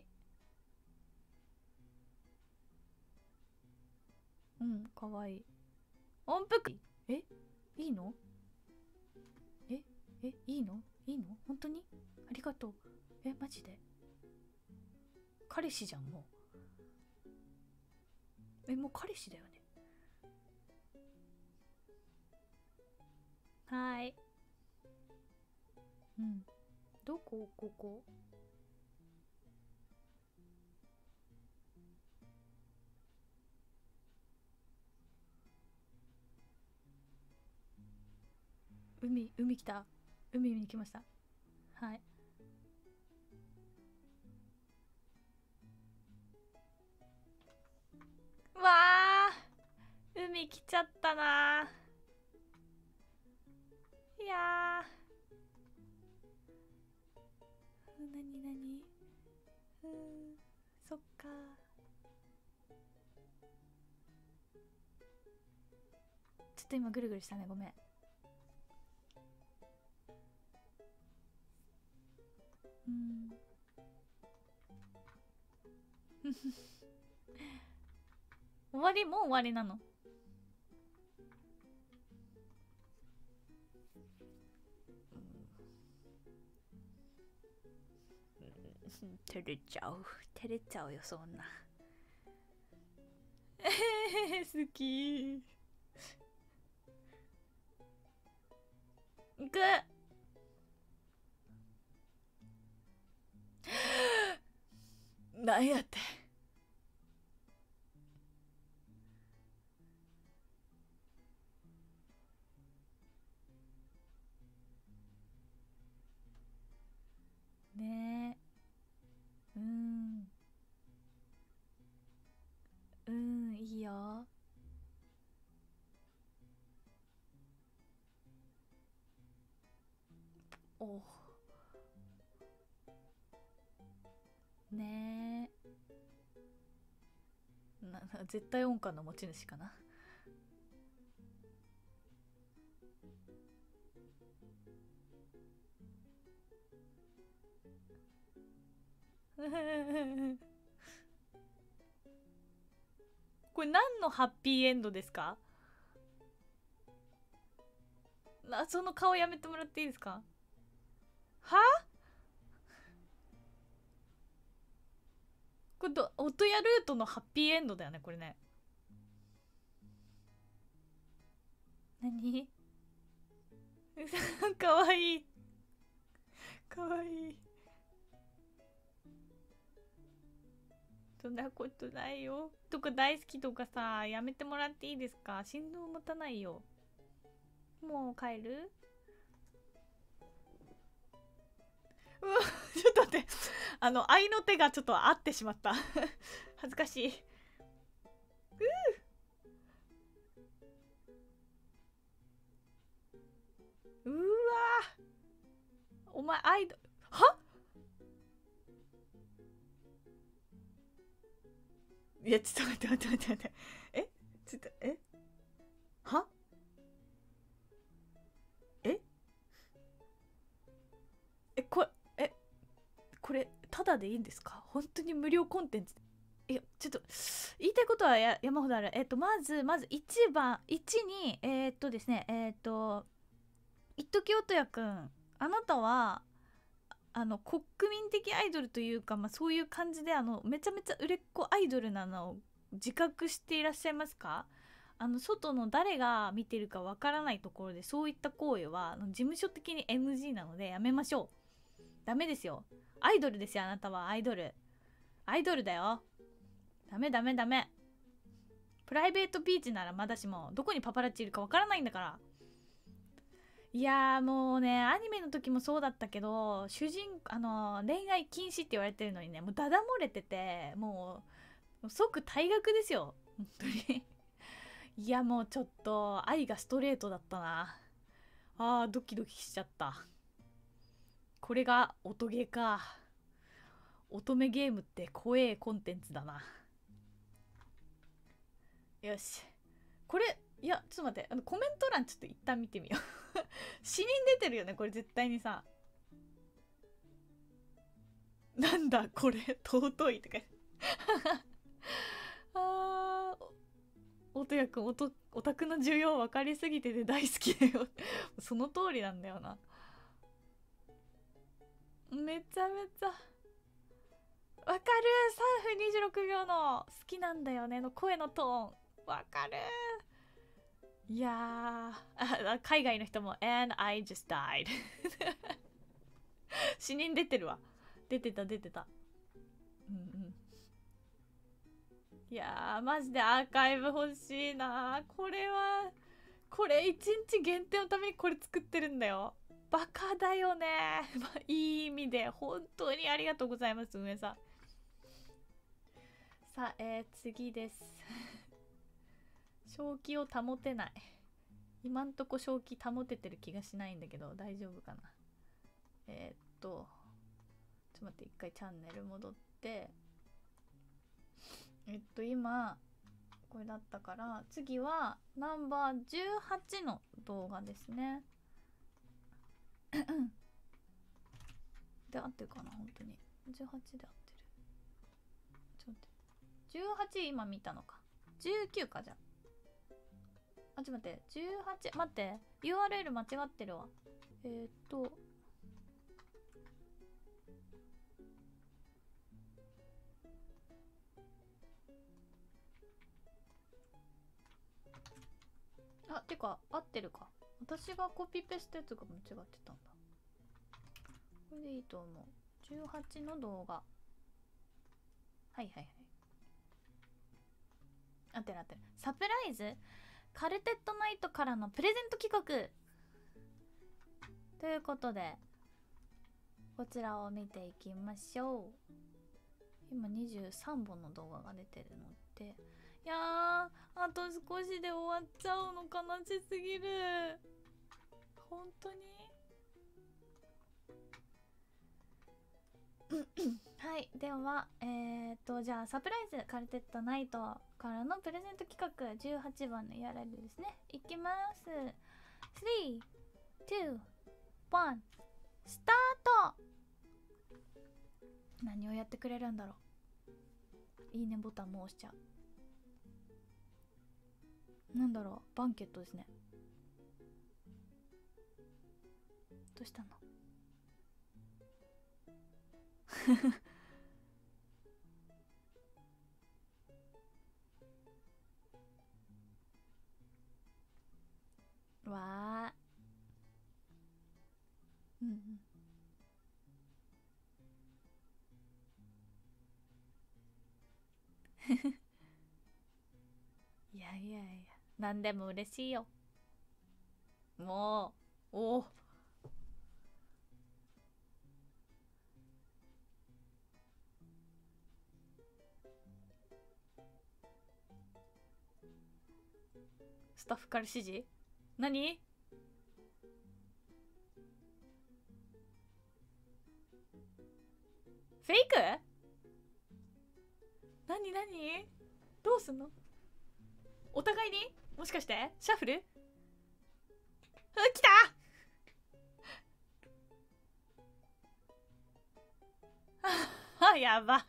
かわいい。音符いいの？いいの？本当に？ありがとう。マジで？彼氏じゃん、もう。もう彼氏だよね。はーい。どこ？ここ？海来た。海に来ました。はい。わー、海来ちゃったな。いやー、なにそっか。ちょっと今ぐるぐるしたね、ごめん。終わり？もう終わりなの？照れちゃうよ、そんな。好き。行く。なんやって。ねえ。いいよ。おねえ。絶対音感の持ち主かな。これ何のハッピーエンドですか？その顔やめてもらっていいですか？は？これ音やルートのハッピーエンドだよね、これね。何？かわいい。かわいい。そんなことないよ。とか大好きとかさ、やめてもらっていいですか？心臓持たないよ。もう帰る？うわ、ちょっと待って。愛の手がちょっと合ってしまった。恥ずかしい。うわお前いや、ちょっと待って。ちょっと、はええこれ、これ、 ただでいいんですか？本当に無料コンテンツ。いやちょっと言いたいことは山ほどある。まず1番1にですね一時音谷くん、あなたは国民的アイドルというか、そういう感じでめちゃめちゃ売れっ子アイドルなのを自覚していらっしゃいますか？外の誰が見てるかわからないところでそういった行為は事務所的に NG なのでやめましょう。ダメですよ。アイドルですよ、あなたはアイドルだよ。ダメ。プライベートビーチならまだしも、どこにパパラッチいるかわからないんだから。いやーもうね、アニメの時もそうだったけど、恋愛禁止って言われてるのにね、もうダダ漏れてて、もう即退学ですよ、本当に。いやもうちょっと愛がストレートだったな。ドキドキしちゃった。これが音ゲーか。乙女ゲームって怖えコンテンツだな。よし、これ、いやちょっと待って、コメント欄ちょっと一旦見てみよう。死人出てるよねこれ絶対にさ。なんだこれ尊いとか。音谷くん、オタクの需要分かりすぎてて大好きだよ。その通りなんだよな。めちゃめちゃわかる。3分26秒の好きなんだよねの声のトーンわかる。いやー、海外の人も And I just died 死人出てるわ。出てた。いやーマジでアーカイブ欲しいな。これ1日限定のためにこれ作ってるんだよ。バカだよね。いい意味で本当にありがとうございます梅さん。さあ、次です。正気を保てない。今んとこ正気保ててる気がしないんだけど大丈夫かな。ちょっと待って、一回チャンネル戻って、今これだったから、次はナンバー18の動画ですね。で合ってるかな、本当に18で合ってる。ちょっと待って、18今見たのか。19か。じゃあちょっと待って、18、待って、 URL 間違ってるわ。てか合ってるか。私がコピペしたやつが間違ってたんだ。これでいいと思う。18の動画。はい。合ってる。サプライズカルテットナイトからのプレゼント企画ということで、こちらを見ていきましょう。今23本の動画が出てるので、いやー、あと少しで終わっちゃうの悲しすぎる。本当にはい、ではじゃあサプライズカルテットナイトからのプレゼント企画18番の URL ですね。いきます。3、2、1スタート。何をやってくれるんだろう。いいねボタンも押しちゃう。なんだろう、バンケットですね。どうしたの。わー、いや何でも嬉しいよ。もうおスタッフから指示。何？フェイク？何どうすんの？お互いにもしかしてシャッフル？来たやば。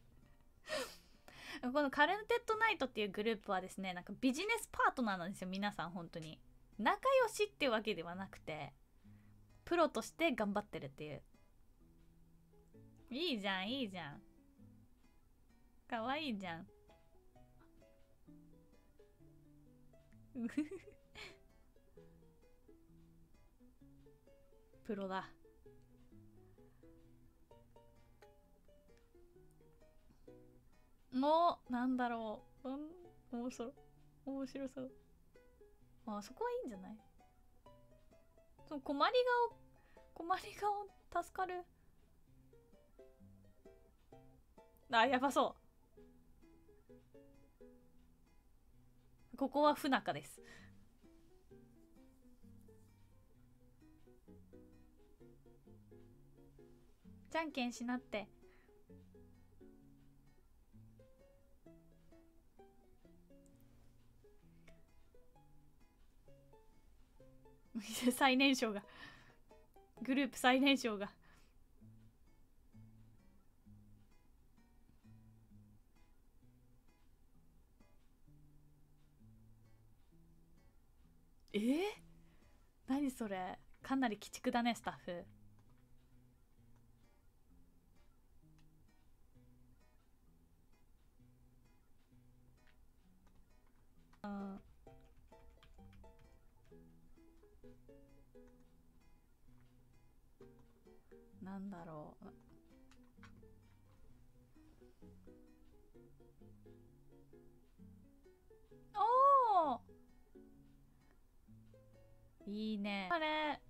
このカルテットナイトっていうグループはですね、なんかビジネスパートナーなんですよ、皆さん。本当に仲良しってわけではなくて、プロとして頑張ってるっていう。いいじゃんいいじゃん、かわいいじゃん。プロだ。なんだろう、面白そう。あ、そこはいいんじゃない。その困り顔助かる。あ、やばそう。ここは不仲です。じゃんけんしなって。最年少が、グループ最年少が。何それ、かなり鬼畜だね、スタッフ。うん、なんだろう。おお、いいねあれ。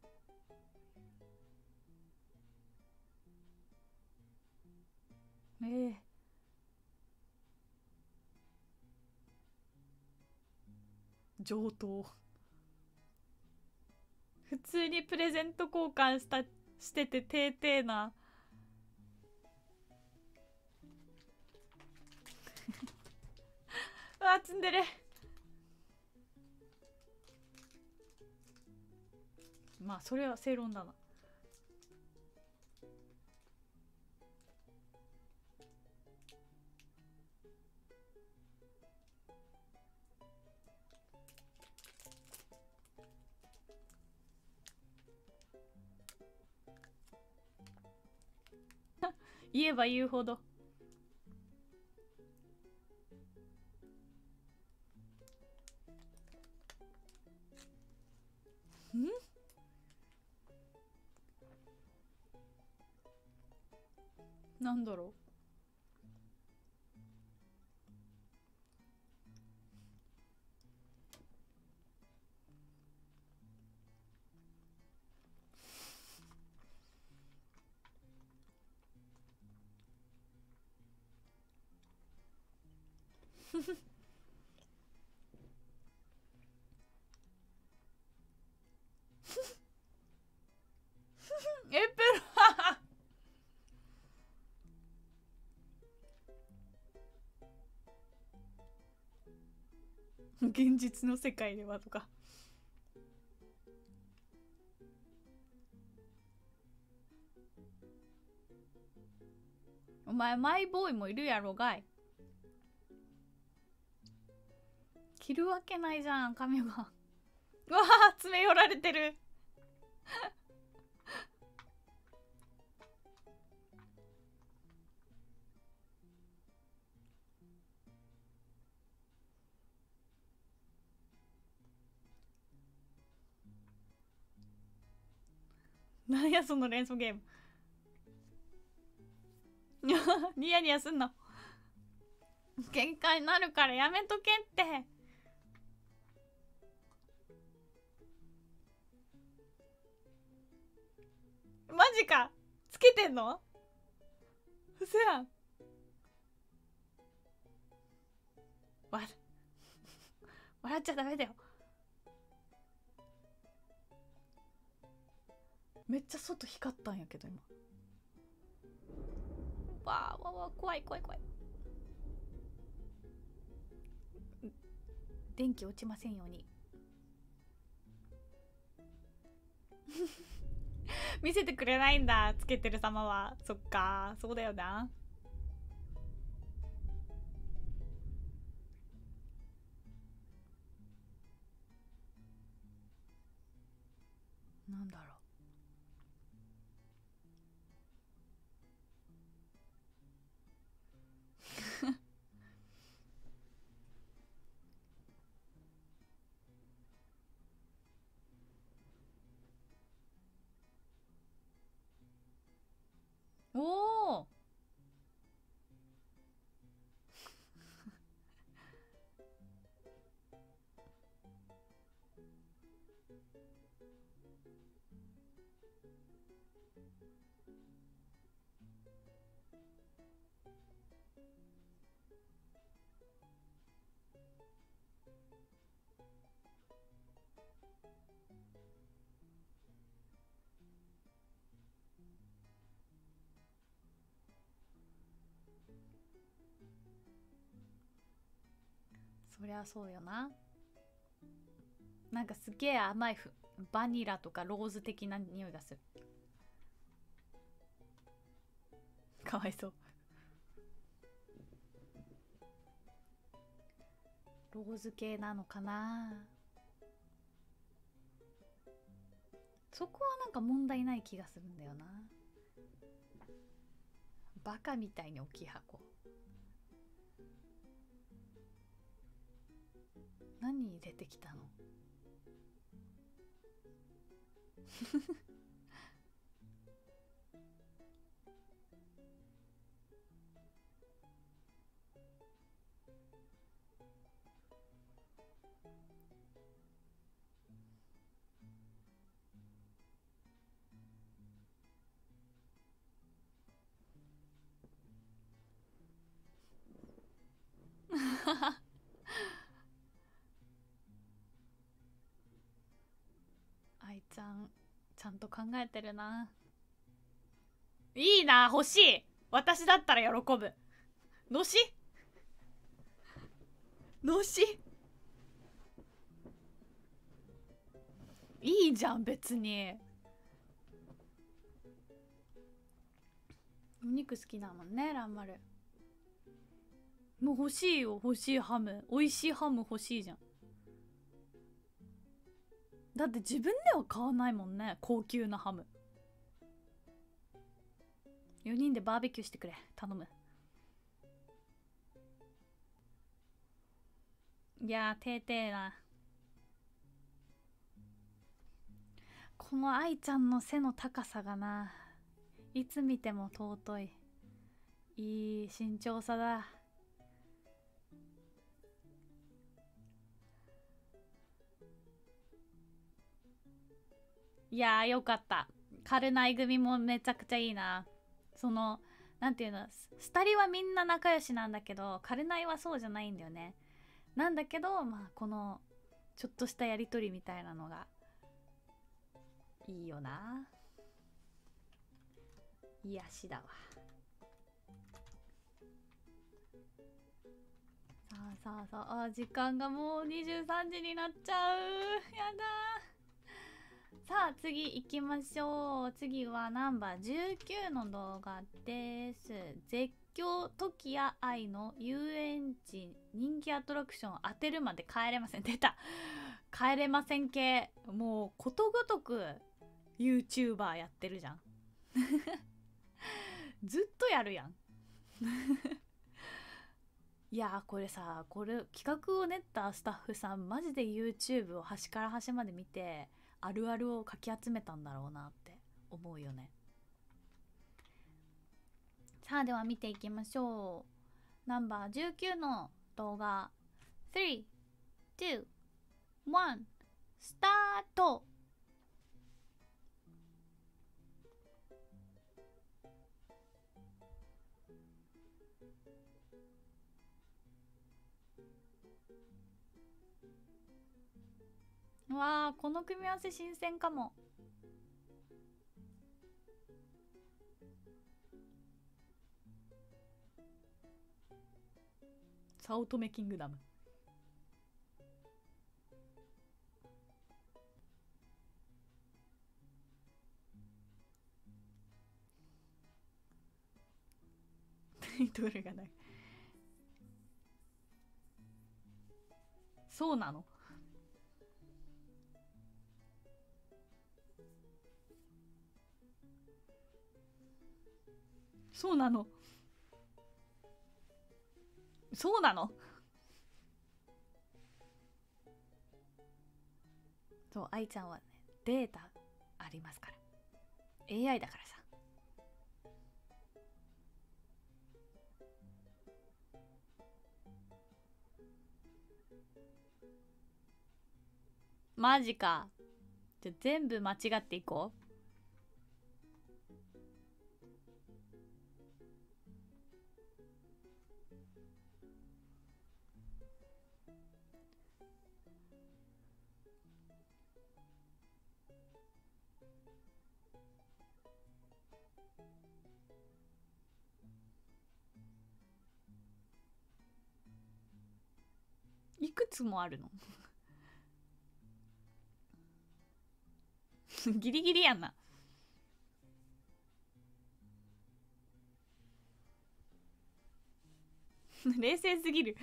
上等。普通にプレゼント交換しててて々な。うわ、積んでる。まあそれは正論だな。言えば言うほど。なんだろう。エプロ現実の世界ではとか。お前マイボーイもいるやろがい。着るわけないじゃん髪が。うわあ、詰め寄られてる。なんやその連想ゲーム。ニヤニヤすんの。喧嘩になるからやめとけって。マジか、つけてんの。うそやん。笑っちゃダメだよ。めっちゃ外光ったんやけど今。わーわーわー、怖い怖い怖い。電気落ちませんように。 見せてくれないんだ、つけてる様は。そっか、そうだよな。なんだろう。おお。そりゃそうよな。なんかすげえ甘いバニラとかローズ的な匂いがする。かわいそう。ローズ系なのかな。そこはなんか問題ない気がするんだよな。バカみたいに大きい箱。何入れてきたの？愛ちゃんちゃんと考えてるな。いいな、欲しい。私だったら喜ぶ。のしのしいいじゃん別に。お肉好きだもんね、ランマル。もう欲しいよ、欲しいハム。美味しいハム欲しいじゃん。だって自分では買わないもんね、高級なハム。4人でバーベキューしてくれ、頼む。いやー、てーてーな。この愛ちゃんの背の高さがな、いつ見ても尊い。いい身長差だ。いやーよかった。カルナイ組もめちゃくちゃいいな。そのなんていうの、スタリはみんな仲良しなんだけど、カルナイはそうじゃないんだよね。なんだけど、まあこのちょっとしたやりとりみたいなのがいいよな。癒しだわ。さあさあさあ、時間がもう23時になっちゃう。やだ。さあ次行きましょう。次はナンバー19の動画です。絶叫時や愛の遊園地人気アトラクション当てるまで帰れません。出た、帰れません系。もうことごとく YouTuber やってるじゃん。ずっとやるやん。いやーこれさ、これ企画を練ったスタッフさんマジで YouTube を端から端まで見てあるあるをかき集めたんだろうなって思うよね。さあでは見ていきましょう。ナンバー19の動画、3、2、1、スタート。わー、この組み合わせ新鮮かも。早乙女キングダム。 トルがない。そうなの？そうなの？そうなの？そう、愛ちゃんはね、データありますから。AI だからさ。マジか。じゃ全部間違っていこう。いくつもあるの？ギリギリやんな。冷静すぎる。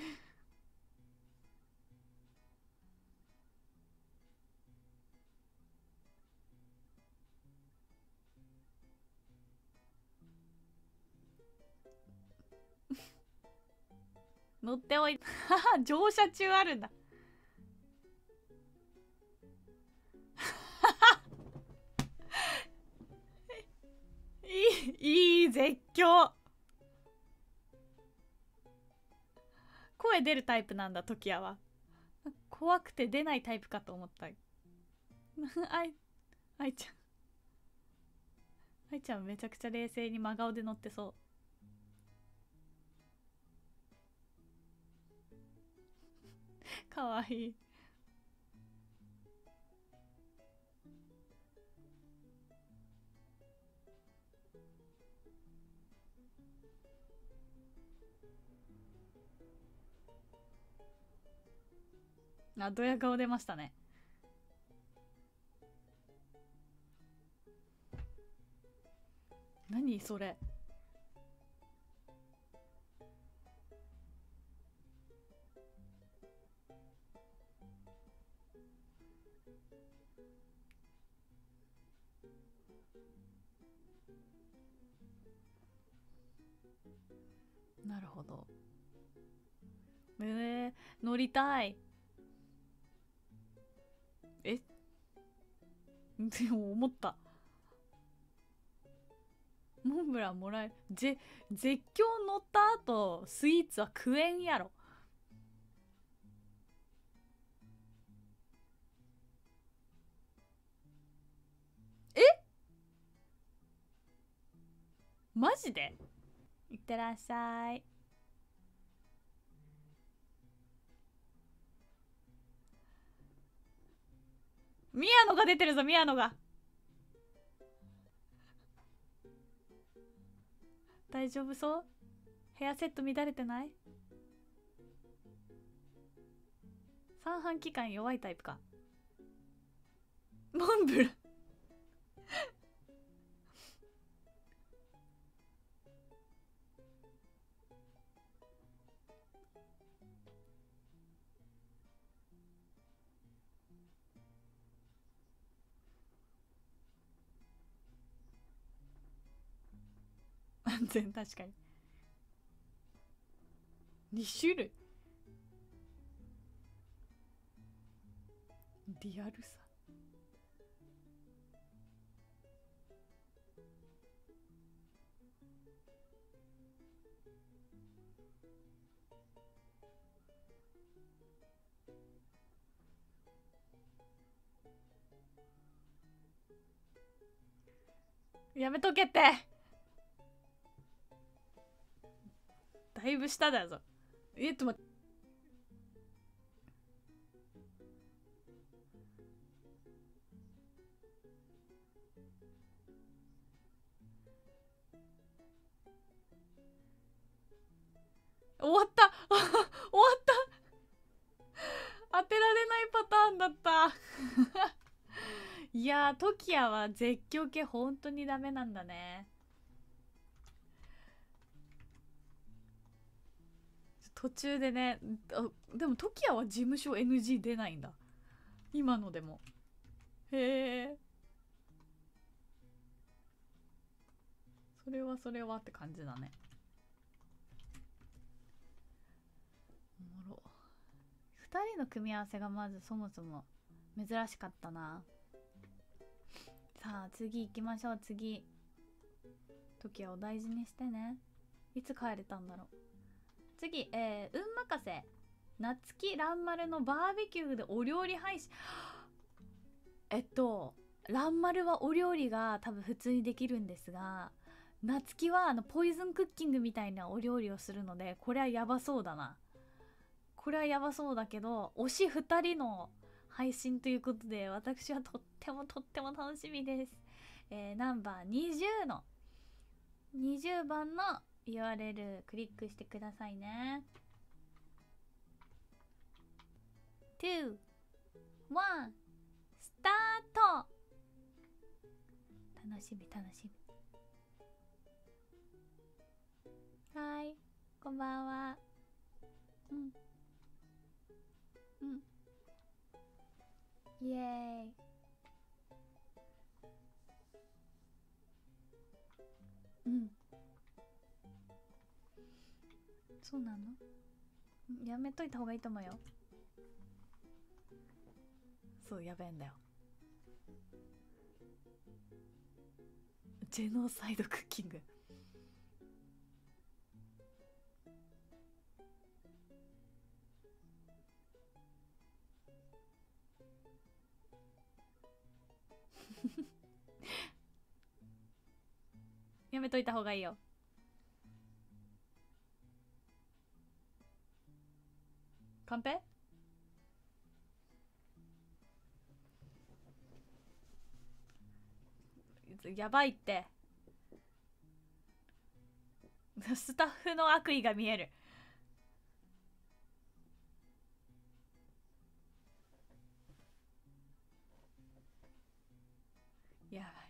乗っておい乗車中あるんだ。いい絶叫。声出るタイプなんだ、トキヤは。怖くて出ないタイプかと思った。愛ちゃん。愛ちゃんめちゃくちゃ冷静に真顔で乗ってそう。かわいい。あ、ドヤ顔出ましたね。何それ。なるほど。乗りたい。えでも思った。モンブランもらえる。絶叫乗った後スイーツは食えんやろ。え、マジで？いってらっしゃい。宮野が出てるぞ、宮野が。大丈夫そう？ヘアセット乱れてない？三半規管弱いタイプか。モンブラン安全。確かに2種類。リアルさ。やめとけって。だいぶ下だぞ。待って。終わった終わった当てられないパターンだったいやー、トキヤは絶叫系本当にダメなんだね。 途中でね、でもトキヤは事務所 NG 出ないんだ、今のでも。へえ、それはそれはって感じだね。おもろ。2人の組み合わせがまずそもそも珍しかったな。さあ次行きましょう。次、トキヤを大事にしてね。いつ帰れたんだろう。次、運任せ夏木蘭丸のバーベキューでお料理配信。蘭丸はお料理が多分普通にできるんですが、夏木はポイズンクッキングみたいなお料理をするので、これはやばそうだな。これはやばそうだけど、推し2人の配信ということで、私はとっても楽しみです。ナンバー20の20番の URL クリックしてくださいね。2、1、スタート。楽しみ。はい、こんばんは。イエーイ。そうなの？やめといた方がいいと思うよ。そう、やべえんだよ。ジェノサイドクッキング。やめといた方がいいよ。カンペ？やばいって。スタッフの悪意が見える。やばいって。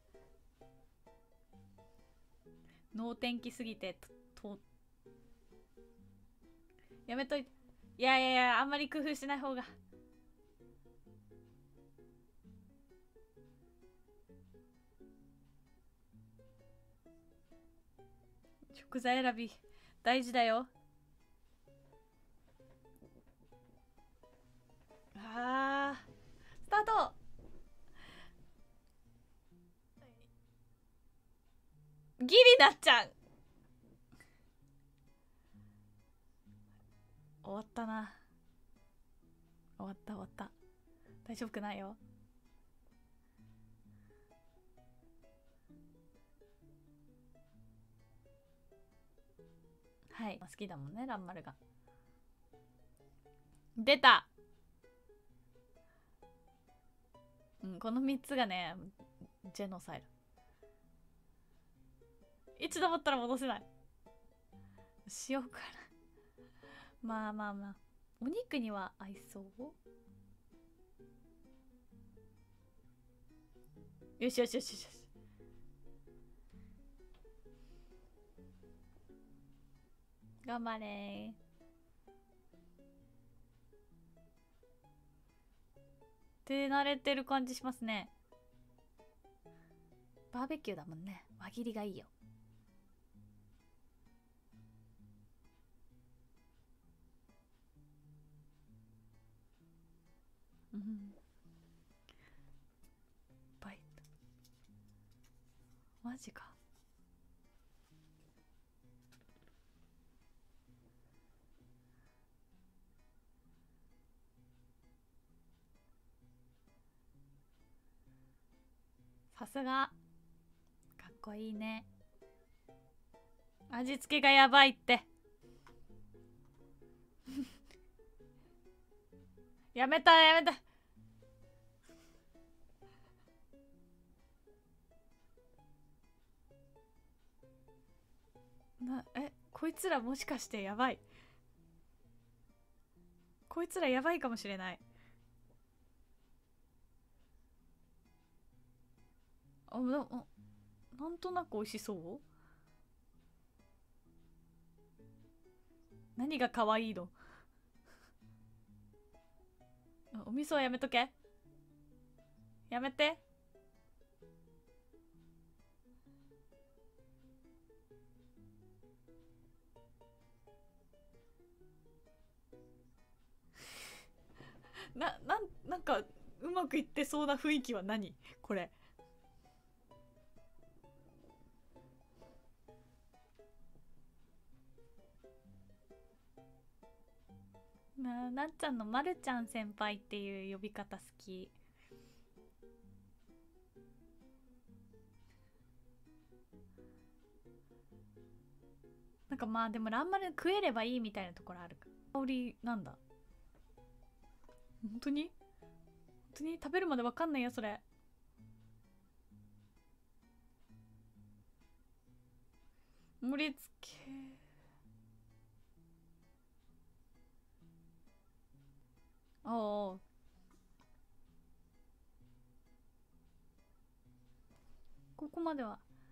能天気すぎてやめといて。いやあんまり工夫しない方が。食材選び大事だよ。あー、スタート。ギリなっちゃん終わったな。終わった。大丈夫くないよ。はい、好きだもんね、蘭丸が。出た。この3つがね、ジェノサイド。一度持ったら戻せない。しようかな。まあお肉には合いそう。よし。頑張れ手慣れてる感じしますね。バーベキューだもんね。輪切りがいいよ。バイトマジか。さすがかっこいいね。味付けがやばいってやめたこいつらもしかしてやばい。こいつらやばいかもしれない。なんとなく美味しそう。 何が可愛いの？お味噌はやめとけ。やめて。なんかうまくいってそうな雰囲気は何これ。なっちゃんのまるちゃん先輩っていう呼び方好き。なんかまあでもランマル食えればいいみたいなところあるか。香りなんだ。本当に食べるまでわかんないよそれ。盛り付け。おお。ここまで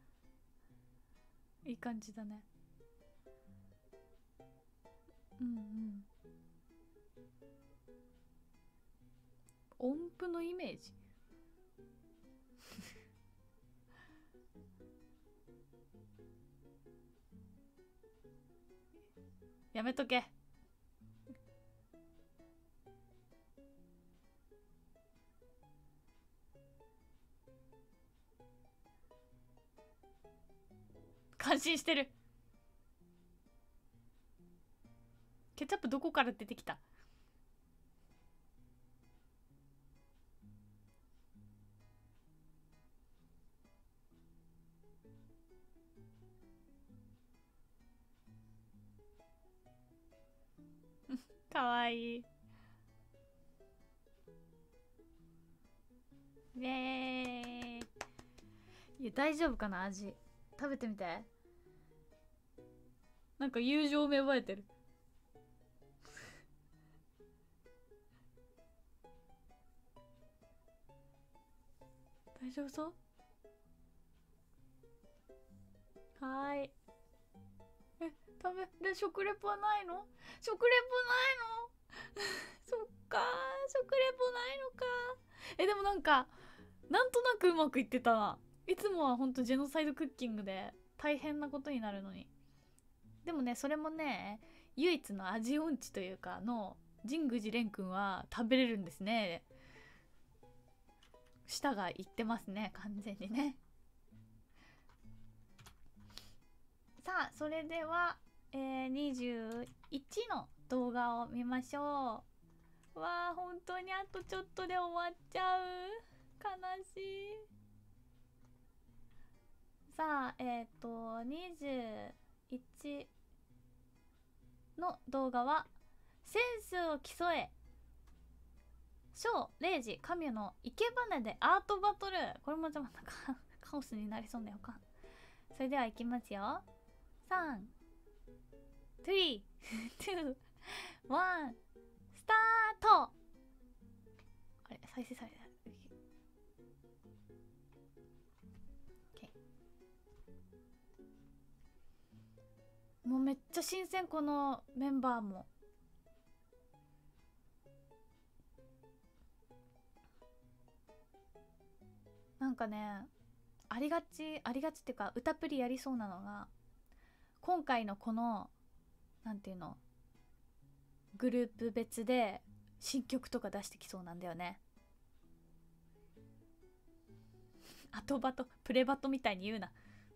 はいい感じだね。うんうん。音符のイメージ。やめとけ。感心してる。ケチャップどこから出てきた？かわいい。イエーイ。いや大丈夫かな味。食べてみて。なんか友情芽生えてる。大丈夫そう？はーい。食べで食レポはないの？食レポないの？そっか食レポないのか。でもなんかなんとなくうまくいってたな。いつもはほんとジェノサイドクッキングで大変なことになるのに。でもねそれもね唯一の味音痴というかの神宮寺蓮くんは食べれるんですね。舌がいってますね完全にね。さあそれでは、21の動画を見ましょう。わあ本当にあとちょっとで終わっちゃう。悲しい。さあ21の動画はセンスを競え小0時神谷の生け花でアートバトル。これもじゃまたカオスになりそうな予感。それではいきますよ。3、2、1、スタート。あれ再生された。もうめっちゃ新鮮このメンバーも。なんかねありがちっていうか歌プリやりそうなのが今回のこのなんていうのグループ別で新曲とか出してきそうなんだよね。後バトプレバトみたいに言うな。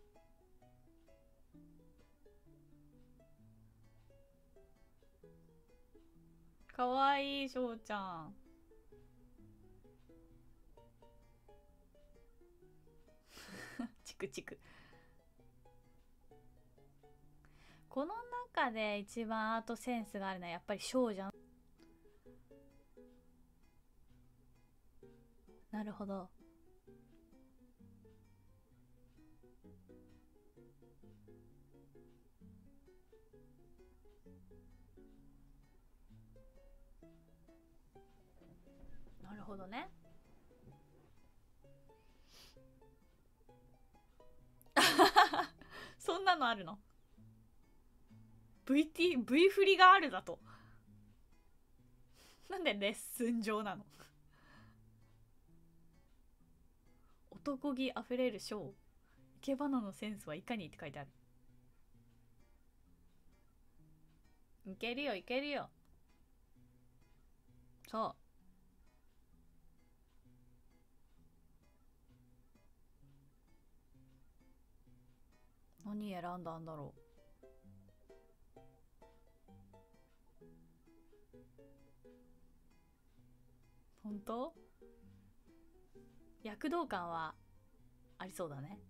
かわいいしょうちゃん。チクチク。この中で一番アートセンスがあるのはやっぱりショーじゃん。なるほど。なるほどね。そんなのあるの？ V 振りがあるだと。なんでレッスン上なの。男気あふれるショー、生け花のセンスはいかにって書いてある。いけるよいけるよ。そう、何選んだんだろう。本当？躍動感はありそうだね。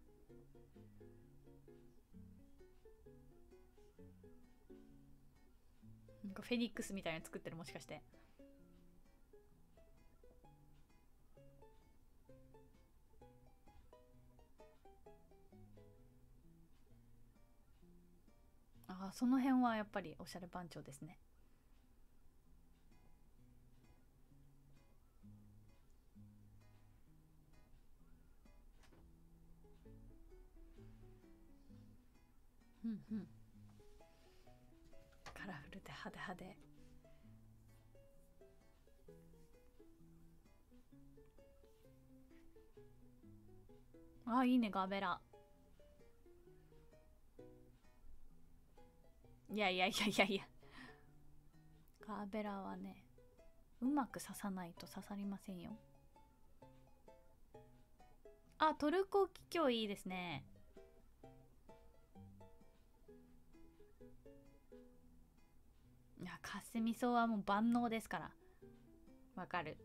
なんかフェニックスみたいなの作ってる、もしかして。ああ、その辺はやっぱりおしゃれ番長ですね。うんうん。カラフルで派手派手。ああ、いいね、ガーベラ。いやいやいやいやいや、ガーベラはね、うまく刺さないと刺さりませんよ。あ、トルコキキョウいいですね。いや、カスミソウはもう万能ですから。わかる。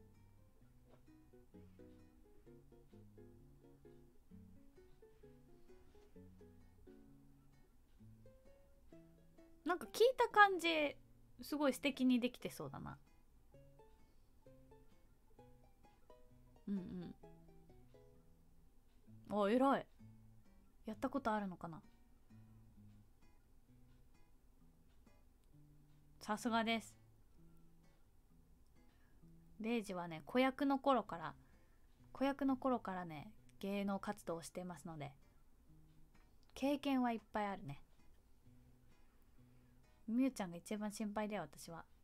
なんか聞いた感じすごい素敵にできてそうだな。うんうん。お、偉い。やったことあるのかな。さすがです。レイジはね、子役の頃からね、芸能活動をしてますので、経験はいっぱいあるね。みゆちゃんが一番心配だよ、私は。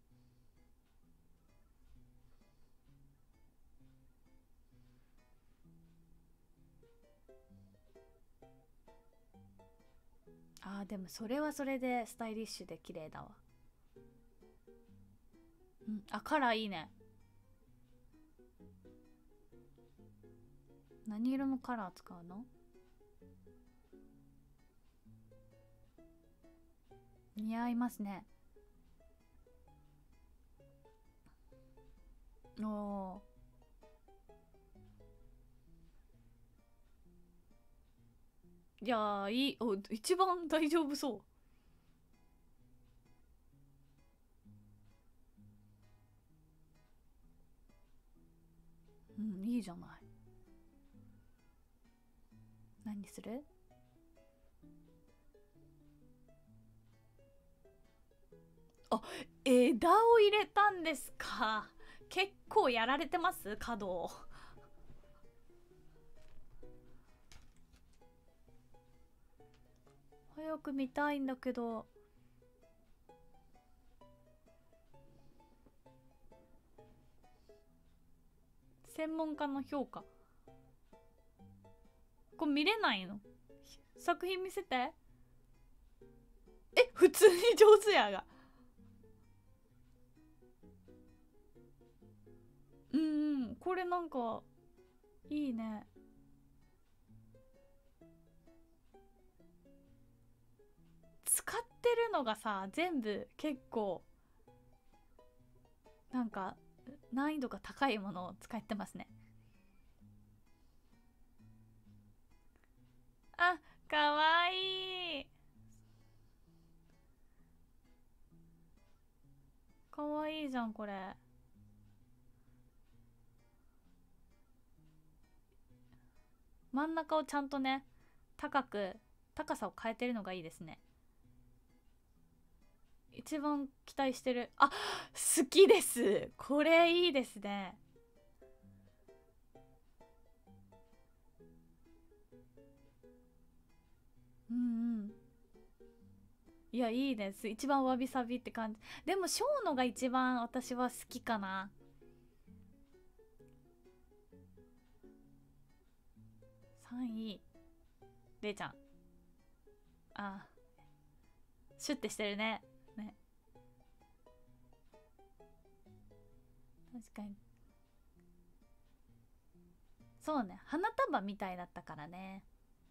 あー、でもそれはそれでスタイリッシュで綺麗だわ。うん、あ、カラーいいね。何色のカラー使うの？似合いますね。おお。いやー、いい。お、一番大丈夫そう。うん、いいじゃない。何する？あ、枝を入れたんですか。結構やられてます、角を。早く見たいんだけど。専門家の評価。これ見れないの？作品見せて。え、普通に上手やが。うんうん、これなんかいいね。使ってるのがさ、全部結構なんか難易度が高いものを使ってますね。あ、かわいい。かわいいじゃんこれ。真ん中をちゃんとね、高さを変えてるのがいいですね。一番期待してる。あ、好きです。これいいですね。うんうん。 いや、いいです。一番わびさびって感じ。でもショーのが一番私は好きかな。3位れいちゃん。あ、シュッてしてるね。ね、確かに。そうね、花束みたいだったからね。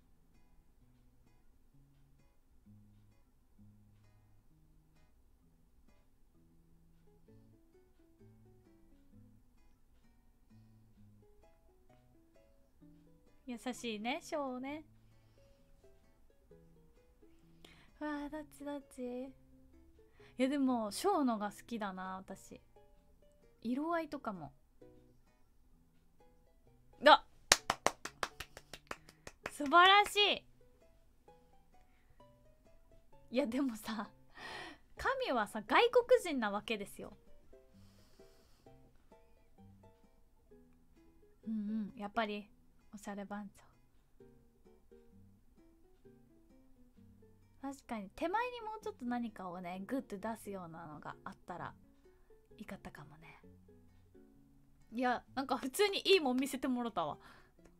優しいね、ショーね。わあ、どっちどっち。いや、でもショーのが好きだな、私。色合いとかも。あ、素晴らしい。いや、でもさ、神はさ、外国人なわけですよ。うんうん、やっぱりおしゃれ番長。確かに手前にもうちょっと何かをね、グッと出すようなのがあったらいいかったかもね。いや、なんか普通にいいもん見せてもろたわ。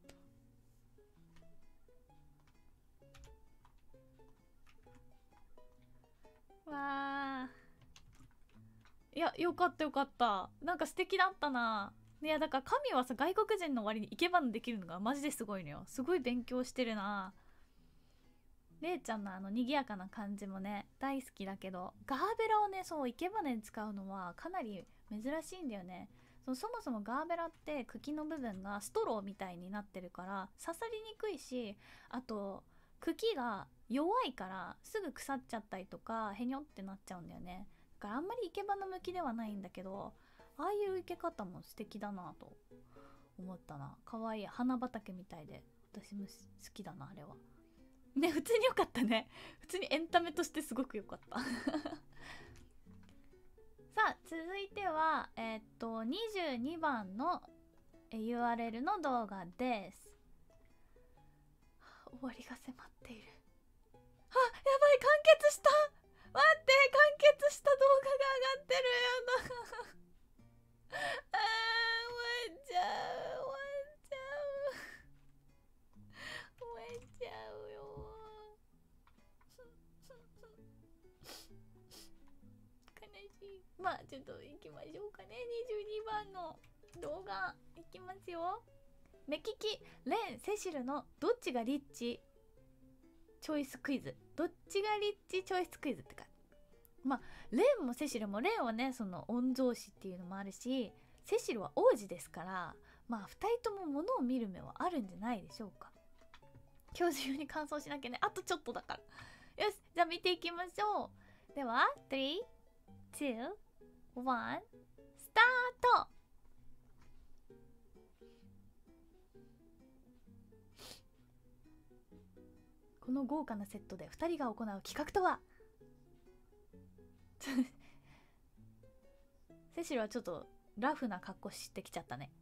わあ、いや、よかったよかった。なんか素敵だったな。いや、だから神はさ、外国人の割にイケバンできるのがマジですごいのよ。すごい勉強してるな。れいちゃんのあの賑やかな感じもね、大好きだけど、ガーベラをね、そう、生け花に使うのはかなり珍しいんだよね。そもそもガーベラって茎の部分がストローみたいになってるから刺さりにくいし、あと茎が弱いからすぐ腐っちゃったりとかへにょってなっちゃうんだよね。だからあんまり生け花向きではないんだけど、ああいう生け方も素敵だなと思ったな。可愛い花畑みたいで私も好きだな、あれは。ね、普通に良かったね。普通にエンタメとしてすごく良かったさあ、続いては22番の URL の動画です。終わりが迫っている。あ、やばい、完結した。待って、完結した動画が上がってる。やだあー、終わっちゃう、終わっちゃう、終わっちゃうよ。悲しい。まあちょっと行きましょうかね。22番の動画いきますよ。目利きレン・セシルのどっちがリッチチョイスクイズ。どっちがリッチチョイスクイズってか、まあレンもセシルも、レンはねその御曹司っていうのもあるし、セシルは王子ですから、まあ2人とも物を見る目はあるんじゃないでしょうか。今日中に完走しなきゃね。あとちょっとだから。よし、じゃあ見ていきましょう。では3、2、1スタート。この豪華なセットで2人が行う企画とはセシルはちょっとラフな格好してきちゃったね。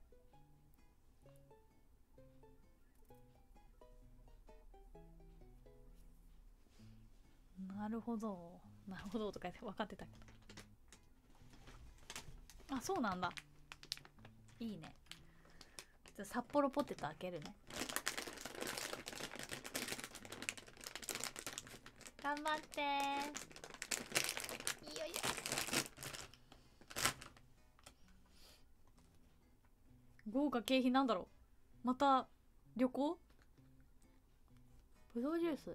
なるほど、なるほどとか言って分かってたけど、あ、そうなんだ。いいね。じゃあ札幌ポテト開けるね。頑張ってー。よいよ。豪華景品なんだろう。また旅行。ブドウジュース。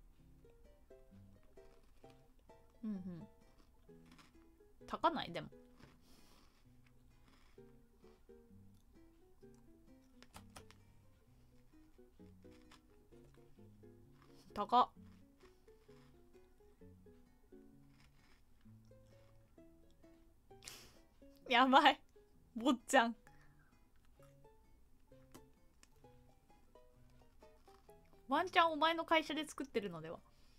うんうん。高ないでも。高っ。やばい、坊ちゃん。ワンチャンお前の会社で作ってるのでは。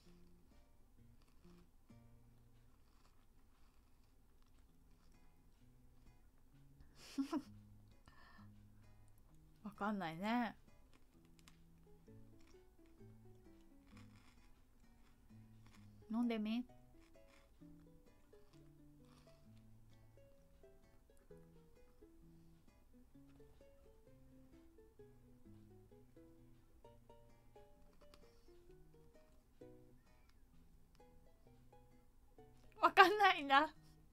わかんないね。 飲んでみ。わかんないんだ。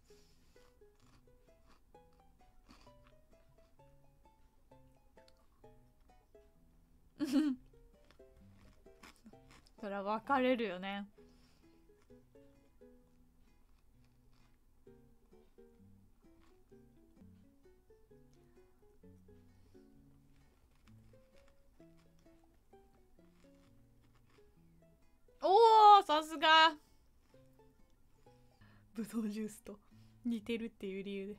それは分かれるよね。おお、さすが。ブドウジュースと似てるっていう理由で。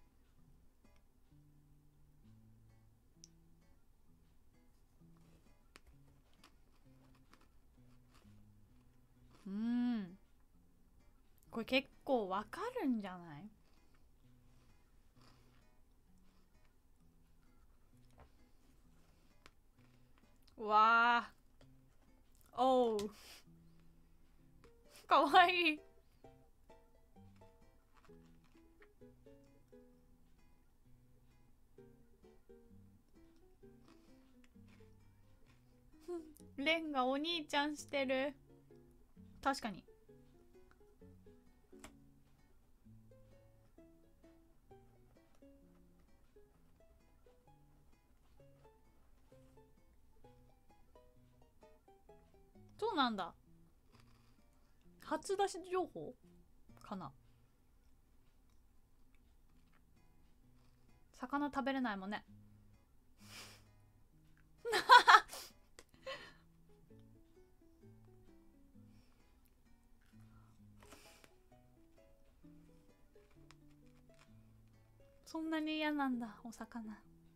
これ結構わかるんじゃない？わあ、おう、かわいい。レンがお兄ちゃんしてる。確かに。そうなんだ。初出し情報かな。魚食べれないもんね。そんなに嫌なんだ、お魚。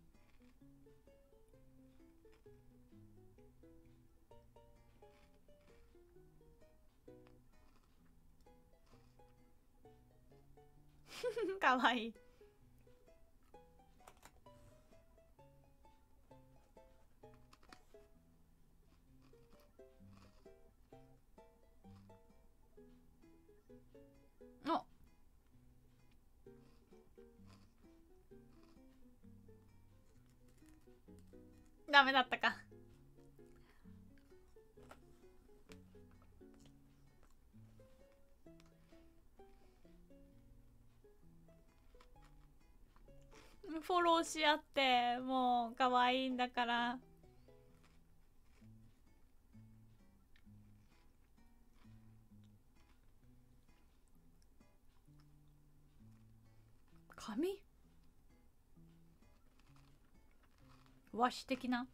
かわいい。お、ダメだったか。フォローし合って、もう可愛いんだから。髪和紙的な。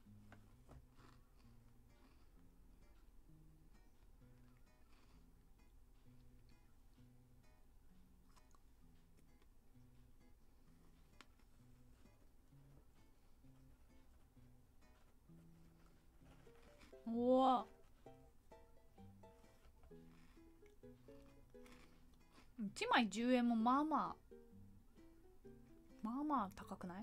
おお、1枚10円もまあまあまあまあ高くない？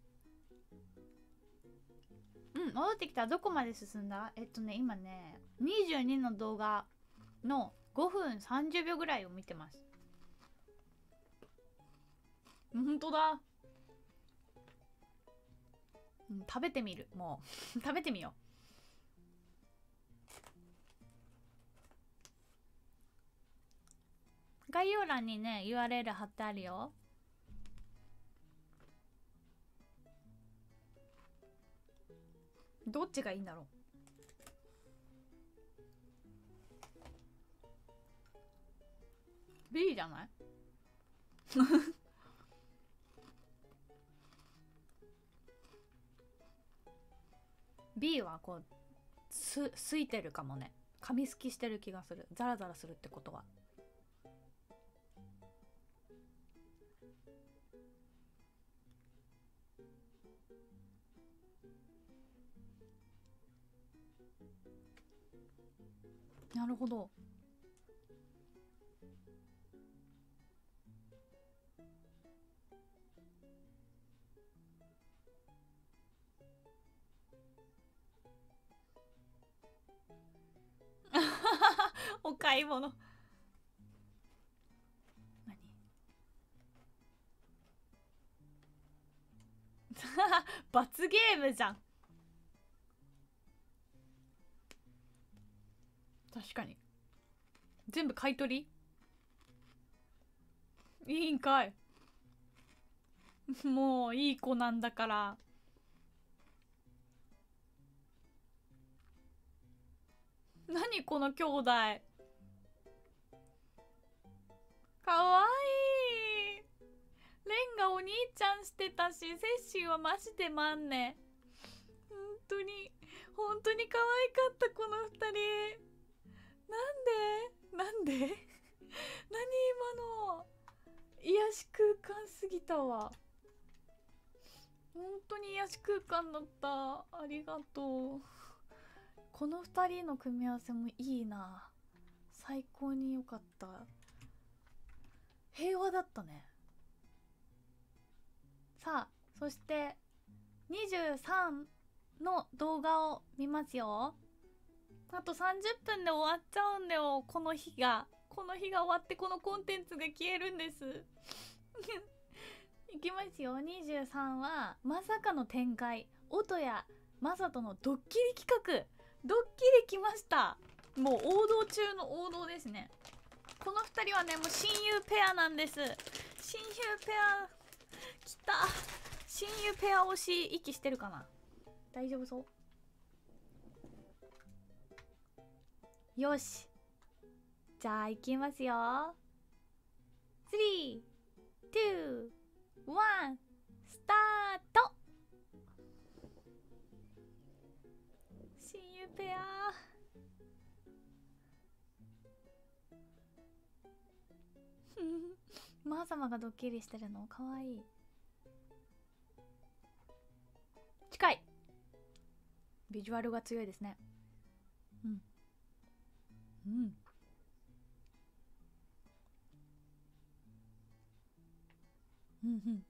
うん、戻ってきた。どこまで進んだ？今ね、22の動画の5分30秒ぐらいを見てます。ほんとだ。食べてみる。もう食べてみよう。概要欄にね URL 貼ってあるよ。どっちがいいんだろう。B じゃない？B はこうすいてるかもね。噛みすきしてる気がする。ザラザラするってことは。なるほど。お買い物。 罰ゲームじゃん。確かに全部買い取りいいんかい。もういい子なんだから。何この兄弟、かわいい。レンがお兄ちゃんしてたし、セッシーはマジでマンネ。本当に本当に可愛かった、この二人。なんで何今の癒し空間すぎたわ。本当に癒し空間だった。ありがとう。この二人の組み合わせもいいな。最高に良かった。平和だったね。さあ、そして23の動画を見ますよ。あと30分で終わっちゃうんだよ。この日が終わってこのコンテンツが消えるんですいきますよ。23はまさかの展開、音やまさとのドッキリ企画。ドッキリ来ました。もう王道中の王道ですね。この2人はね、もう親友ペアなんです。親友ペア来た。親友ペア推し息してるかな。大丈夫そう。よし、じゃあいきますよ。3、2、1、スタート。親友ペアマー様がドッキリしてるのかわいい。近い。ビジュアルが強いですね。うんうんうん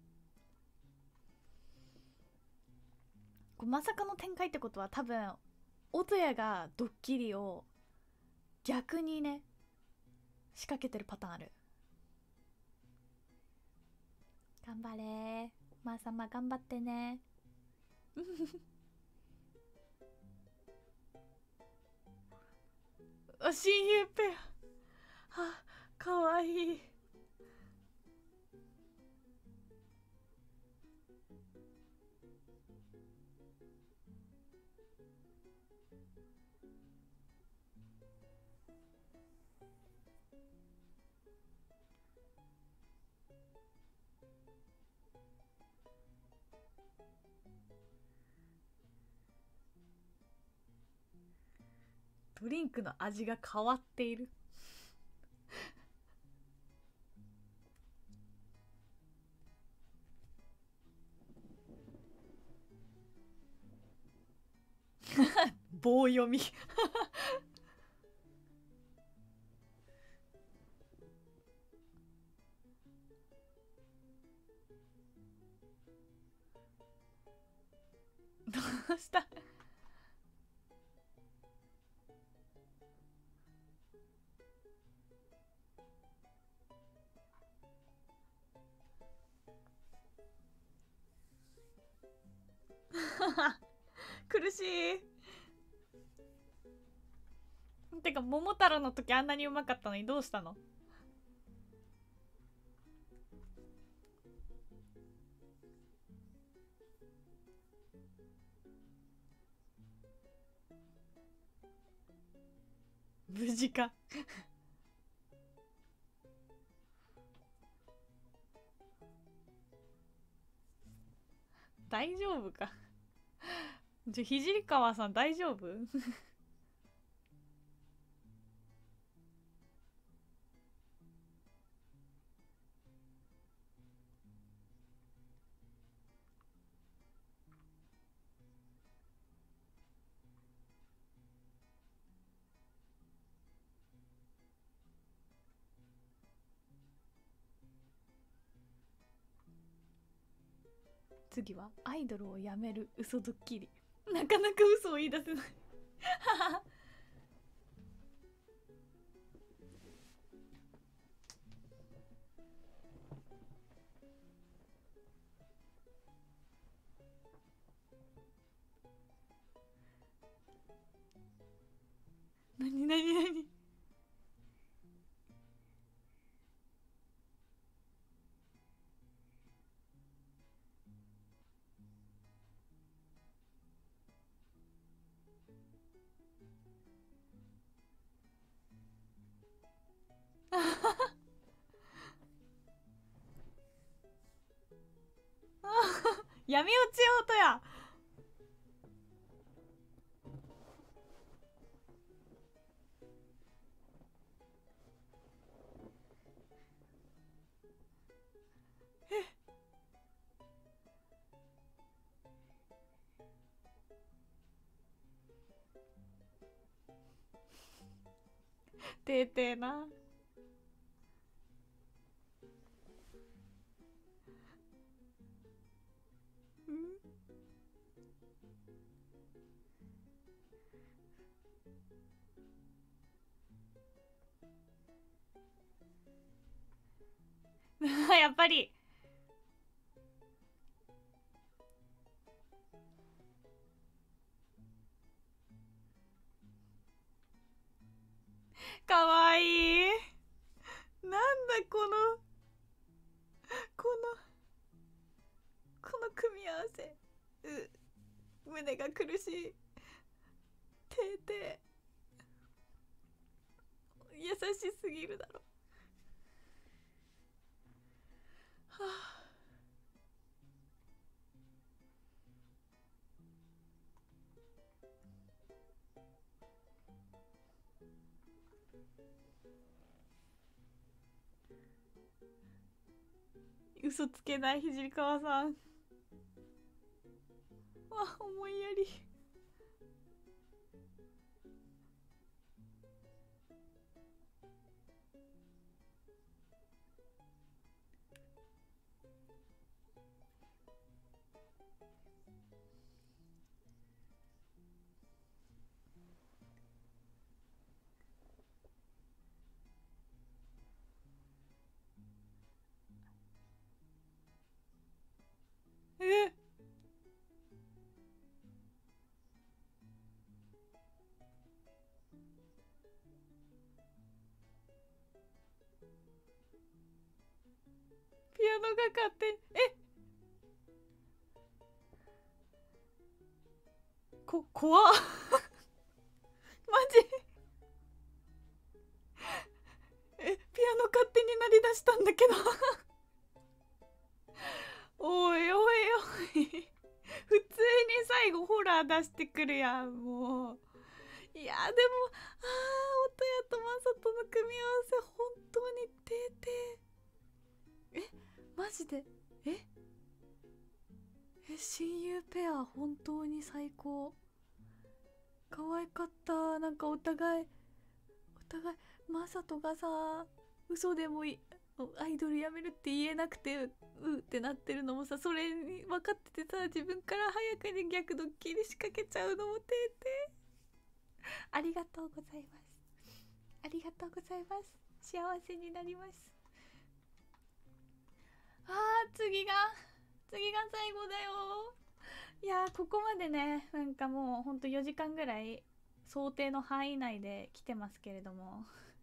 これまさかの展開ってことは、多分音谷がドッキリを逆にね仕掛けてるパターンある。頑張れまー様、頑張ってねあ、親友ペア。は、かわいい。ドリンクの味が変わっている棒読みどうした苦しい。てか桃太郎の時あんなにうまかったのにどうしたの。無事か大丈夫か聖川さん大丈夫次はアイドルをやめる嘘ドッキリ。なかなか嘘を言い出せないなになになに闇落ち音や。てーてーな。やっぱりかわいい。なんだこの組み合わせ。胸が苦しい。てーてー優しすぎるだろ。はあ、嘘つけない聖川さん。わ、思いやり。ピアノが勝手に怖っマジピアノ勝手に鳴り出したんだけどおいおいおい普通に最後ホラー出してくるやん。もういやでも音やとマサトの組み合わせ本当にてーてー。マジで親友ペア本当に最高。可愛かった。なんかお互いマサトがさ嘘でもアイドルやめるって言えなくてってなってるのもさ、それに分かっててさ、自分から早くに逆ドッキリ仕掛けちゃうのもてーてー。ありがとうございます。ありがとうございます。幸せになります。次が最後だよ。いやここまでね、なんかもうほんと4時間ぐらい想定の範囲内で来てますけれども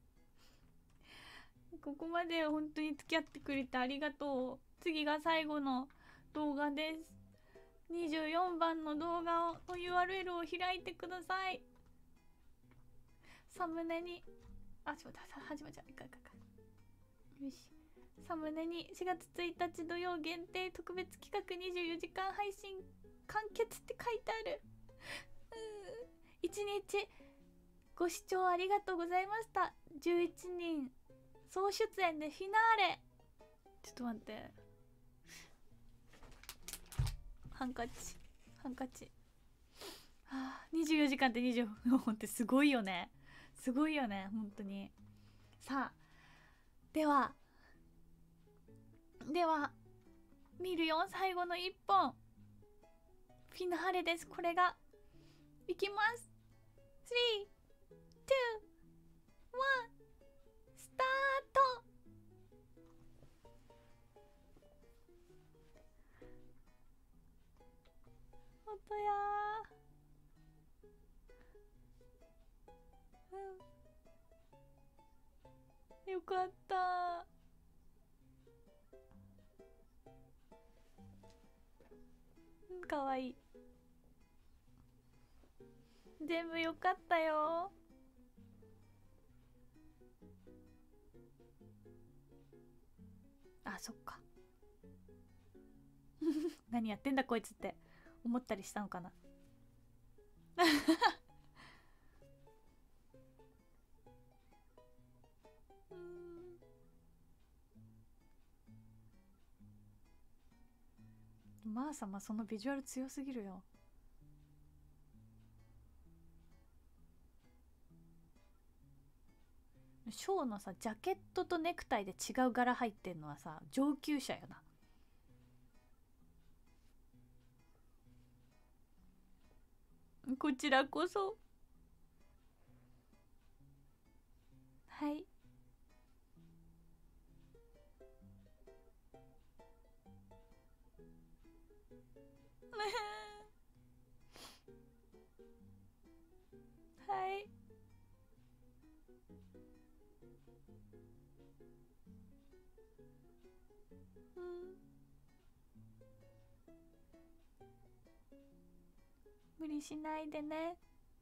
ここまで本当に付き合ってくれてありがとう。次が最後の動画です。24番の動画の URL を開いてください。サムネにちょっと始まっちゃう。よし、サムネに4月1日土曜限定特別企画24時間配信完結って書いてある。1日ご視聴ありがとうございました。11人総出演でフィナーレ。ちょっと待って、ハンカチ24時間って24分ってすごいよね本当に。さあでは見るよ、最後の1本フィナーレです。これがいきます。3、2、1スタート。音やよかった。かわいい。全部よかったよ。あ、そっか。何やってんだこいつって思ったりしたのかな。マー様そのビジュアル強すぎるよ。ショーのさジャケットとネクタイで違う柄入ってんのはさ上級者よな。こちらこそ。はい。はい。うん。無理しないでね。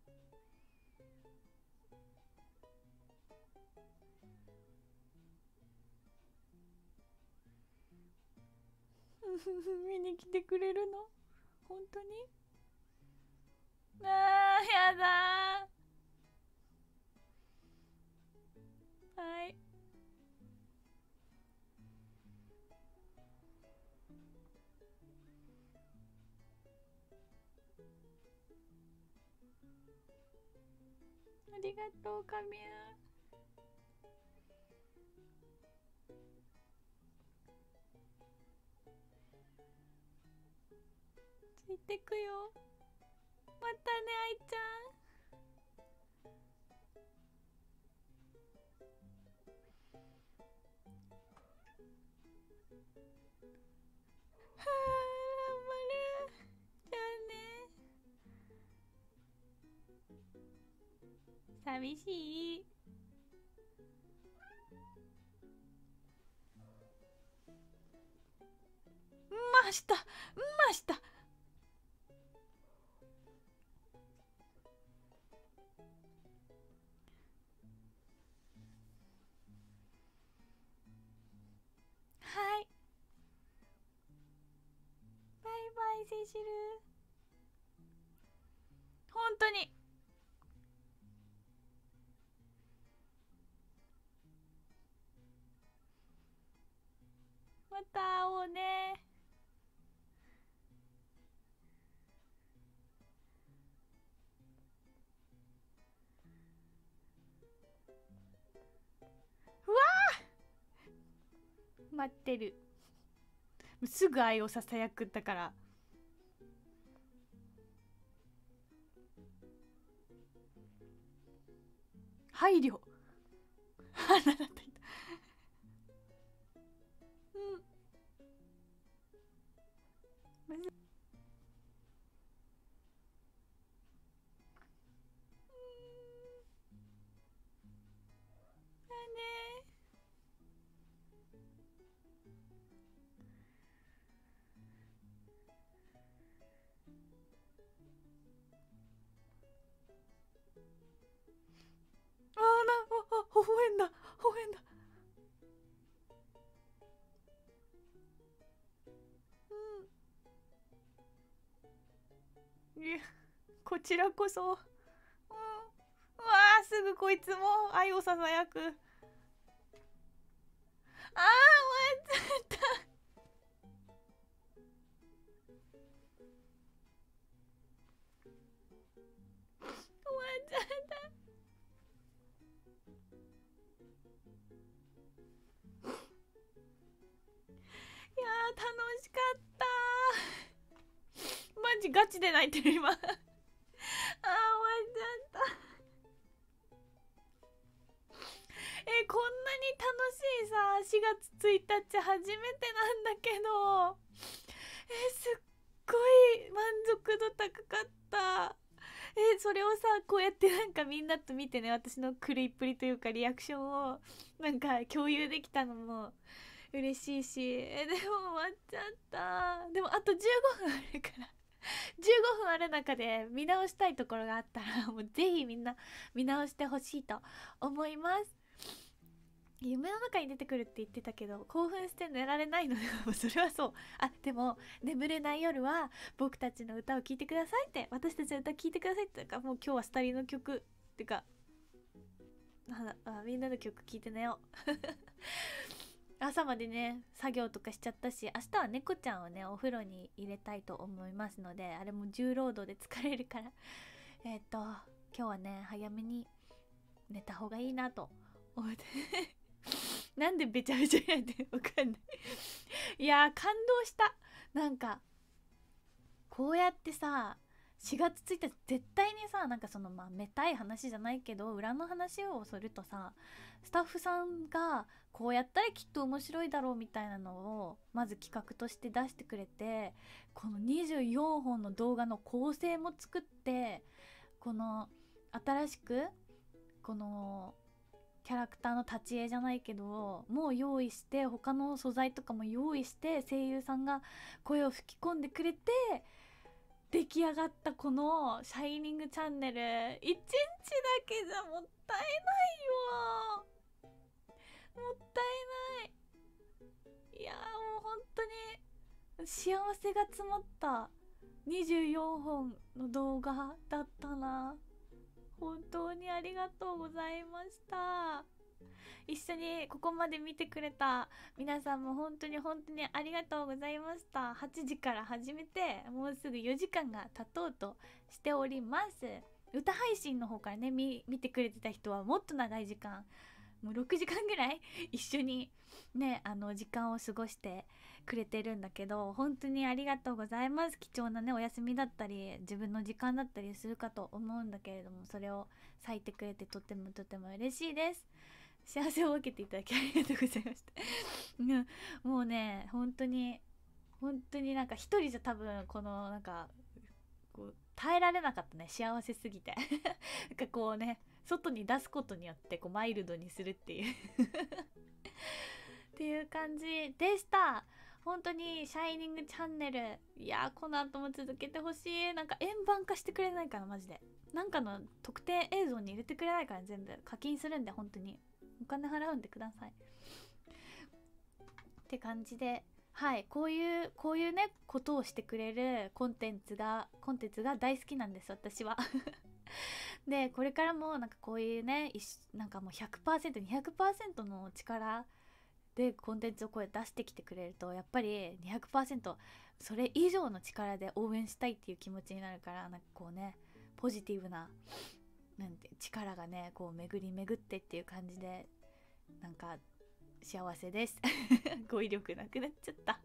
見に来てくれるの本当に。あーやだー。はい。ありがとうカミュついてくよ。またね愛ちゃん。はあ頑張れ。じゃあね。寂しい。ましたました。はい。バイバイセシル。本当に。また会おうね。うわー待ってる。すぐ愛をささやくったから。配慮。花だった。うん。むずだね。あー微笑んだ微笑んだ。うん。いやこちらこそ。うん。うわーすぐこいつも愛をささやく。あー終わっちゃった。終わっちゃった。いやー楽しかった。マジガチで泣いてる今。あー終わっちゃった。こんなに楽しいさ4月1日初めてなんだけど、すっごい満足度高かった。 それをさこうやってなんかみんなと見てね、私の狂いっぷりというかリアクションをなんか共有できたのも嬉しいし、でも終わっちゃった。でもあと15分あるから15分ある中で見直したいところがあったらもうぜひみんな見直してほしいと思います。夢の中に出てくるって言ってたけど興奮して寝られないのでそれはそう。でも眠れない夜は僕たちの歌を聴いてくださいって、私たちの歌聴いてくださいってか、もう今日はスタリの曲ってかみんなの曲聴いて寝よう朝までね作業とかしちゃったし、明日は猫ちゃんをねお風呂に入れたいと思いますので、あれも重労働で疲れるから今日はね早めに寝た方がいいなと思ってなんでべちゃべちゃになってるのかんないいや感動した。なんかこうやってさ4月1日絶対にさ、なんかそのめたい話じゃないけど裏の話をするとさ、スタッフさんがこうやったらきっと面白いだろうみたいなのをまず企画として出してくれて、この24本の動画の構成も作って、この新しくこのキャラクターの立ち絵じゃないけどもう用意して、他の素材とかも用意して、声優さんが声を吹き込んでくれて出来上がったこのシャイニングチャンネル、1日だけじゃもったいないよ、もったいない。いやもう本当に幸せが詰まった24本の動画だったな。本当にありがとうございました。一緒にここまで見てくれた皆さんも本当に本当にありがとうございました。8時から始めてもうすぐ4時間が経とうとしております。歌配信の方からね見てくれてた人はもっと長い時間、もう6時間ぐらい一緒にね時間を過ごしてくれてるんだけど、本当にありがとうございます。貴重なねお休みだったり自分の時間だったりするかと思うんだけれども、それを割いてくれてとてもとても嬉しいです。幸せを分けていただきありがとうございましたもうね本当になんか一人じゃ多分このなんかこう耐えられなかったね、幸せすぎてなんかこうね外に出すことによってこうマイルドにするっていうっていう感じでした。本当にシャイニングチャンネル、いやこの後も続けてほしい。なんか円盤化してくれないかな、マジで。なんかの特定映像に入れてくれないから、全部課金するんで本当にお金払うんでくださいって感じで、はい、こういうねことをしてくれるコンテンツが大好きなんです私はでこれからもなんかこういうねなんかもう 100%200% の力でコンテンツをこう出してきてくれると、やっぱり 200% それ以上の力で応援したいっていう気持ちになるから、なんかこうねポジティブななんて力がねこう巡り巡ってっていう感じで、なんか幸せです語彙力なくなっちゃった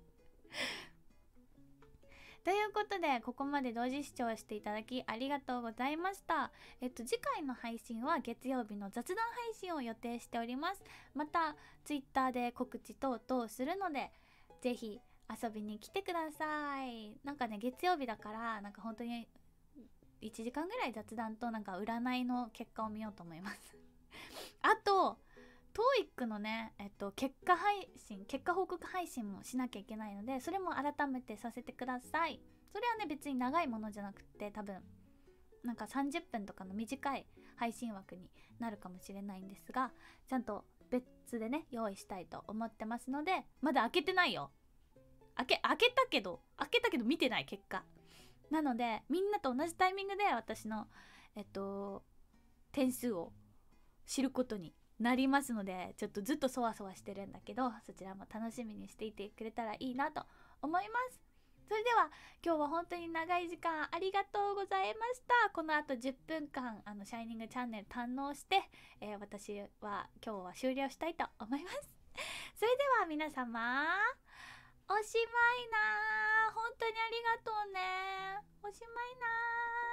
ということでここまで同時視聴していただきありがとうございました。次回の配信は月曜日の雑談配信を予定しております。また Twitter で告知等々するのでぜひ遊びに来てください。なんかね月曜日だからなんか本当に1時間ぐらい雑談となんか占いの結果を見ようと思いますあとTOEIC のね、結果報告配信もしなきゃいけないので、それも改めてさせてください。それはね別に長いものじゃなくて、多分なんか30分とかの短い配信枠になるかもしれないんですが、ちゃんと別でね用意したいと思ってますので、まだ開けてないよ。開けたけど見てない結果なので、みんなと同じタイミングで私の点数を知ることになりますので、ちょっとずっとそわそわしてるんだけど、そちらも楽しみにしていてくれたらいいなと思います。それでは今日は本当に長い時間ありがとうございました。この後10分間シャイニングチャンネル堪能して、私は今日は終了したいと思います。それでは皆様おしまいな。本当にありがとうね。おしまいな。